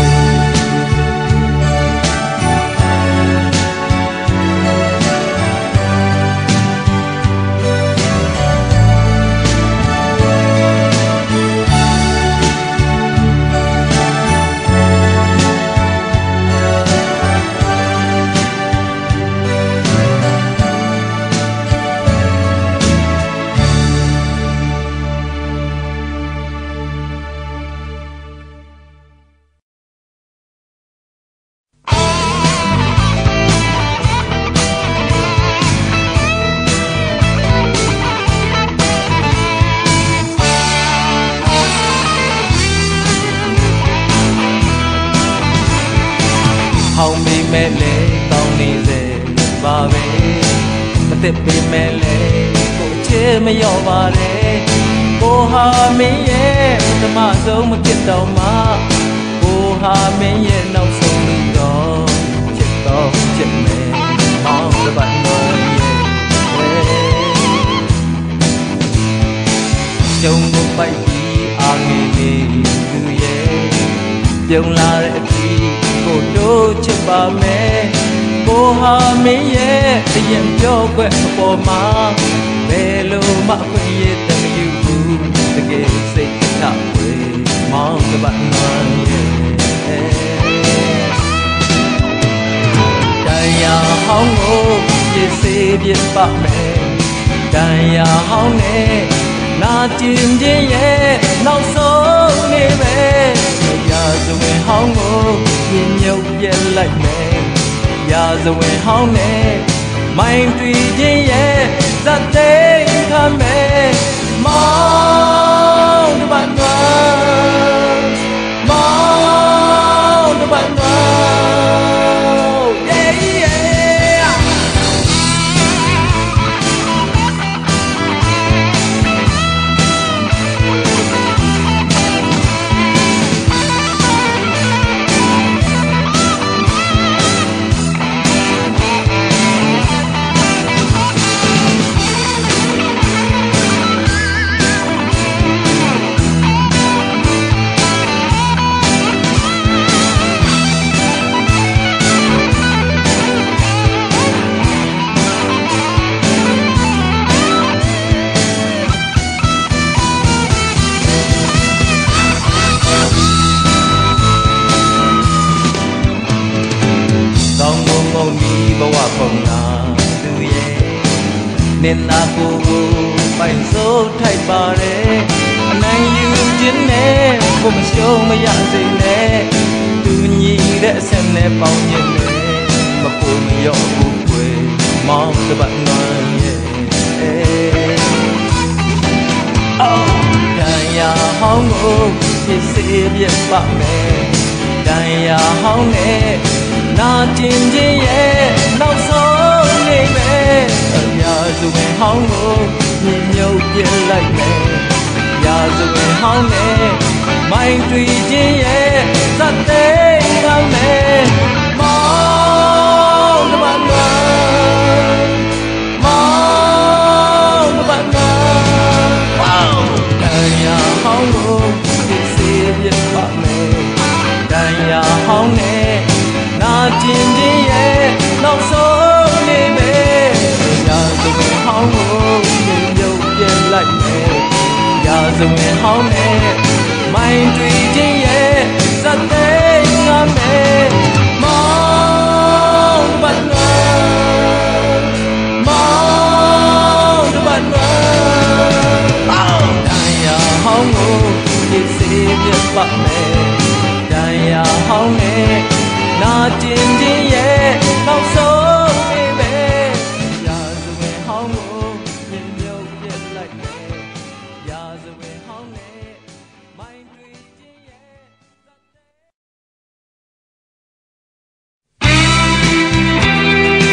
hồng bị mẹ lệ con đi về và về mà tiếp bị mẹ lệ cô chế mới yêu và lệ cô hà mi ye mà mà giống một chiếc tàu mà cô hà mi ye nấu sông đi đó chiếc tàu chiếc mẹ mong cho bạn người ye trong một bài đi ăn đi đi cứ ye trong là lệ đi cô đôi chân bà mẹ cô hà mi ye tiền cho quẹ cô má về lô mà quẹ ye tâm yêu vui ta kể xây thảo quê mong cho bạn ngoan ye đại nhà hóng ngô ye xây biết bà mẹ đại nhà hóng nè na chim ye ye nấu sông nè mẹ ya dùng hóng ngô nhìn nhau về lại mẹ ya dùng hóng nè mày tùy gì ye ra tên thà mẹ mong cho bạn ngoan mong cho bạn ngoan yeah yeah nên aku phải số thay bà rê anh yêu chiến nè cô mà show mà dạng gì nè tự nhiên để xem nè bao nhiêu nè mà cô mà yêu cô quê mong cho bạn ngoan đại nhà hóng ngô thì sẽ biết bà mẹ đại nhà hóng nè na chim gì ye nấu sông nè mẹ ya dùng hóng ngô nhìn nhau về lại mẹ ya dùng hóng nè mày tùy chi ye ra tên thằng mẹ mong cho bạn ngoan mong cho bạn ngoan wow đại nhà hóng ngô thì sẽ biết bà mẹ đại nhà hóng nè na chim gì ye nấu sông nè mẹ ya dùng hóng ngô nhìn nhau về lại mẹ ya dùng hóng nè mày tùy chi ye ra tên ngắm mẹ mong bạn ngoan mong cho bạn ngoan đại nhà hóng ngô thì sẽ biết bạn mẹ đại nhà hóng nè na chim gì ye nấu sông nè mẹ ya dùng hóng ngô nhìn nhau về lại mẹ ya dùng hóng nè mày tùy chi ye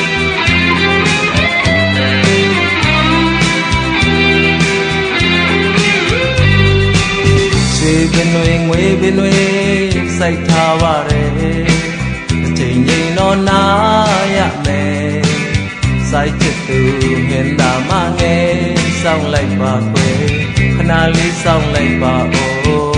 Hãy subscribe nuôi nguy bên nuôi say thao vào đây trình nhìn nó ná ya mẹ say chết từ hiện đã mang nghe xong lại bà quê khana lý xong lại bà ô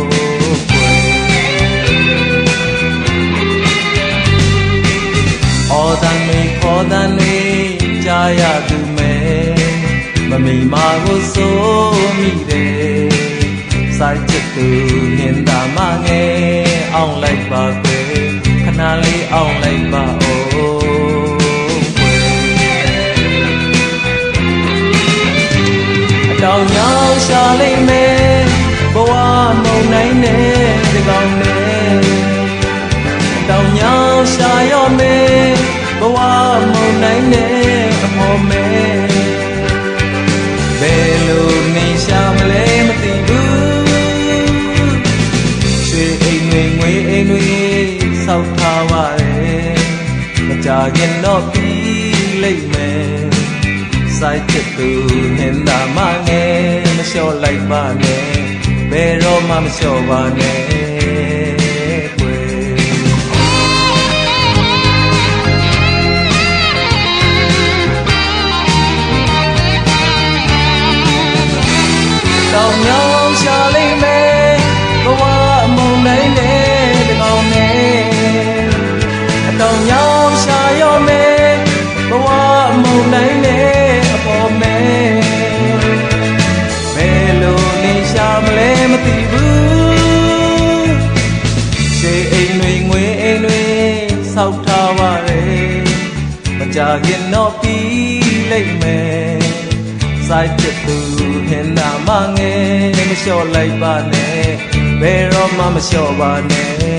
ô tan mi khó tan mi cha ya tu mẹ mà mình mà vô số mi đề sai chết từ hiện đã mang nghe ông lại bà quê khana lý ông lại bà ô đào nhau xa lên mê bố à màu này nè để gòn nè đào nhau xa yo mê bố à màu này nè mồ mê bê lù ni xa mà lê mà tì bư xuê ê nguy nguy ê nguy sau thao à ê mà chả ghen nó tí lấy mê sai chết từ hiện đã mang nghe mà cho lại bà nè bê rô mà mà cho bà nè đào nhau xa lấy mê có qua mong đấy nè đừng ngầu nè đào nhau xa yo mê có qua mong đấy nè po mê mê lô ni xa mà lê mà tì bư xê ê nuôi nguê ê nuôi sau thao bà rê mà chả ghiền nó tí lấy mê sai chết từ hiện đã mang nghe mà cho lại bà nè bê rô mà mà cho bà nè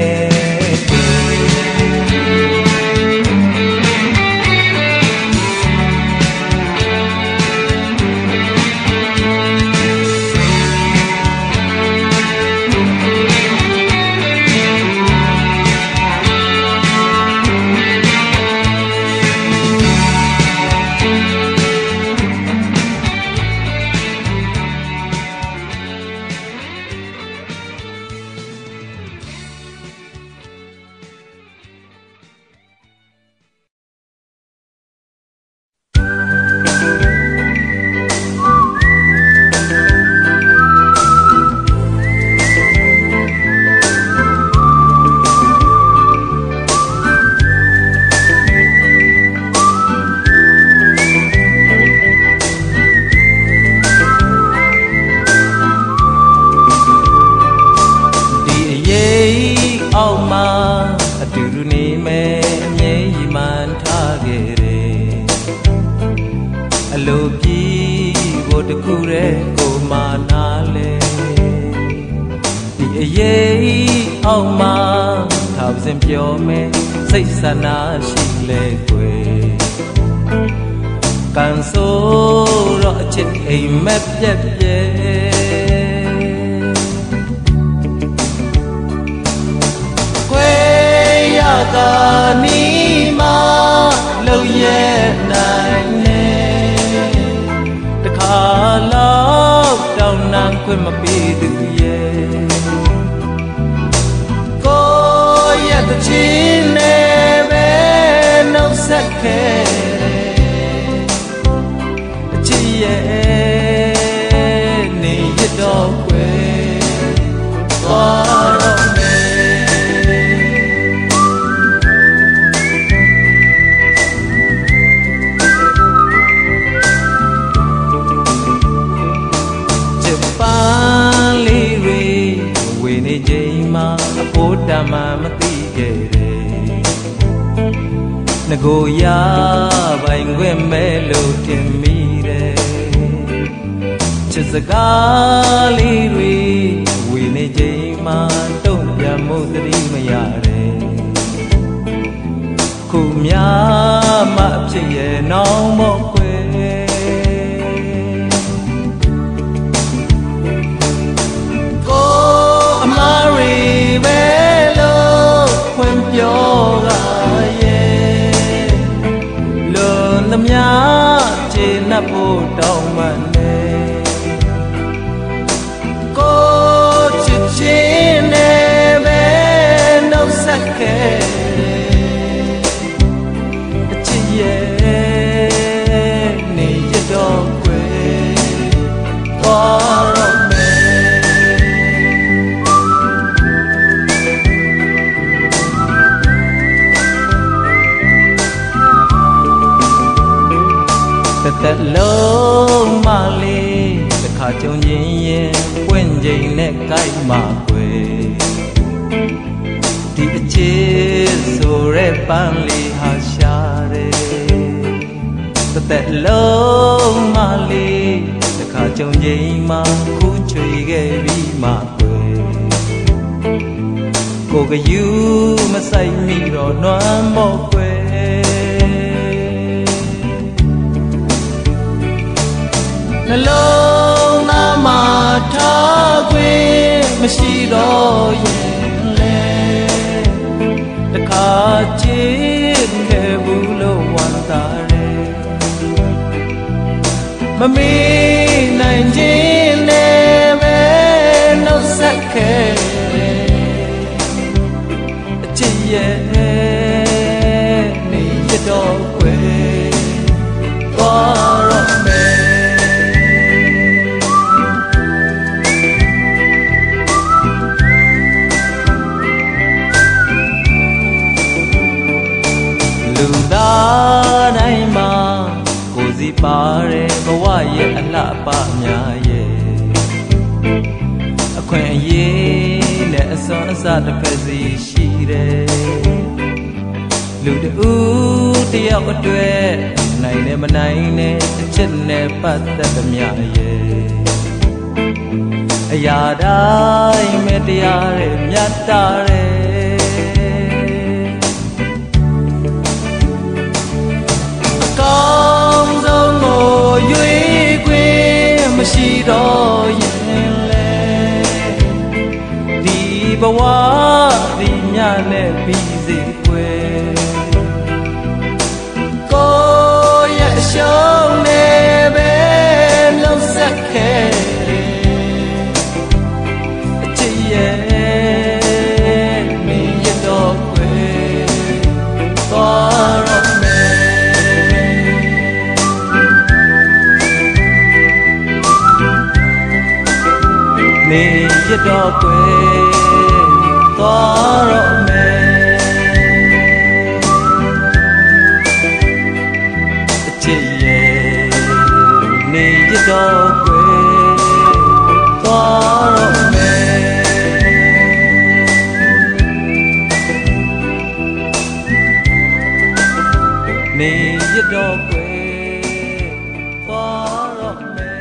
sana shi lệ quê càng số rõ trên ấy mép dẹp dê quê ya ta ni ma lâu ye này nè ta khá lâu đau nàng quên mà bị được ye cô ya ta chín nè kể chỉ ye ni ye do quê qua đâu nè chụp pa li ri we ni jai ma po da ma ma ti kể Nagoya vai ngwe melo temire Chizagali ri wine jema don't ya modri mayare Kumya ma pye no mo kwe Ko amari melo kwen pyo ga lâm nhá trên nắp ô trong màn đêm cô chỉ chung nhìn yên quên dây nè cái mà quê đi chết rồi rẽ ban li hà xa rê ta tệ lâu mà li ta khá chung dây mà khu chơi ghê vì mà quê cô cái yêu mà say mi rồi noan bỏ quê na lâu na mà tha quê mà si đó yên lệ ta khá chết khe bu lâu hoàn ta rê mà mi này trên nè mẹ nó sắc khe ni ye do quê qua rồi mẹ lưu đá này mà cô gì ba re có qua ye anh lạ ba nhà ye quen ye nè son sa tập phải gì shi re lưu để u tiêu có tuệ này nè mà này nè chân nè bắt ta tâm nhà ye ya dai me tia re nhát ta re con dâu ngồi dưới quê mà si đó yên lệ đi bao quá đi nhà nè bị gì quê cô ya sống nè bên lâu sắc khe chỉ ye mi ye đó quê có rồi mẹ mi ye đó quê có rồi mẹ cho quê có rồi mẹ ni giết cho quê có rồi mẹ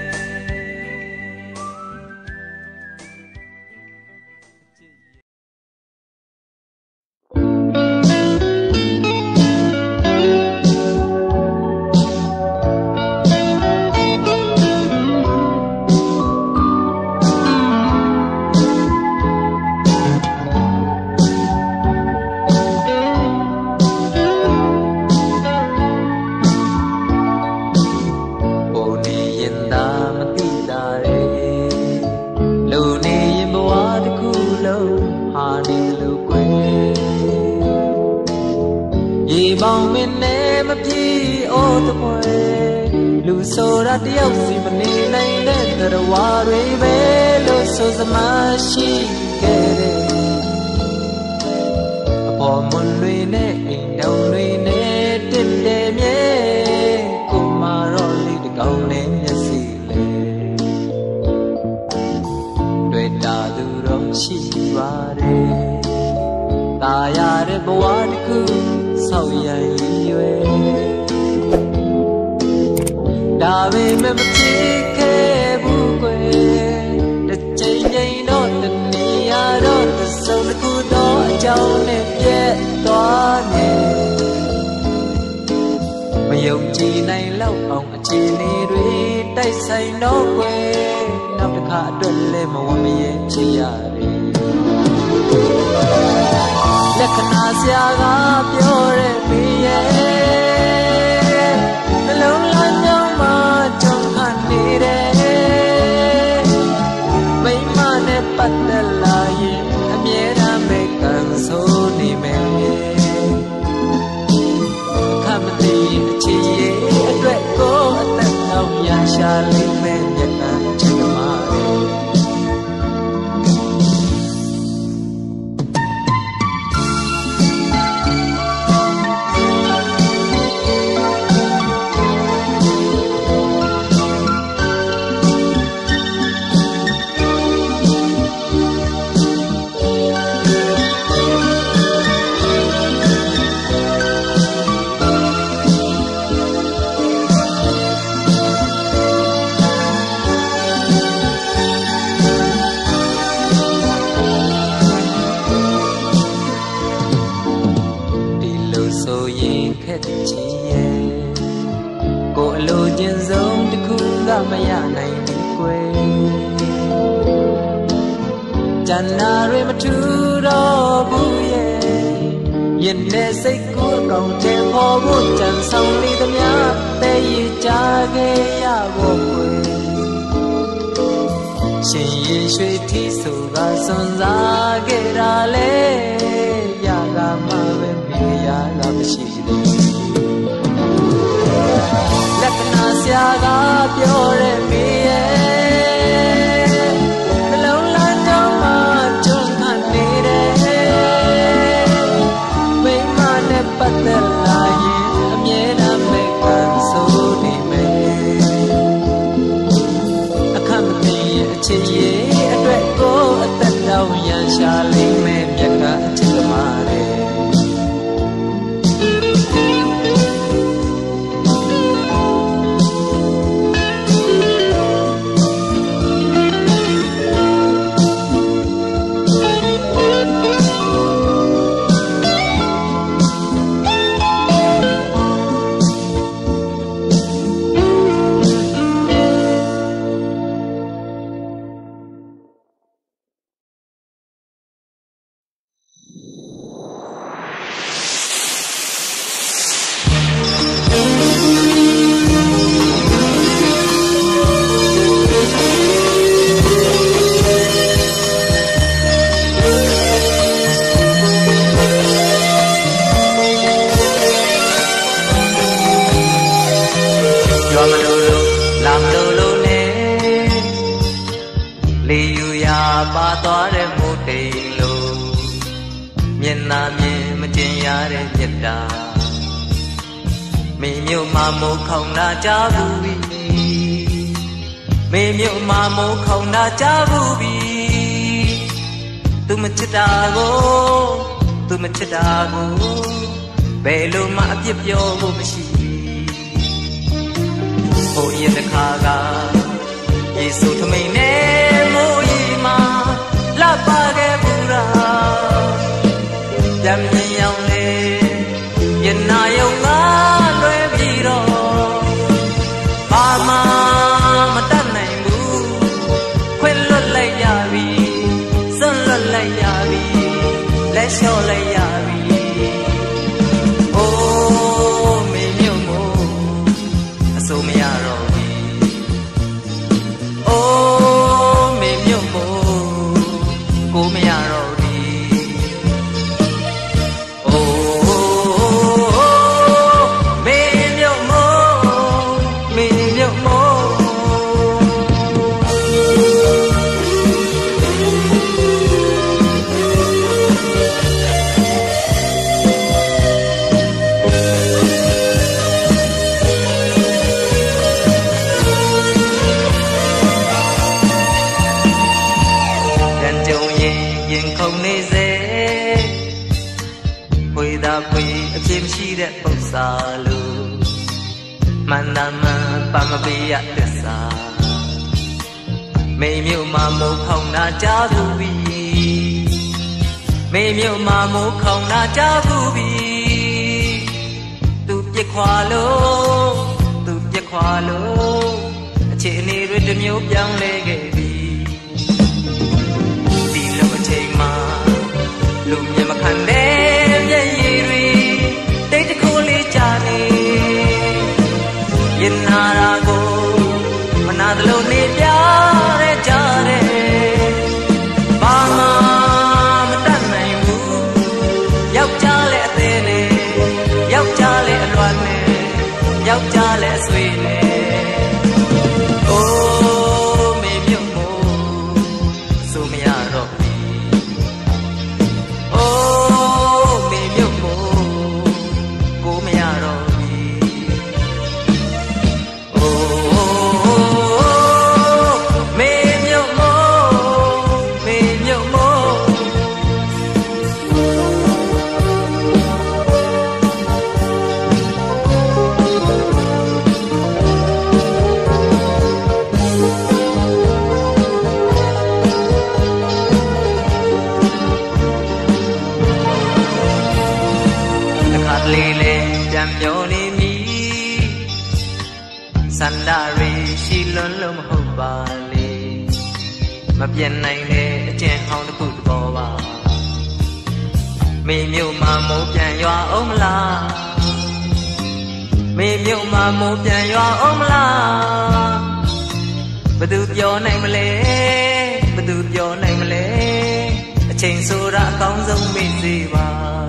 bong bên em mà phi ô tô quê lu sô ra điệu si bên này này này từ đầu qua rồi về lu sô ra mà chi kề bỏ một lối nè đầu lối nè trên đêm nhé cô mà rồi đi được câu nè nhớ si lệ đôi ta từ đó chi qua đây ta ya để bỏ đi cứ sao vậy vậy đã về mà mất cái bu quê để chơi nhảy nó tình nia đó từ sâu nó cứ đó châu nè biết đó nè mà yêu chi này lâu ông chi này đuôi tay say nó quê nào được hạ đơn lên mà qua mấy chi à lekna siaga pyore piye long la nyong ma chong ani re mai ma ne pat la yin amye ra me kan so ni me khamati chi ye atwet ko atat thong ya sha le me nyat na chama Chana re matu do buye yin ne say ku kong che pho bu chan song li the mya te yi cha ge ya bo kwe shin yin shwe thi so ga son za ge ra le ya ga ma be mi ya ga ma shi de lakna sya ga pyo re mi ye bắt đầu là gì nhớ đam mê càng số đi mê khám thì chỉ dễ đợi cô tận đầu nhà xa lên mê nhạc cả chưa mà để cha vui mê miêu mà mô không na cha vui tu mình chết dago tu mình chết dago bê lô mà tiếp vô vô mà xì hồ yên kha ga Giêsu thầm mình nè mô y mà la ba ge bura dầm nhau nè yên na yêu ngã đôi bi rồi Mama mata này mu quên luôn lại ya vi sơn luôn lại ya vi lại sao lại ya vi ô mẹ miêu mô số mẹ rồi ô mẹ miêu mô cô mẹ rồi Salu manama pamabiya desa mê miêu mà mô không na cha vu vi mê miêu mà mô không na cha vu vi tu biết khoa lô tu biết khoa lô chị ni rồi đêm nhốt giang lê ghê vi đi lâu trên mà lùm nhà mà khăn đêm dây ri Tết cô li chani yin harago manad lo ni pyare chare mama matan nai mu yauk cha le te le yauk cha le loan ne yauk cha le sui ne ô me myo mo su me ya ro ô me myo mo cô mẹ rồi ô mẹ nhớ mô mẹ nhớ mô lê lê chạm nhô ni mi sandari shi lon lom ho ba le mà bien này nè ကျင်ဟောင်းတစ်ခုတဘောပါမေမြို့မှာမိုးပြန်ရွာအောင်မလားမေမြို့မှာမိုးပြန်ရွာအောင်မလားဘယ်သူပြောနိုင်မလဲဘယ်သူပြောနိုင်မလဲအချိန်ဆိုတာအကောင်းဆုံးမေ့စေပါ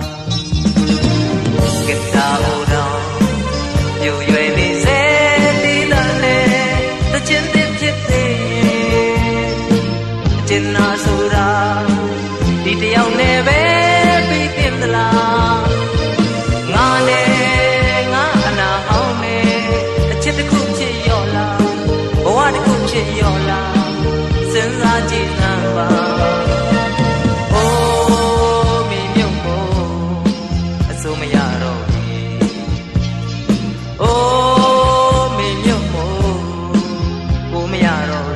ကတာဟိုတော့ပြူရွယ်နေစေတီးတဲ့နဲ့တချင်တဲ့ဖြစ်သေးအကျဉ်းနာဆိုတာဒီတယောက်နဲ့ပဲပြီးတင်သလားငါနဲ့ငါအနာဟောင်းနဲ့အချစ်တစ်ခုဖြစ်ရောလားဘဝတစ်ခုဖြစ်ရောလားစဉ်းစားကြည့်စမ်းပါအိုးမိမြုပ်မို့အစိုးမရတော့ဘူးအိုးမိမြုပ်မို့ကိုမရတော့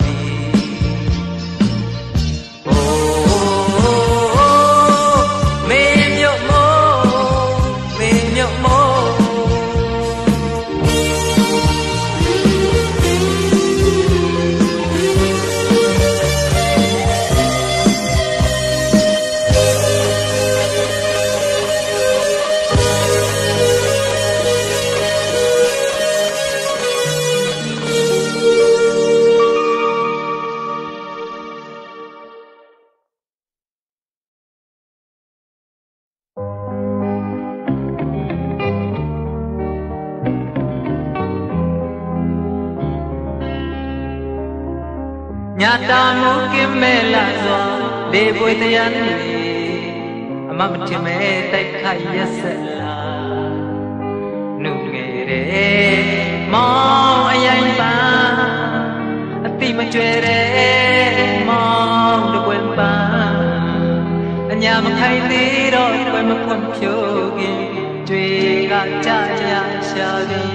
ညာတာမူကင်းမဲ့လာစွာလေပွေတရားနေအမမထင်မဲ့တိုက်ခိုက်ရက်ဆက်လာနှုတ်ငယ်တဲ့မောင်အရင်ပန်းအတိမကျွဲတဲ့မောင်တကွယ်ပန်းအညာမခိုင်သေးတော့ကွယ်မဖွင့်ဖြိုးခင်တွေကကြကြရှာသည်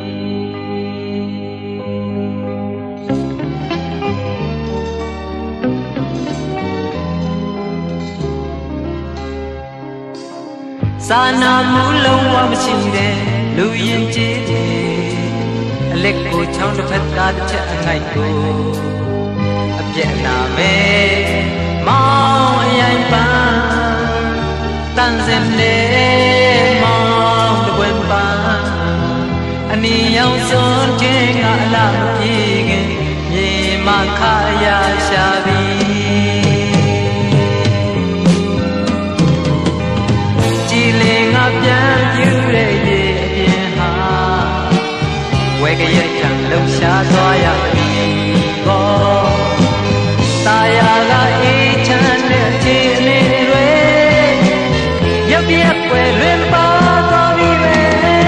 စာနာမှုလုံးဝမရှိတဲ့လူရင်ကျေးတဲ့အလက်ကိုချောင်းတစ်ဖက်ကတစ်ချက်အငိုက်ကိုအပြက်နာမဲ့မောင်အရင်ပန်းတန်စင်နေမောင်တပွင့်ပန်းအနီရောင်စွန်ခြင်းကအလားမပြေခင်မြေမခါရရှာပြီးပြန်ပြူတဲ့ရေအပြင်ဟာဝဲကရက်ထံလှရှားသွားရပြီဘောတာယာကအေးချမ်းတဲ့ခြေလေးတွေရက်ပြက်ွယ်လွင်ပါသွားပြီပဲ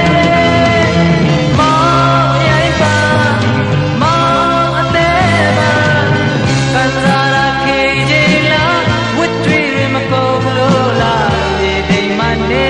မောင်ရိုင်းပါမောင်အသေးပါကန်စားရခေကြီးလားဝတ်တွေမကုန်လို့လားဒီဒီမနေ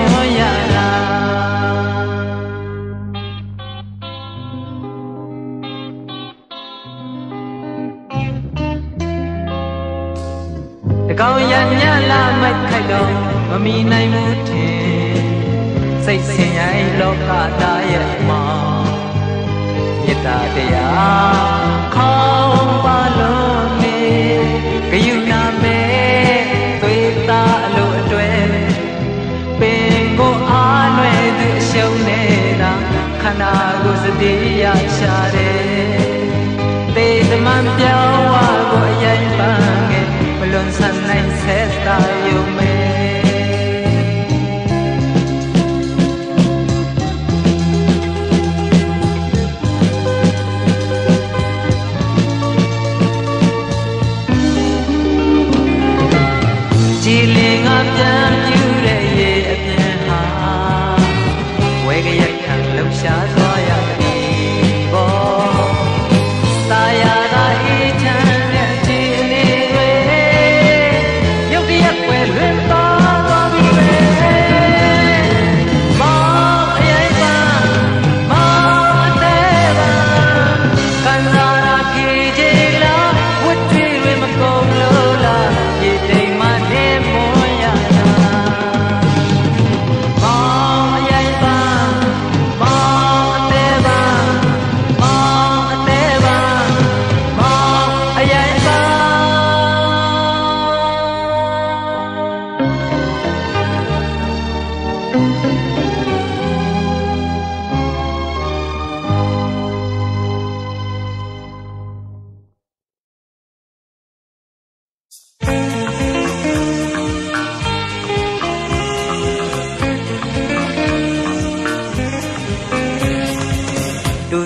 ကောင်းရညလာမိုက်ခိုက်တော့မမီနိုင်ဘူးထင်စိတ်ဆင်ရိုင်းလောကသားရဲ့မောင်မေတ္တာတရားခေါင်းပါလုံးနေဂယုဏမဲသွေးသားအလိုအတွဲပင်ကိုအားနွယ်သူအရှုံးနေတာခန္ဓာကိုယ်စတိရရှာတယ်သေသမန်ပြောင်းဝါကိုအရင်ပန်းခဲ့လွန်ဆန်းနိုင်ဆက်တာယုံမဲကြည်လင်ငါပြန်ပြူတဲ့ရေအပြင်ဟာဝဲကရက်ခံလှရှားသွားရပြီဘောတာယာကအေး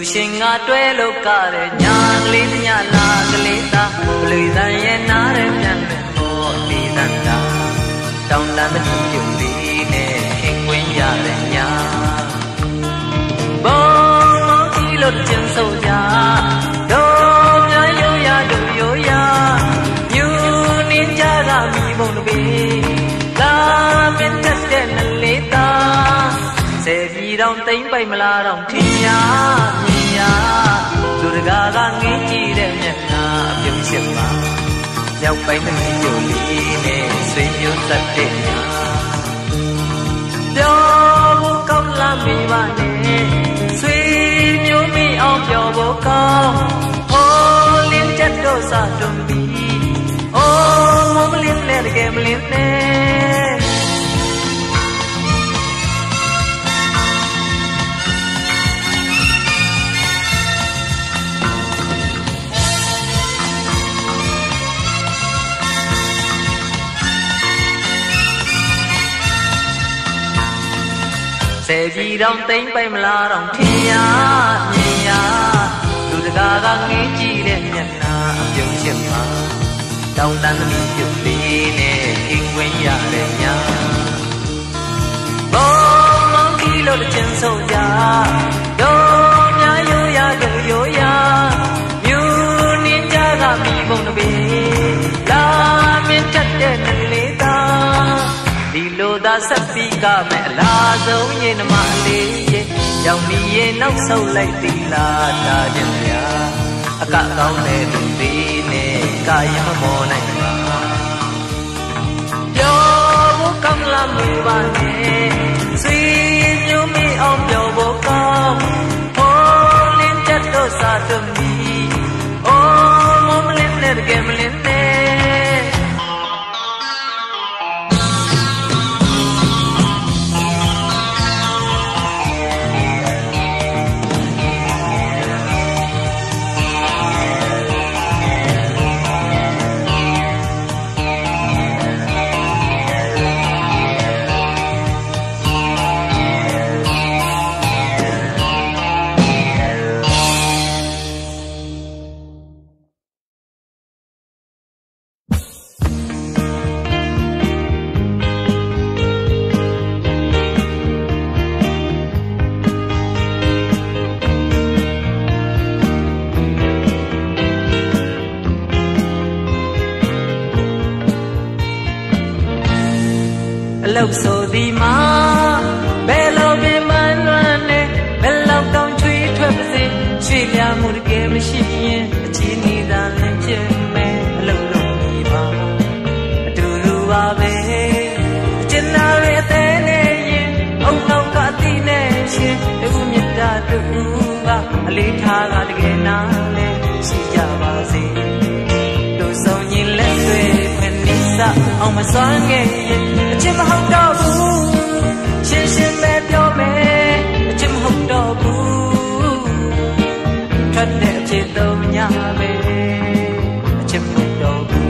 ရှင်ငါတွဲလို့ကတဲ့ညာကလေးညလာကလေးသားလူသံရဲ့နားရဲ့ပြန်လို့ပေါ်ဒီသံတာတောင်းတမတိပြုတ်လေးနဲ့ခင်ခွင်းရတဲ့ညာဘုံကြီးလို့ကျင်ဆိုကြတို့များရိုးရတို့ရိုးရမြူနေကြကမိဘုံတပေလာပင်တက်တဲ့နလေးသားစေပြီတော့တိမ့်ပိုက်မလားတော့ထင်ရမြင်ရလူတကာကငင်းကြည့်တဲ့မျက်နှာအပြုံးရှစ်ပါရောက်ပိုင်းသမီးတို့လေးနဲ့ဆွေမျိုးသက်တဲ့ညာပြောဖို့ကောင်းလားမိမနဲ့ဆွေမျိုးမိအောင်ပြောဖို့ကောင်းဟိုလင်းချက်တို့စားတွန်ပြီးအိုးမမလင်းနဲ့တကယ်မလင်းနဲ့စေပြီတော့တိမ့်ပိုက်မလားတော့ထင်ရမြင်ရလူတကာကငေးကြည့်တဲ့မျက်နှာအပြုံးရှင်းပါတောင်းတမ်းသမီးပြုတ်လေးနဲ့ခင်ခွင်းရတဲ့ညာဘုံမောင်ကြီးလို့ကျင်ဆုံးကြတို့များရိုးရတို့ရိုးရမြူနေကြကမိဘုံတပေလာမင်းတက်တဲ့နလေးသားဒီလိုသာဆက်ပြီးကမဲ့အလားဆုံးရင်နမလေးရဲ့ရောက်မီရဲ့နောက်ဆုတ်လိုက်သီလားတာခြင်းဗျာအကကောင်းတဲ့သူသေးနဲ့ကာယမမောနိုင်ပါပြောဖို့ကောင်းလားမေးပါနဲ့ဆွေမျိုးမေးအောင်ပြောဖို့ကောင်းဟိုလင်းချက်တို့စားတွမီအိုးမမလင်းနဲ့တကယ်မလင်းနဲ့လောက်ဆိုဒီမှာဘယ်လိုပြမလွမ်းနဲ့ဘယ်လောက်တောင်ချွေးထွက်ပါစေရွှေပြမှုတကယ်မရှိရင်အချင်းနေသာလည်းဖြစ်မယ်အလုံးလုံးဒီပါအတူတူပါပဲအကျဉ်းသားရဲ့အသေးနဲ့ရင်အုံနောက်ကတိနဲ့ရှင်တူမြတ်တာတူကအလေးထားကတကယ်နားလဲရှိကြပါစေတို့ဆုံးရင်လက်တွေဖက်နေစားအောင်မစွမ်းခဲ့ရင်အချစ်မဟုတ်တော့ဘူးရှင်းရှင်းပဲပြောမယ်အချစ်မဟုတ်တော့ဘူးထွက်တဲ့အဖြစ်သုံးညပဲအချစ်မဟုတ်တော့ဘူး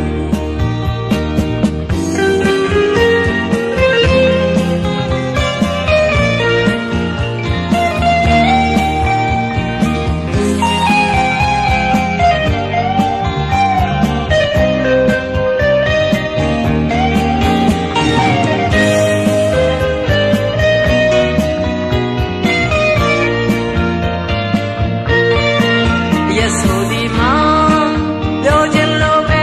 ဆိုဒီမှာပြောချင်လို့ပဲ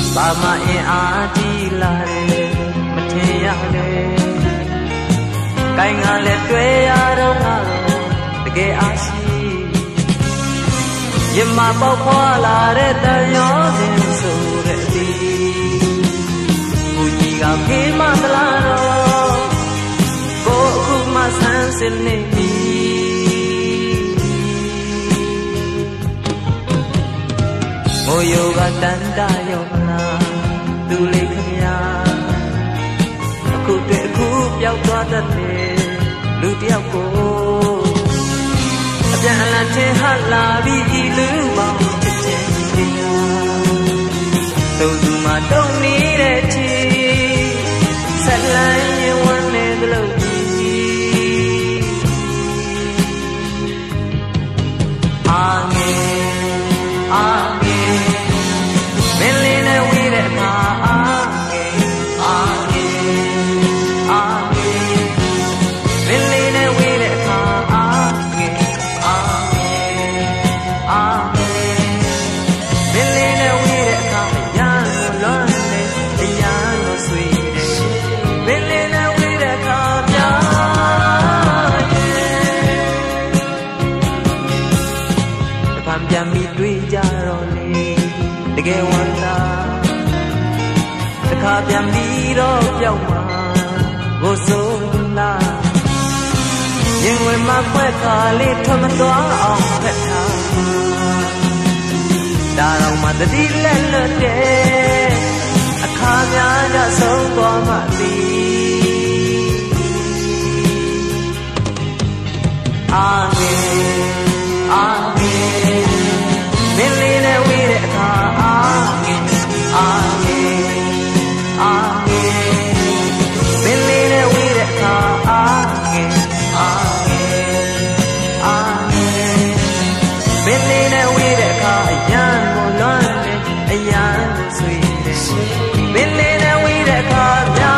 ဘာမှအင်အားကြီးလာတယ်မထင်ရလေကိုင်းကလည်းတွေ့ရတော့ငါတော့တကယ်အားရှိရမပေါက်ဖွာလာတဲ့တန်ရောစင်ဆိုတဲ့အတီကိုကြီးကဖေးမသလားတော့ကိုအခုမှဆန်းစစ်နေပြီမိုးယောကတန်တာရောမလားသူလေးခမညာအခုတွေ့အခုပျောက်သွားတတ်တယ်လူတယောက်ကိုအပြန်အလှန်ထင်ဟလာပြီးဤလူပေါင်းချစ်ချင်းသူသူမှတုံနေတဲ့ချီဆက်လန်းရင်ဝမ်းနေသလိုအာငယ်အာငယ်မင်းလေးနဲ့ဝေးတဲ့အခါအာငယ်အာငယ်အာငယ်မင်းလေးနဲ့ဝေးတဲ့အခါအာငယ်အာငယ်အာငယ်မင်းလေးနဲ့ဝေးတဲ့အခါအရန်ကိုလွမ်းနေအရန်ကိုဆွေးတယ်မင်းလေးနဲ့ဝေးတဲ့အခါပြာပြန်ပြီးတွေ့ကြတော့လေတကယ်ဝမ်းသာတစ်ခါပြန်ပြီးတော့ပြောက်မှာကိုစိုးလာရင်ဝင်မှာခွက်ခါလေးထွက်မသွားအောင်ဖက်ထားဒါတော့မှတတိလက်လွတ်တဲ့အခါများကြဆုံးသွားမှသိအာငယ်အာငယ်မင်းလေးနဲ့ဝေးတဲ့အခါအာငယ်အာငယ်အာငယ်မင်းလေးနဲ့ဝေးတဲ့အခါအာငယ်အာငယ်အာငယ်မင်းလေးနဲ့ဝေးတဲ့အခါအရန်ကိုလွမ်းနေအရန်ကိုဆွေးတယ်မင်းလေးနဲ့ဝေးတဲ့အခါများ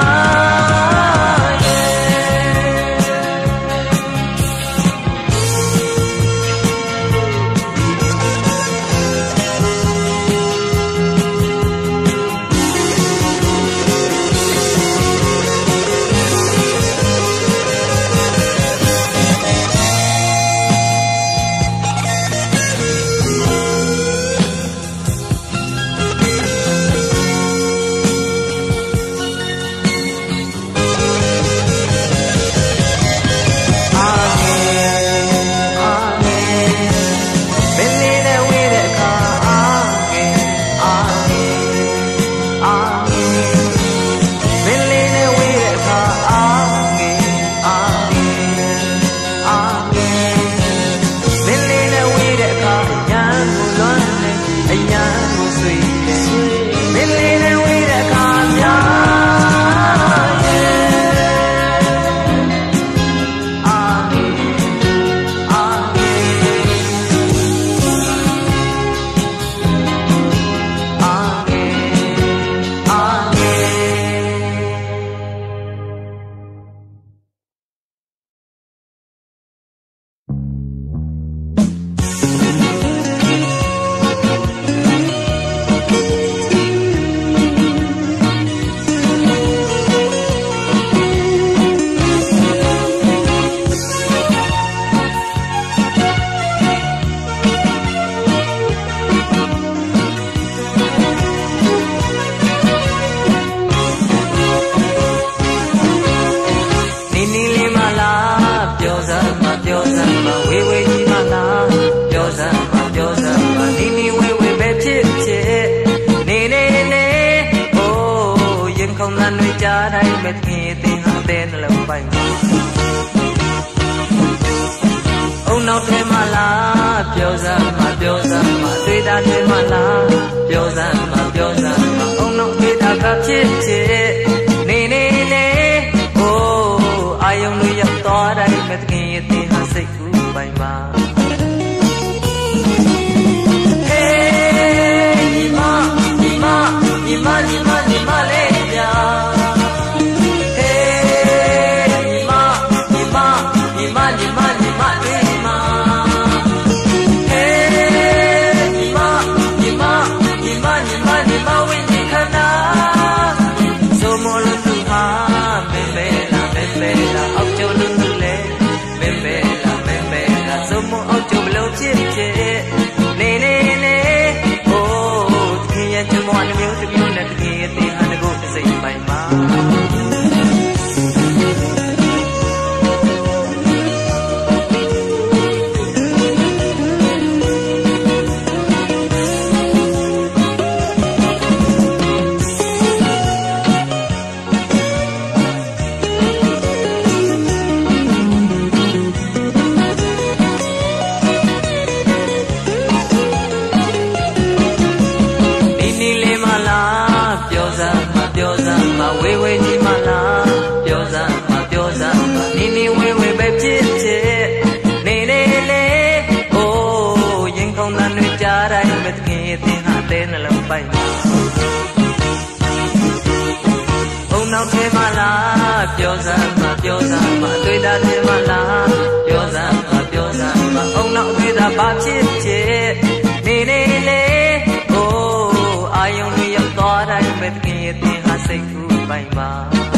နောက်ထဲမှာလားပြောစမ်းမပြောစမ်းမတွေ့တာထဲမှာလားပြောစမ်းမပြောစမ်းမအုံနောက်တွေ့တာဘာဖြစ်ဖြစ်နေနေလေအိုးအာယုံတွေရောက်သွားတိုင်းပဲတကယ်ရဲ့တင်ဟာစိတ်ကူးပိုင်ပါ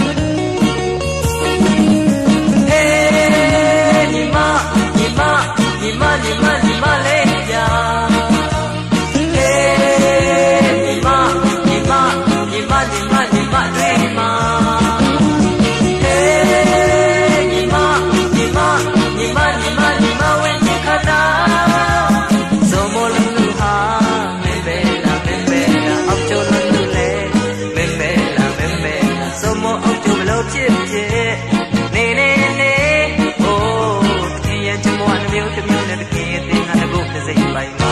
ဟေးညီမညီမညီမညီမညီမလေးကြာဟေးညီမညီမညီမညီမညီမလေးမဟေးညီမညီမညီမညီမညီမဝင်းခတာဇုံမလုံးလူဟာမင်းပဲလားမင်းပဲလားအောက်ကျလုံးလူလေမင်းပဲလားမင်းပဲလားဇုံမအောက်ကျဘလို့ဖြစ်ဖြစ်နေနေနေအိုးတကယ်ရဲ့ချမောနှမျိုးတစ်မျိုးနဲ့တကယ်ရဲ့တင်ဟာတကုတ်တစ်စိတ်ပိုင်ပါ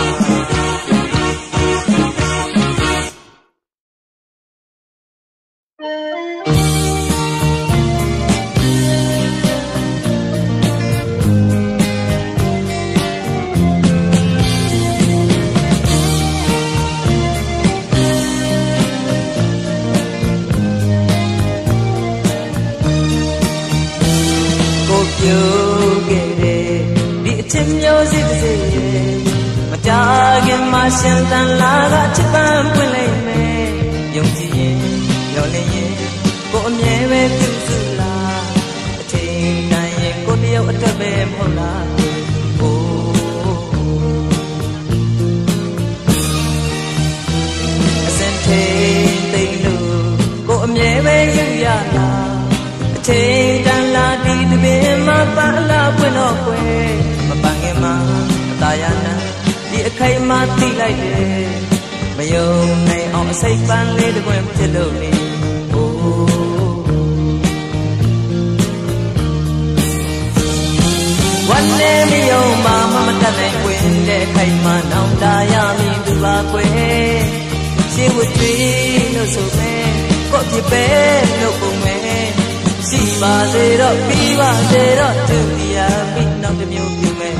ရှင်တန်လာကချစ်ပန်းပွင့်လိုက်မယ်ယုံကြည်ရင်မျော်လင့်ရင်ကိုအမြဲပဲပြုစုလာအချိန်တိုင်းရင်ကိုတယောက်အတွက်ပဲမဟုတ်လားအိုးအစင်ထိန်သိမ့်လို့ကိုအမြဲပဲယူရလာအချိန်တန်လာဒီတပင်မှာပါလာပွင့်တော့ကွယ်မပန်းခင်မှာအသာရနာဒီအခိုင်အမာသိလိုက်တယ်မယုံနိုင်အောင်အစိတ်ပန်းလေးတစ်ပွင့်ဖြစ်လို့နေအိုးวันนี้မယုံမှမမတတ်နိုင်ခွင့်တဲ့အခိုင်အမာနောင်တရမည်သူပါကွယ်ရှေးဝတ်တွေလို့ဆိုမယ်ကိုပြပဲလို့ပုံမယ်ရှိပါစေတော့ပြီးပါစေတော့သူတရားပြီးနောက်တစ်မျိုးပြုမယ်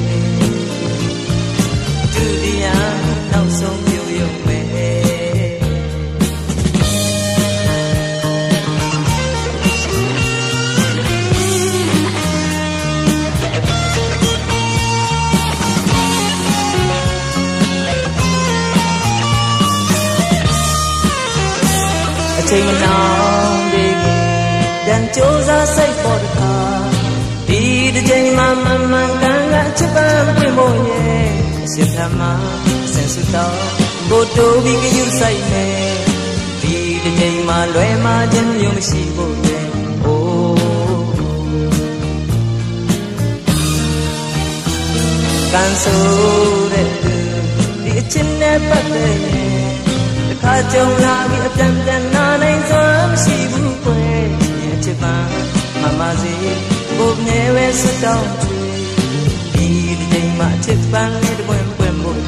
နောက်ဆုံးပြုံရုံပဲအချိန်မနောင်ဒီတန်ကြိုးစားစိတ်ပေါ်တခါဒီတစ်ချိန်မှမမှန်ကန်ကချစ်ပန်းပြင်ဖို့ရဲ့အစစ်ထမ်းမှာစင်စုတော့ကိုတိုးပြီးကယူဆိုင်နေဒီတစ်ချိန်မှလွယ်မှခြင်းမျိုးမရှိဖို့ရဲ့အိုးကန်ဆိုတဲ့ဒီအချင်းနဲ့ပတ်သက်ရင်တစ်ခါကြုံလာပြီးအပြန်ပြန်နာနိုင်စွာမရှိဘူးကွယ်ဒီအချစ်ပန်းမမစီကိုမြဲပဲဆွတောင်းချွေဒီတစ်ချိန်မှအချစ်ပန်းလေးတစ်ပွင့်ပွင့်ဖို့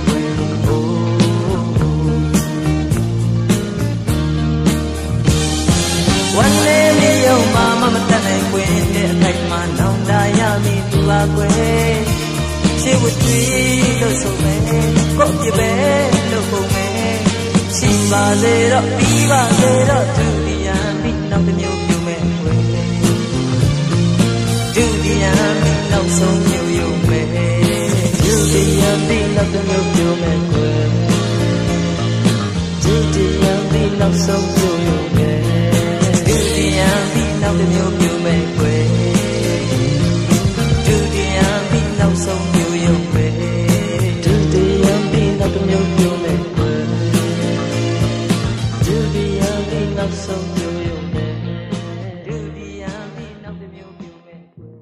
วันนี้ไม่ยอมมามามาแต่ไหนเว้นเนี่ยใครมาน้องได้ยามีตัวเว้ยชีวิตดีလို့ဆိုမယ်ကိုပြပဲလို့ပုံမယ်ရှိပါစေတော့ပြီးပါစေတော့ဒုတိယပြီးနောက်တစ်မျိုးပြုမယ်เว้ยဒုတိယပြီးနောက်ဆုံးမျိုးရုံမယ်ဒုတိယပြီးနောက်တစ်မျိုးပြုမယ်เว้ยဒုတိယပြီးနောက်ဆုံးမျိုးရုံမယ်နောက်တစ်မျိုးမျိုးမဲ့ကွယ်ဒုတိယပြီးနောက်ဆုံးမျိုးရုပ်ပဲဒုတိယပြီးနောက်တစ်မျိုးမျိုးမဲ့ကွယ်ဒုတိယပြီးနောက်ဆုံးမျိုးရုပ်ပဲဒုတိယပြီးနောက်တစ်မျိုးမျိုးမဲ့ကွယ်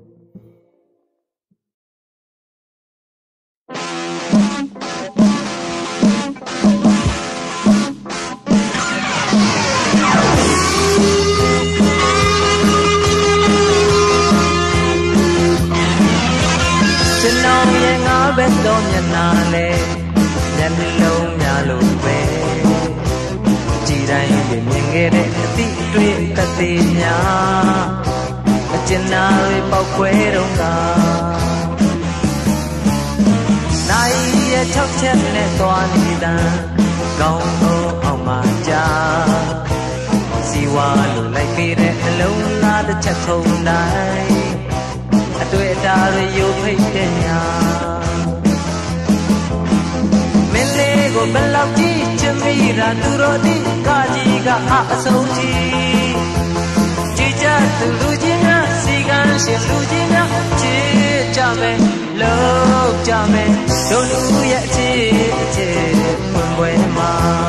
ဘယ်တော့မျက်နှာလဲမျက်နှလုံးများလို့ပဲကြည်တိုင်းမြင်ခဲ့တဲ့အသည့်တွေ့တသေးများအကျဉ်းနာတွေပေါက်ခွဲတော့ကနိုင်ရဲ့၆ချက်နဲ့သွားနေတာကောင်းသောအောင်မှကြာစီဝါလို့လိုက်ပေးချက်ခုံတိုင်းအတွေ့အတာတွေရုပ်ဖိတ်တဲ့ညာမင်းလေးကိုဘယ်လောက်ကြည့်ချင်မိတာသူတို့ဒီကကြီးကအဆုံးကြီးကြည်ကြသူလူကြီးများစီကံရှင်လူကြီးများချစ်ကြမယ်လို့ကြမယ်တို့လူရဲ့အချစ်အချစ်ပွင့်ပွဲမှာ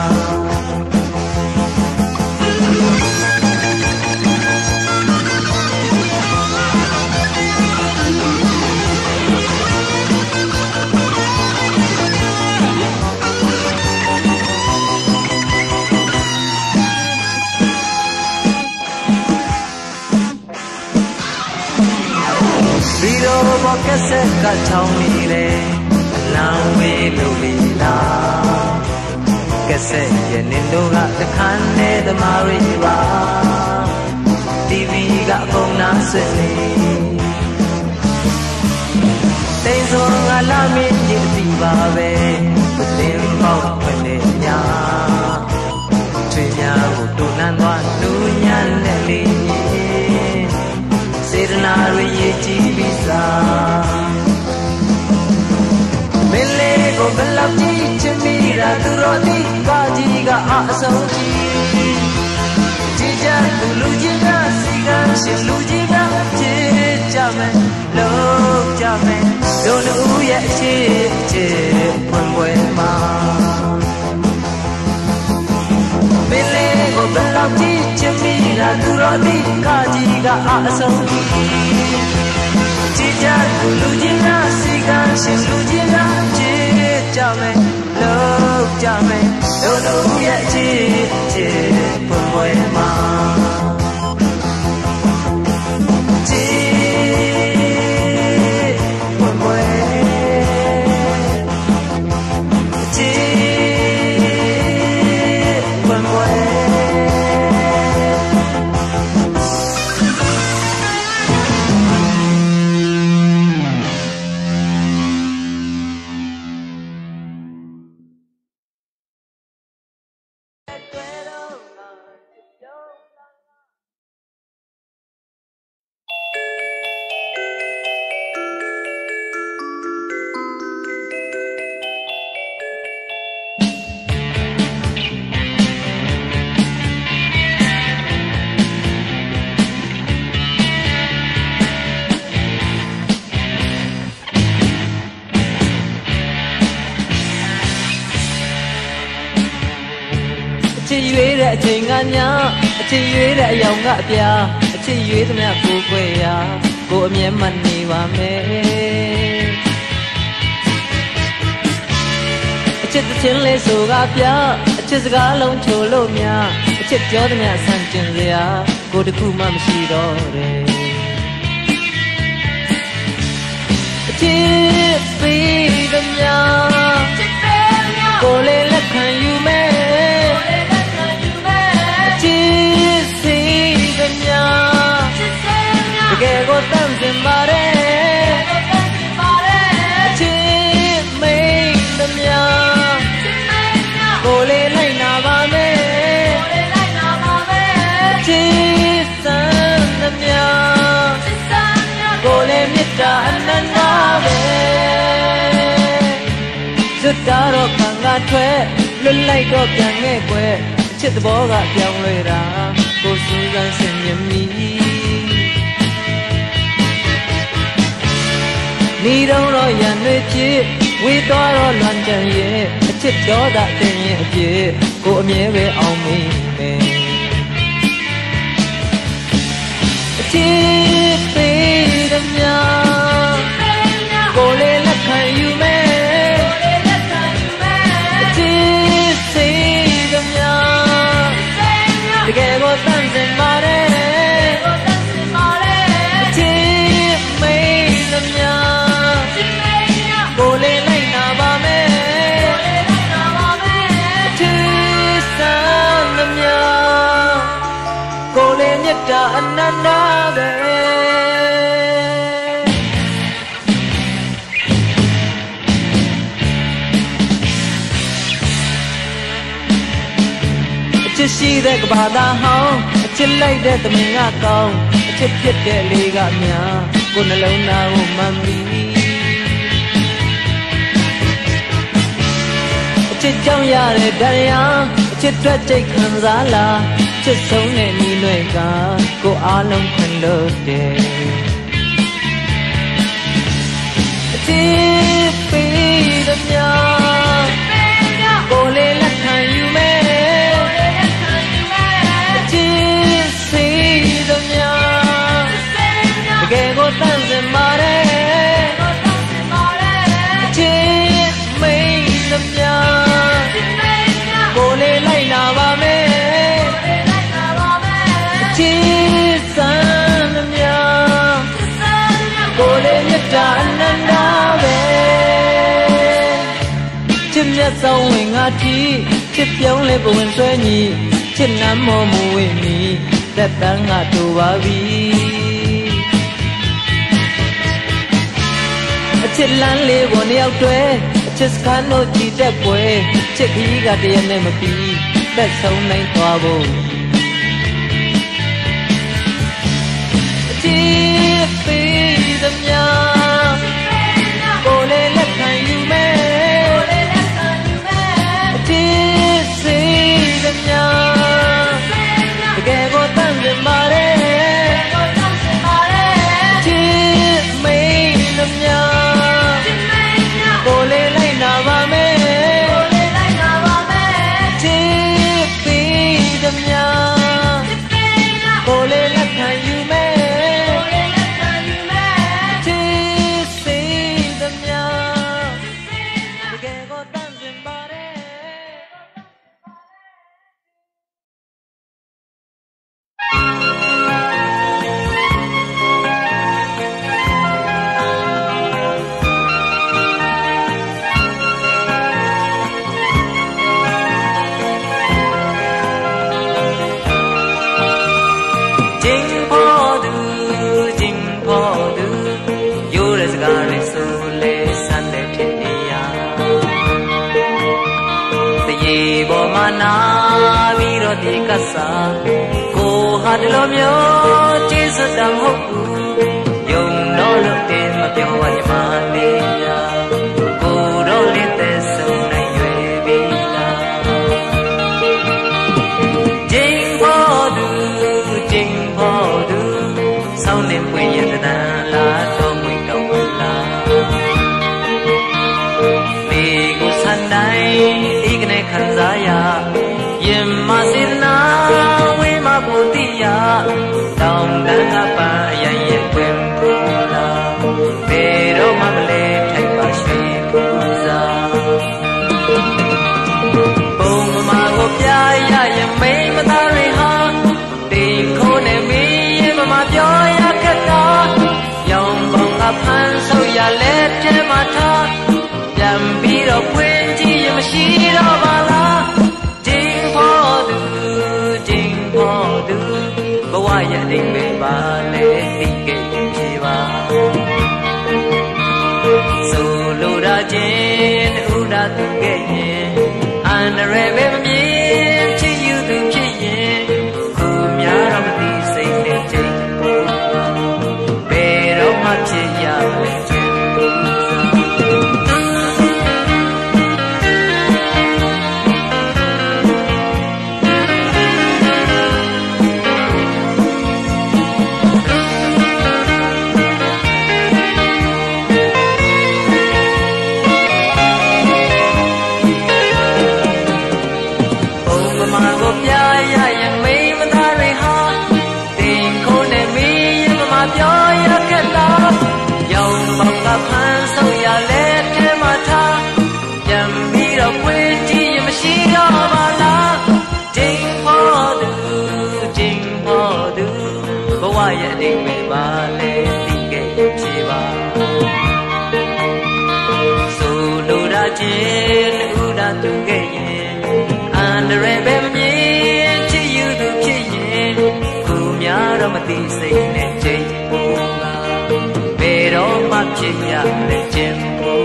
ဒီလိုဘောကဆက်ကချောင်းနေတယ်လမ်းဝေးလို့ပြီလားကဆက်ရဲ့နင်တို့ကတခန်းနဲ့သမားတွေပါ တီဗီ ကအကုန်နာဆွေးနေတိမ်ဆုံးကလာမင်းကြည့်စီပါပဲသင်ပေါက်ဝင်နေညာချွေများကိုတူနန်းသွားလူညံ့နဲ့လေးစေတနာတွေရေးကြည့်ပြီးစားမင်းလေးကိုဘယ်လောက်ကြည့်ချင်မိတာသူတို့ဒီကကြီးကအဆုံးကြီးကြည်ကြသူလူကြီးကစီကံရှင်လူကြီးကချစ်ကြမယ်လို့ကြမယ်တို့လူရဲ့အချစ်အချစ်ပွင့်ပွဲမှာမင်းလေးကိုဘယ်လောက်ကြည့်ချင်မိတာသူတို့ဒီကကြီးကအဆုံးကြီးကြည်ကြသူလူကြီးကစီကံရှင်လူကြီးကချစ်ကြမယ်လို့ကြမယ်တို့လူရဲ့အချစ်အချစ်ပွင့်ပွဲမှာအချစ်ရွေးတဲ့အချိန်ကညအချစ်ရွေးတဲ့အယောင်ကအပြာအချစ်ရွေးသမျှကိုကိုယ်ရာကိုအမြဲမှတ်နေပါမယ်အချစ်တစ်ချင်းလေးဆိုကပြအချစ်စကားလုံးချိုလို့များအချစ်ပြောသမျှဆန့်ကျင်စရာကိုတခုမှမရှိတော့တယ်အချစ်ပေးသမျှကိုလေးလက်ခံယူမယ်တကယ်ကိုတမ်းစင်ပါတယ်အချစ်မိန်သမျှကိုလေးလိုက်နာပါမယ်အချစ်စမ်းသမျှကိုလေးမေတ္တာအနန္တပဲစွတ်တာတော့ခံကထွက်လွတ်လိုက်တော့ပြန်ခဲ့ကွယ်အချစ်သဘောကပြောင်းလဲတာကိုစူးစမ်းဆင်မြင်မိနေတော့တော့ရန်တွေဖြစ်ဝေးသွားတော့လွန်ကြံရဲ့အချစ်တော်တာတင်ရဲ့အဖြစ်ကိုအမြဲပဲအောင်မိမယ်အချစ်ပေးသမျှကိုလေးလက်ခံယူမယ်အချစ်စေသမျှတကယ်ကိုတမ်းစင်ပါတယ်အချစ်မိန်သမျှကိုလေးလိုက်နာပါမယ်အချစ်စမ်းသမျှကိုလေးမေတ္တာအနန္တပဲအချစ်ရှိတဲ့ကဘာသာဟောင်းအချစ်လိုက်တဲ့သမင်ကကောင်းအချစ်ဖြစ်တဲ့လေးကများကိုယ်နှလုံးသားကိုမှန်ပြီအချစ်ကြောင့်ရတဲ့တရားအချစ်အတွက်ကြိတ်ခံစားလာချစ်ဆုံးတဲ့ညီနွယ်ကကိုအားလုံးခွင့်လို့တယ်အချစ်ပေးသမျှကိုလေးလက်ခံယူမယ်အချစ်စေသမျှတကယ်ကိုတန်စင်ပါတယ်အချစ်မိတ်သမျှကိုလေးလိုက်နာပါမယ်အချစ်စံသမျှကိုလေးမြတ်တာအနန္တပဲချစ်မြတ်ဆောင်ဝင်ငါတီချစ်ပြောင်းလဲပဝင်ဆွဲညီချစ်နမ်းမောမဝေမီသက်တမ်းငါတူပါပြီအချစ်လန်းလေးပေါ်နှစ်ယောက်တွဲအချစ်စကားတို့ကြည်တက်ပွဲချစ်ခီးကတည်းနဲ့မပြီးသက်ဆုံးနိုင်သွားဖို့အချစ်ပေးသမျှကိုလေးလက်ခံယူမယ်အချစ်စေသမျှတကယ်ကိုတန်စင်ပါတယ်အချစ်မိတ်သမျှကိုလေးလိုက်နာပါမယ်အချစ်ပေးသမျှကိုလေးလက်ခံယူမယ်အချစ်စေသမျှတကယ်ကိုတန်စင်ပါတယ်နာပြီးတော့ဒီကစားကိုဟာတလိုမျိုးကျေးဇူးတော်မဟုတ်ဘူးယုံတော့လို့တင်မပြောပါညီမလေးညာကိုတော့လေးသက်ဆုံးနိုင်ရွယ်ပြီလားဂျင်းဖို့သူဂျင်းဖို့သူဆောင်းနေပွင့်ရတဲ့တန်လာတော့ဝင်တော့လားဒီကိုဆန်တိုင်းဒီကနေခံစားရရင်မစေနာဝိမဘုတိယတောင်းတန်းကပန်းအရင်ရဲ့တွင်ပူလာဘယ်တော့မှမလဲထိုက်ပါရွှေပူစားပုံမကိုပြရရင်မိမသားတွေဟာတင်ခိုးနေမီရင်မမပြောရခက်တာရောင်ပေါင်းကဖန်ဆုပ်ရလက်ထဲမှာထားပြန်ပြီးတော့ဖွင့်ကြည့်ရင်မရှိတော့ပါလားဘဝရဲ့အိမ်ပဲပါလေတိကဲဖြေပါဆိုလိုတာချင်းဥဒသူကဲ့ရင်အန္တရာယ်ပဲမမြင်ချစ်ယူသူဖြစ်ရင်ကိုများတော့မသိစိတ်နဲ့ချိန်ဘူးဘယ်တော့မှဖြစ်ရလဲချင်းပြောရခက်လားရောင်ပေါက်ကဖန်ဆုပ်ရလက်ထဲမှာထားပြန်ပြီးတော့ဖွင့်ကြည့်ရင်မရှိတော့ပါလားဂျင်းဖို့သူဂျင်းဖို့သူဘဝရဲ့အိမ်ပဲပါလေတိကဲဖြေပါဆိုလိုတာချင်းဥဒသူကဲ့ရင်အန္တရာယ်ပဲမမြင်ချစ်ယူသူဖြစ်ရင်ကိုများတော့မသိစိတ်နဲ့ချိန်ဘယ်တော့မှဖြစ်ရလဲခြင်းပူ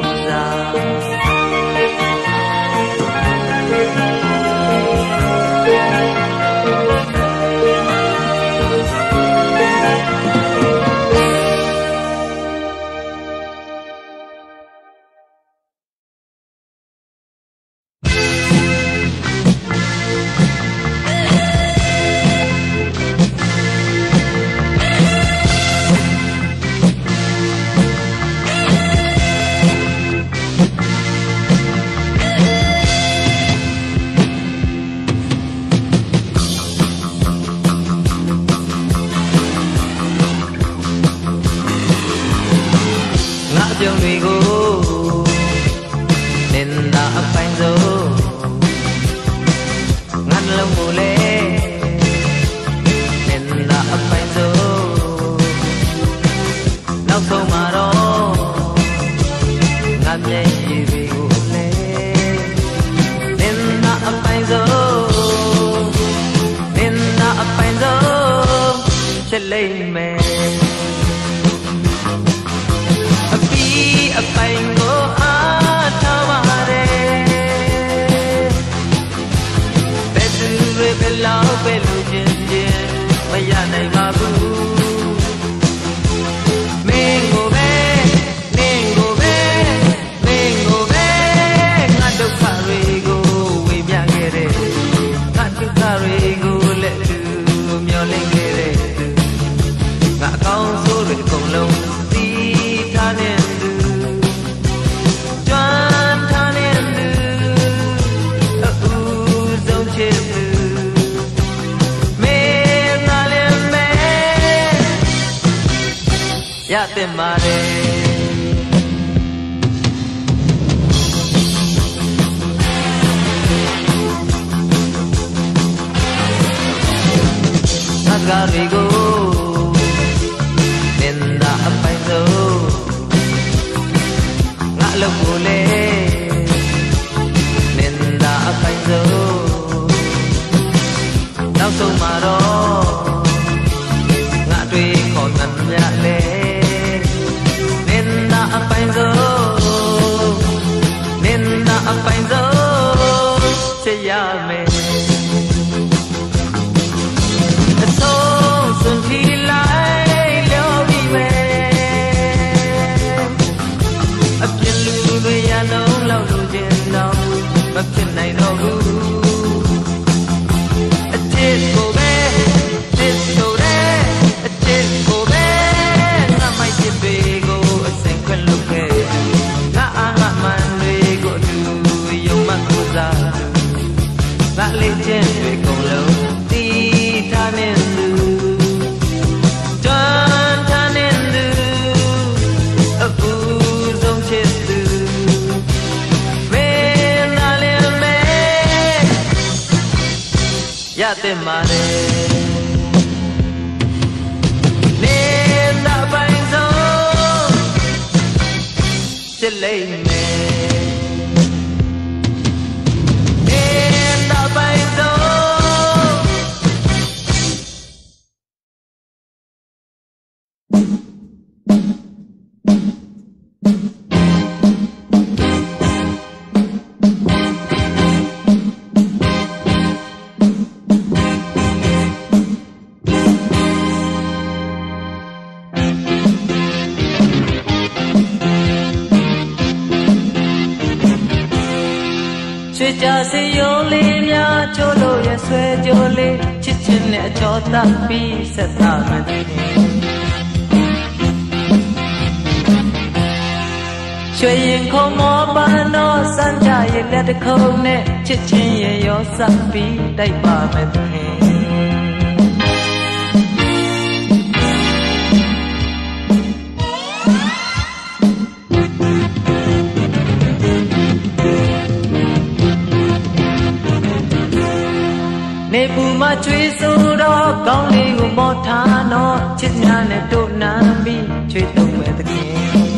စားကုန်လုံးတီးထားတဲ့သူကျွမ်းထားတဲ့သူအူဆုံးချစ်သူမေသာလည်းမဲရတဲ့မာတယ်ကားတွေကိုနင်သာအပိုင်ဆုံးငါလုပ်ကိုလေနင်သာအပိုင်ဆုံးနောက်ဆုံးမှာတော့ငါတွေ့ခေါ်သံမြလေနင်သာအပိုင်ဆုံးနင်သာအပိုင်ဆုံးချစ်ရမယ်စွန်ထီလိုက်လျော်ပြီးမယ်အပြစ်လူတွေရလုံးလောက်လူချင်းတော့မဖြစ်နိုင်တော့ဘူးအချစ်ကိုပဲချစ်ဆိုတဲ့အချစ်ကိုပဲငါမိုက်ချစ်တွေကိုအစင်ခွင့်လုပ်ခဲ့ငါအားငါမှန်တွေကိုအတူယုံမှတ်ကိုစားငါလေးချင်းတွေကုန်လုံးတီးထားနေသူရတဲ့မာတယ်နေတာပိုင်ဆုံးချစ်လိမ့်မယ်နေတာပိုင်ဆုံးကြစေရုံလေးများချိုးလို့ရဆွဲကြိုးလေးချစ်ချင်းနဲ့အချောတတ်ပြီးဆက်သားမယ်ရွှေရင်ခုံမောပန်းတော့စမ်းကြရဲ့လက်တခုံနဲ့ချစ်ချင်းရဲ့ရောစပ်ပြီးတိုက်ပါမယ်နေပူမချွေးဆိုတော့ကောင်းလေးကိုမောထားတော့ချစ်များနဲ့တို့နမ်းပြီးချွေးတုံးမဲ့တခင်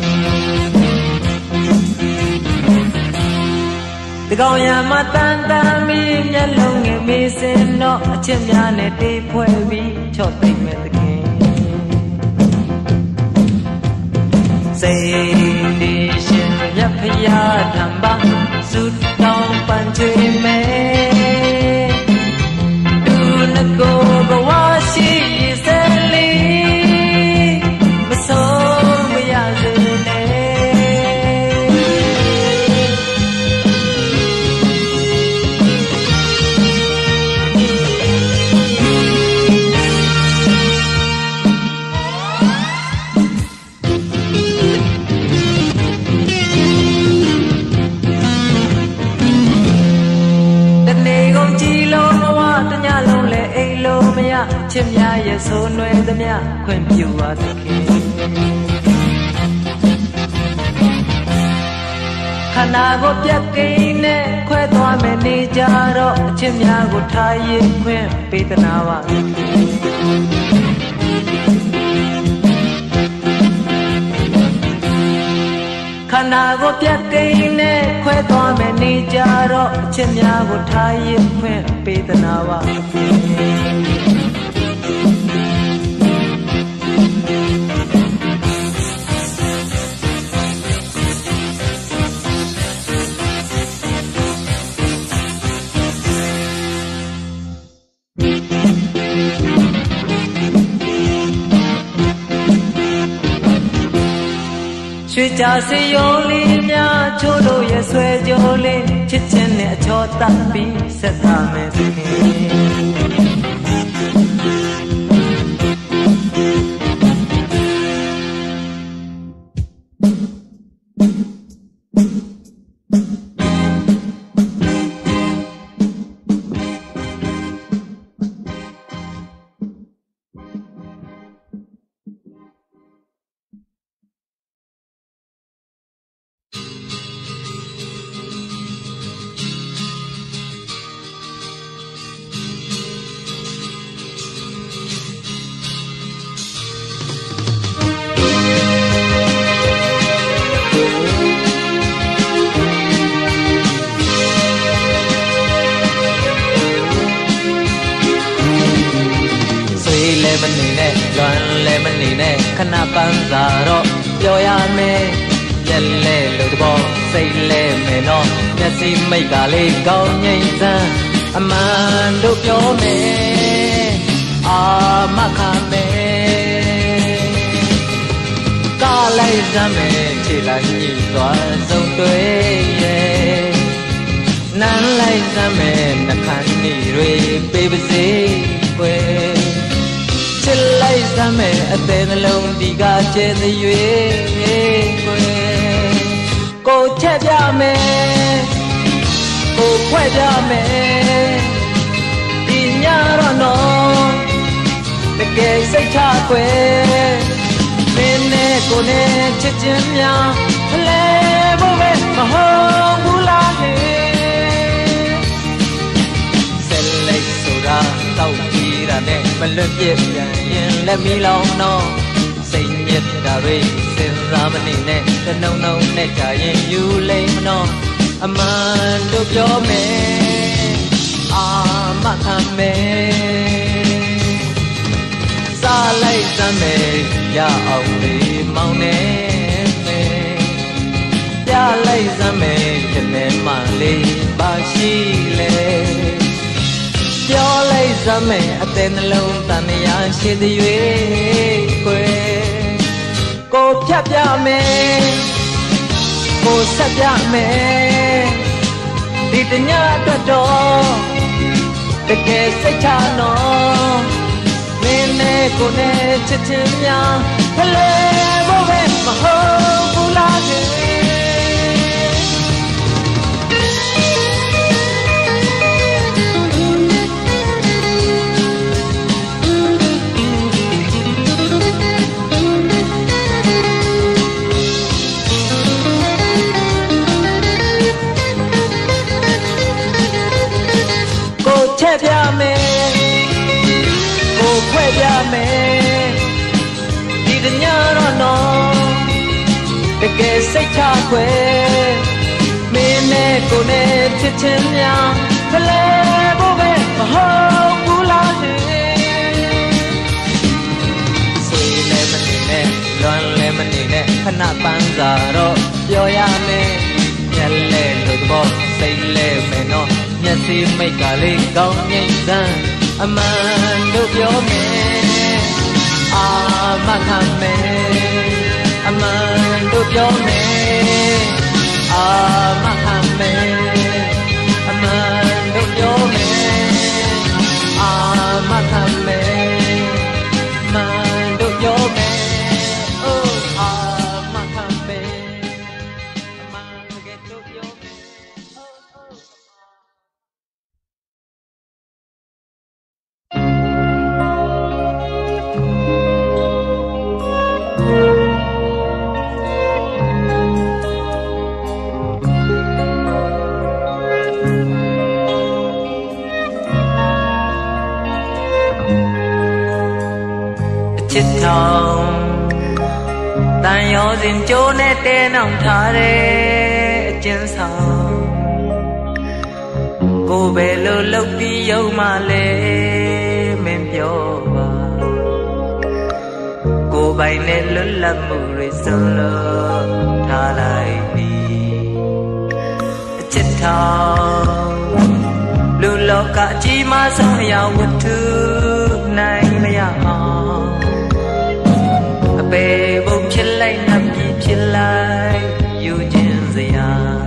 ဒီကောင်ရမတန်တန်ပြီးမျက်လုံးငယ်မေးစင်တော့အချစ်များနဲ့တေးဖွဲ့ပြီးချော့သိမ့်မဲ့တခင်စိတ်ဒီရှင်မြတ်ဖျားထံပါစုတောင်းပန်ချွေးမဲ့ကိုဘဝရှိစေလီမဆုံးမရစေနဲ့တနေ့ကုန်ကြည်လုံးဘဝတညလုံးလဲအိမ်လုံးမရချစ်များရဲ့ဆိုးနွယ်သမျှခွင့်ပြုပါသခင်ခန္ဓာကိုပြတ်ကိန်းနဲ့ခွဲသွားမယ်နေကြတော့အချစ်များကိုထားရင်ခွင့်ပေးသနာပါသခင်ခန္ဓာကိုပြတ်ကိန်းနဲ့ခွဲသွားမယ်နေကြတော့အချစ်များကိုထားရင်ခွင့်ပေးသနာပါသခင်ရွှေကြစေရုံလေးများချိုးလို့ရဆွဲကြိုးလေးချစ်ချင်းနဲ့အချောတတ်ပြီးဆက်သားမယ်သခင်ခမနေနဲ့လွမ်းလဲမနေနဲ့ခဏပန်းစာတော့ပြောရမယ်ရက်လဲလို့တဘောစိတ်လဲမယ်နော်မျက်စိမိတ်ကလေးကောင်းငိမ့်စမ်းအမှန်တို့ပြောမယ်အာမခံမယ်ကားလိုက်စမ်းမယ်ခြေလိုက်ညှိသွားစုံတွေ့ရဲ့နမ်းလိုက်စမ်းမယ်နှခမ်းနေတွေပေးပါစေကွယ်ချစ်လိုက်စမ်းမယ်အသေးနှလုံးဒီကကျဲသရွေကွယ်ကိုချက်ပြမယ်ကိုခွဲပြမယ်ဒီညတော့နော်တကယ်စိတ်ချကွယ်မင်းနဲ့ကိုနဲ့ချစ်ချင်းများဖလဲဖို့ပဲမဟုတ်ဘူးလားဟဲ့ဆက်လိုက်ဆိုတာတောက်ပြီးတာနဲ့မလွတ်ပြစ်ပြန်ရင်လက်မီလောင်တော့စိတ်ညစ်တာတွေစဉ်းစားမနေနဲ့တနှုံနှုံနဲ့ကြရင်ယူလိမ့်မနော်အမှန်တို့ပြောမယ်အာမခံမယ်စားလိုက်စမ်းမယ်ရအောင်လေးမောင်းနေမယ်ပြလိုက်စမ်းမယ်တလဲမလေးပါရှိလေပြောလိုက်စမ်းမယ်အသေးနှလုံးတန်ရာရှိသည်၍ကွယ်ကိုဖြတ်ပြမယ်ကိုဆက်ပြမယ်ဒီတညအတွက်တော့တကယ်စိတ်ချနော်မင်းနဲ့ကိုနဲ့ချစ်ချင်းများဖလဲဖို့ပဲမဟုတ်ဘူးလားဟဲ့ချက်ပြမယ်ကိုခွဲပြမယ်ဒီတညတော့နော်တကယ်စိတ်ချခွဲမင်းနဲ့ကိုနဲ့ချစ်ချင်းများဖလဲဖို့ပဲမဟုတ်ဘူးလားဟဲ့ဆွေလည်းမနေနဲ့လွမ်းလည်းမနေနဲ့ခဏပန်းစာတော့ပြောရမယ်ညလဲလို့သဘောစိတ်လဲမယ်နော်မျက်စိမိတ်ကလေးကောင်းငိမ့်စမ်းအမှန်တို့ပြောမယ်အာမခံမယ်အမှန်တို့ပြောမယ်အာမခံမယ်အမှန်တို့ပြောမယ်အာမခံမယ်အမှန်တို့ပြောမယ်အိုးအာမခံမယ်အမှန်တကယ်တို့ပြောမယ်အိုးအိုးချစ်ထောင်တန်ရောစဉ်ကြိုးနဲ့တဲနှောင်ထားတဲ့အကျဉ်းဆောင်ကိုပဲလို့လှုပ်ပြီးရုံမှလဲမင်းပြောပါကိုပိုင်နဲ့လွတ်လပ်မှုတွေစွန့်လို့ထားလိုက်ပြီအချစ်ထောင်လူလောကအကြီးမားဆုံးအရာဝတ္ထုနိုင်မရအောင်အပေဘုံဖြစ်လိုက်နှပ်ပြီးဖြစ်လိုက်ယူခြင်းစရာ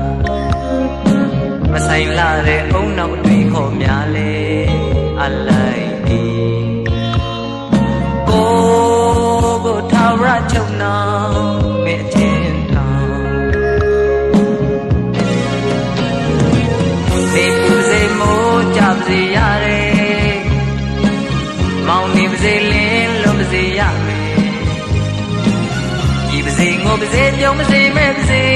မဆိုင်လာတဲ့အုံနောက်တွေခေါ်များလေအလိုက်ဒီကိုကိုထာဝရချုပ်နောင်မဲ့အချင်းထောင်နေပူစေမိုးကြပါစေရတယ်မောင်နေပါစေလင်းလုံးပါစေရမယ်ပါစေငိုပါစေပြုံးပါစေမဲ့ပါစေ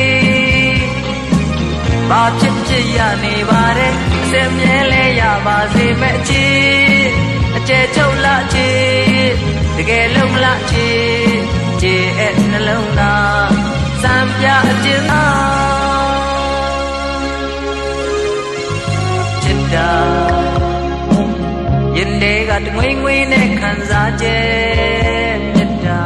ဘာဖြစ်ဖြစ်ရနေပါတယ်အစမြဲလဲရပါစေမဲ့အချစ်အကျဲချုပ်လာချစ်တကယ်လုံးမလားချစ်ချစ်ရဲ့နှလုံးသားစံပြအကျဉ်းသားချစ်တာရင်တွေကတငွေငွေနဲ့ခံစားကျဲမြတ်တာ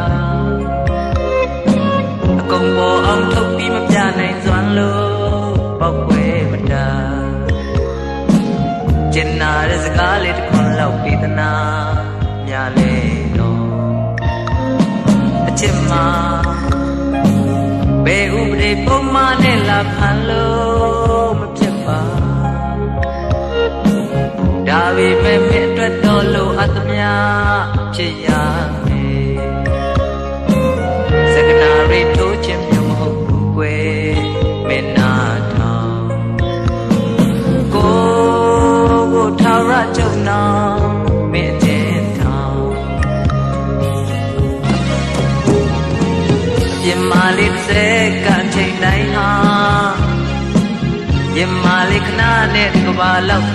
အကုန်ပေါ်အောင်ထုတ်ပြီးမပြနိုင်စွမ်းလို့ပောက်ွယ်မတာကျင်နာတဲ့စကားလေးတစ်ခွန်းလောက်ပေးသနာများလေတော့အချစ်မှာဘယ်ဥပဒေပုံမှန်နဲ့လာဖန်လို့မဖြစ်ပါဒါပေမဲ့မြတ်အတွက်တော်လို့အသမျှဖြစ်ရမယ်စကနာရီထိုးခြင်းမျိုးမဟုတ်ဘူးကွယ်မင်းနာထောင်ကိုကိုထာဝရကျုံနောင်မင်းတဲ့ထောင်ပြမလေးစက်ကန်ချိန်တိုင်းဟာပြမလေးခဏနဲ့ကဘာလောက်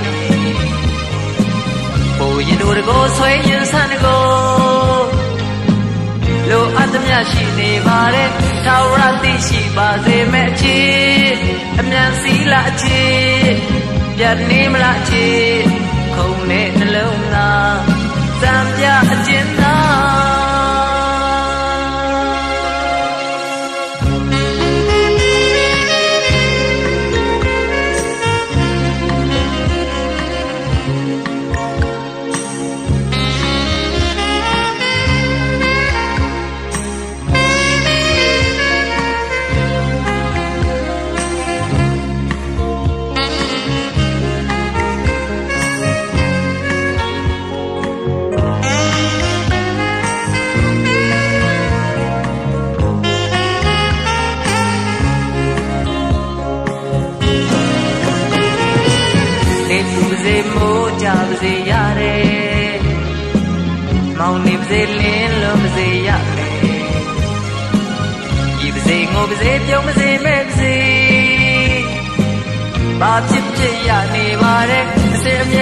ပူရင်တို့ကိုဆွေးရင်ဆန်ကိုလိုအပ်သမျှရှိနေပါတဲ့ထာဝရသိရှိပါစေမဲ့အချစ်အမြန်စီလာအချစ်ပြတ်နေမလားအချစ်ခုံနဲ့နှလုံးသားစံပြအကျဉ်းသားမိုးကြပါစေရတယ်မောင်နေပါစေလင်းလုံးပါစေရမယ်ဤပါစေငိုပါစေပြုံးပါစေမဲ့ပါစေဘာဖြစ်ဖြစ်ရနေပါတဲ့အစေအမြ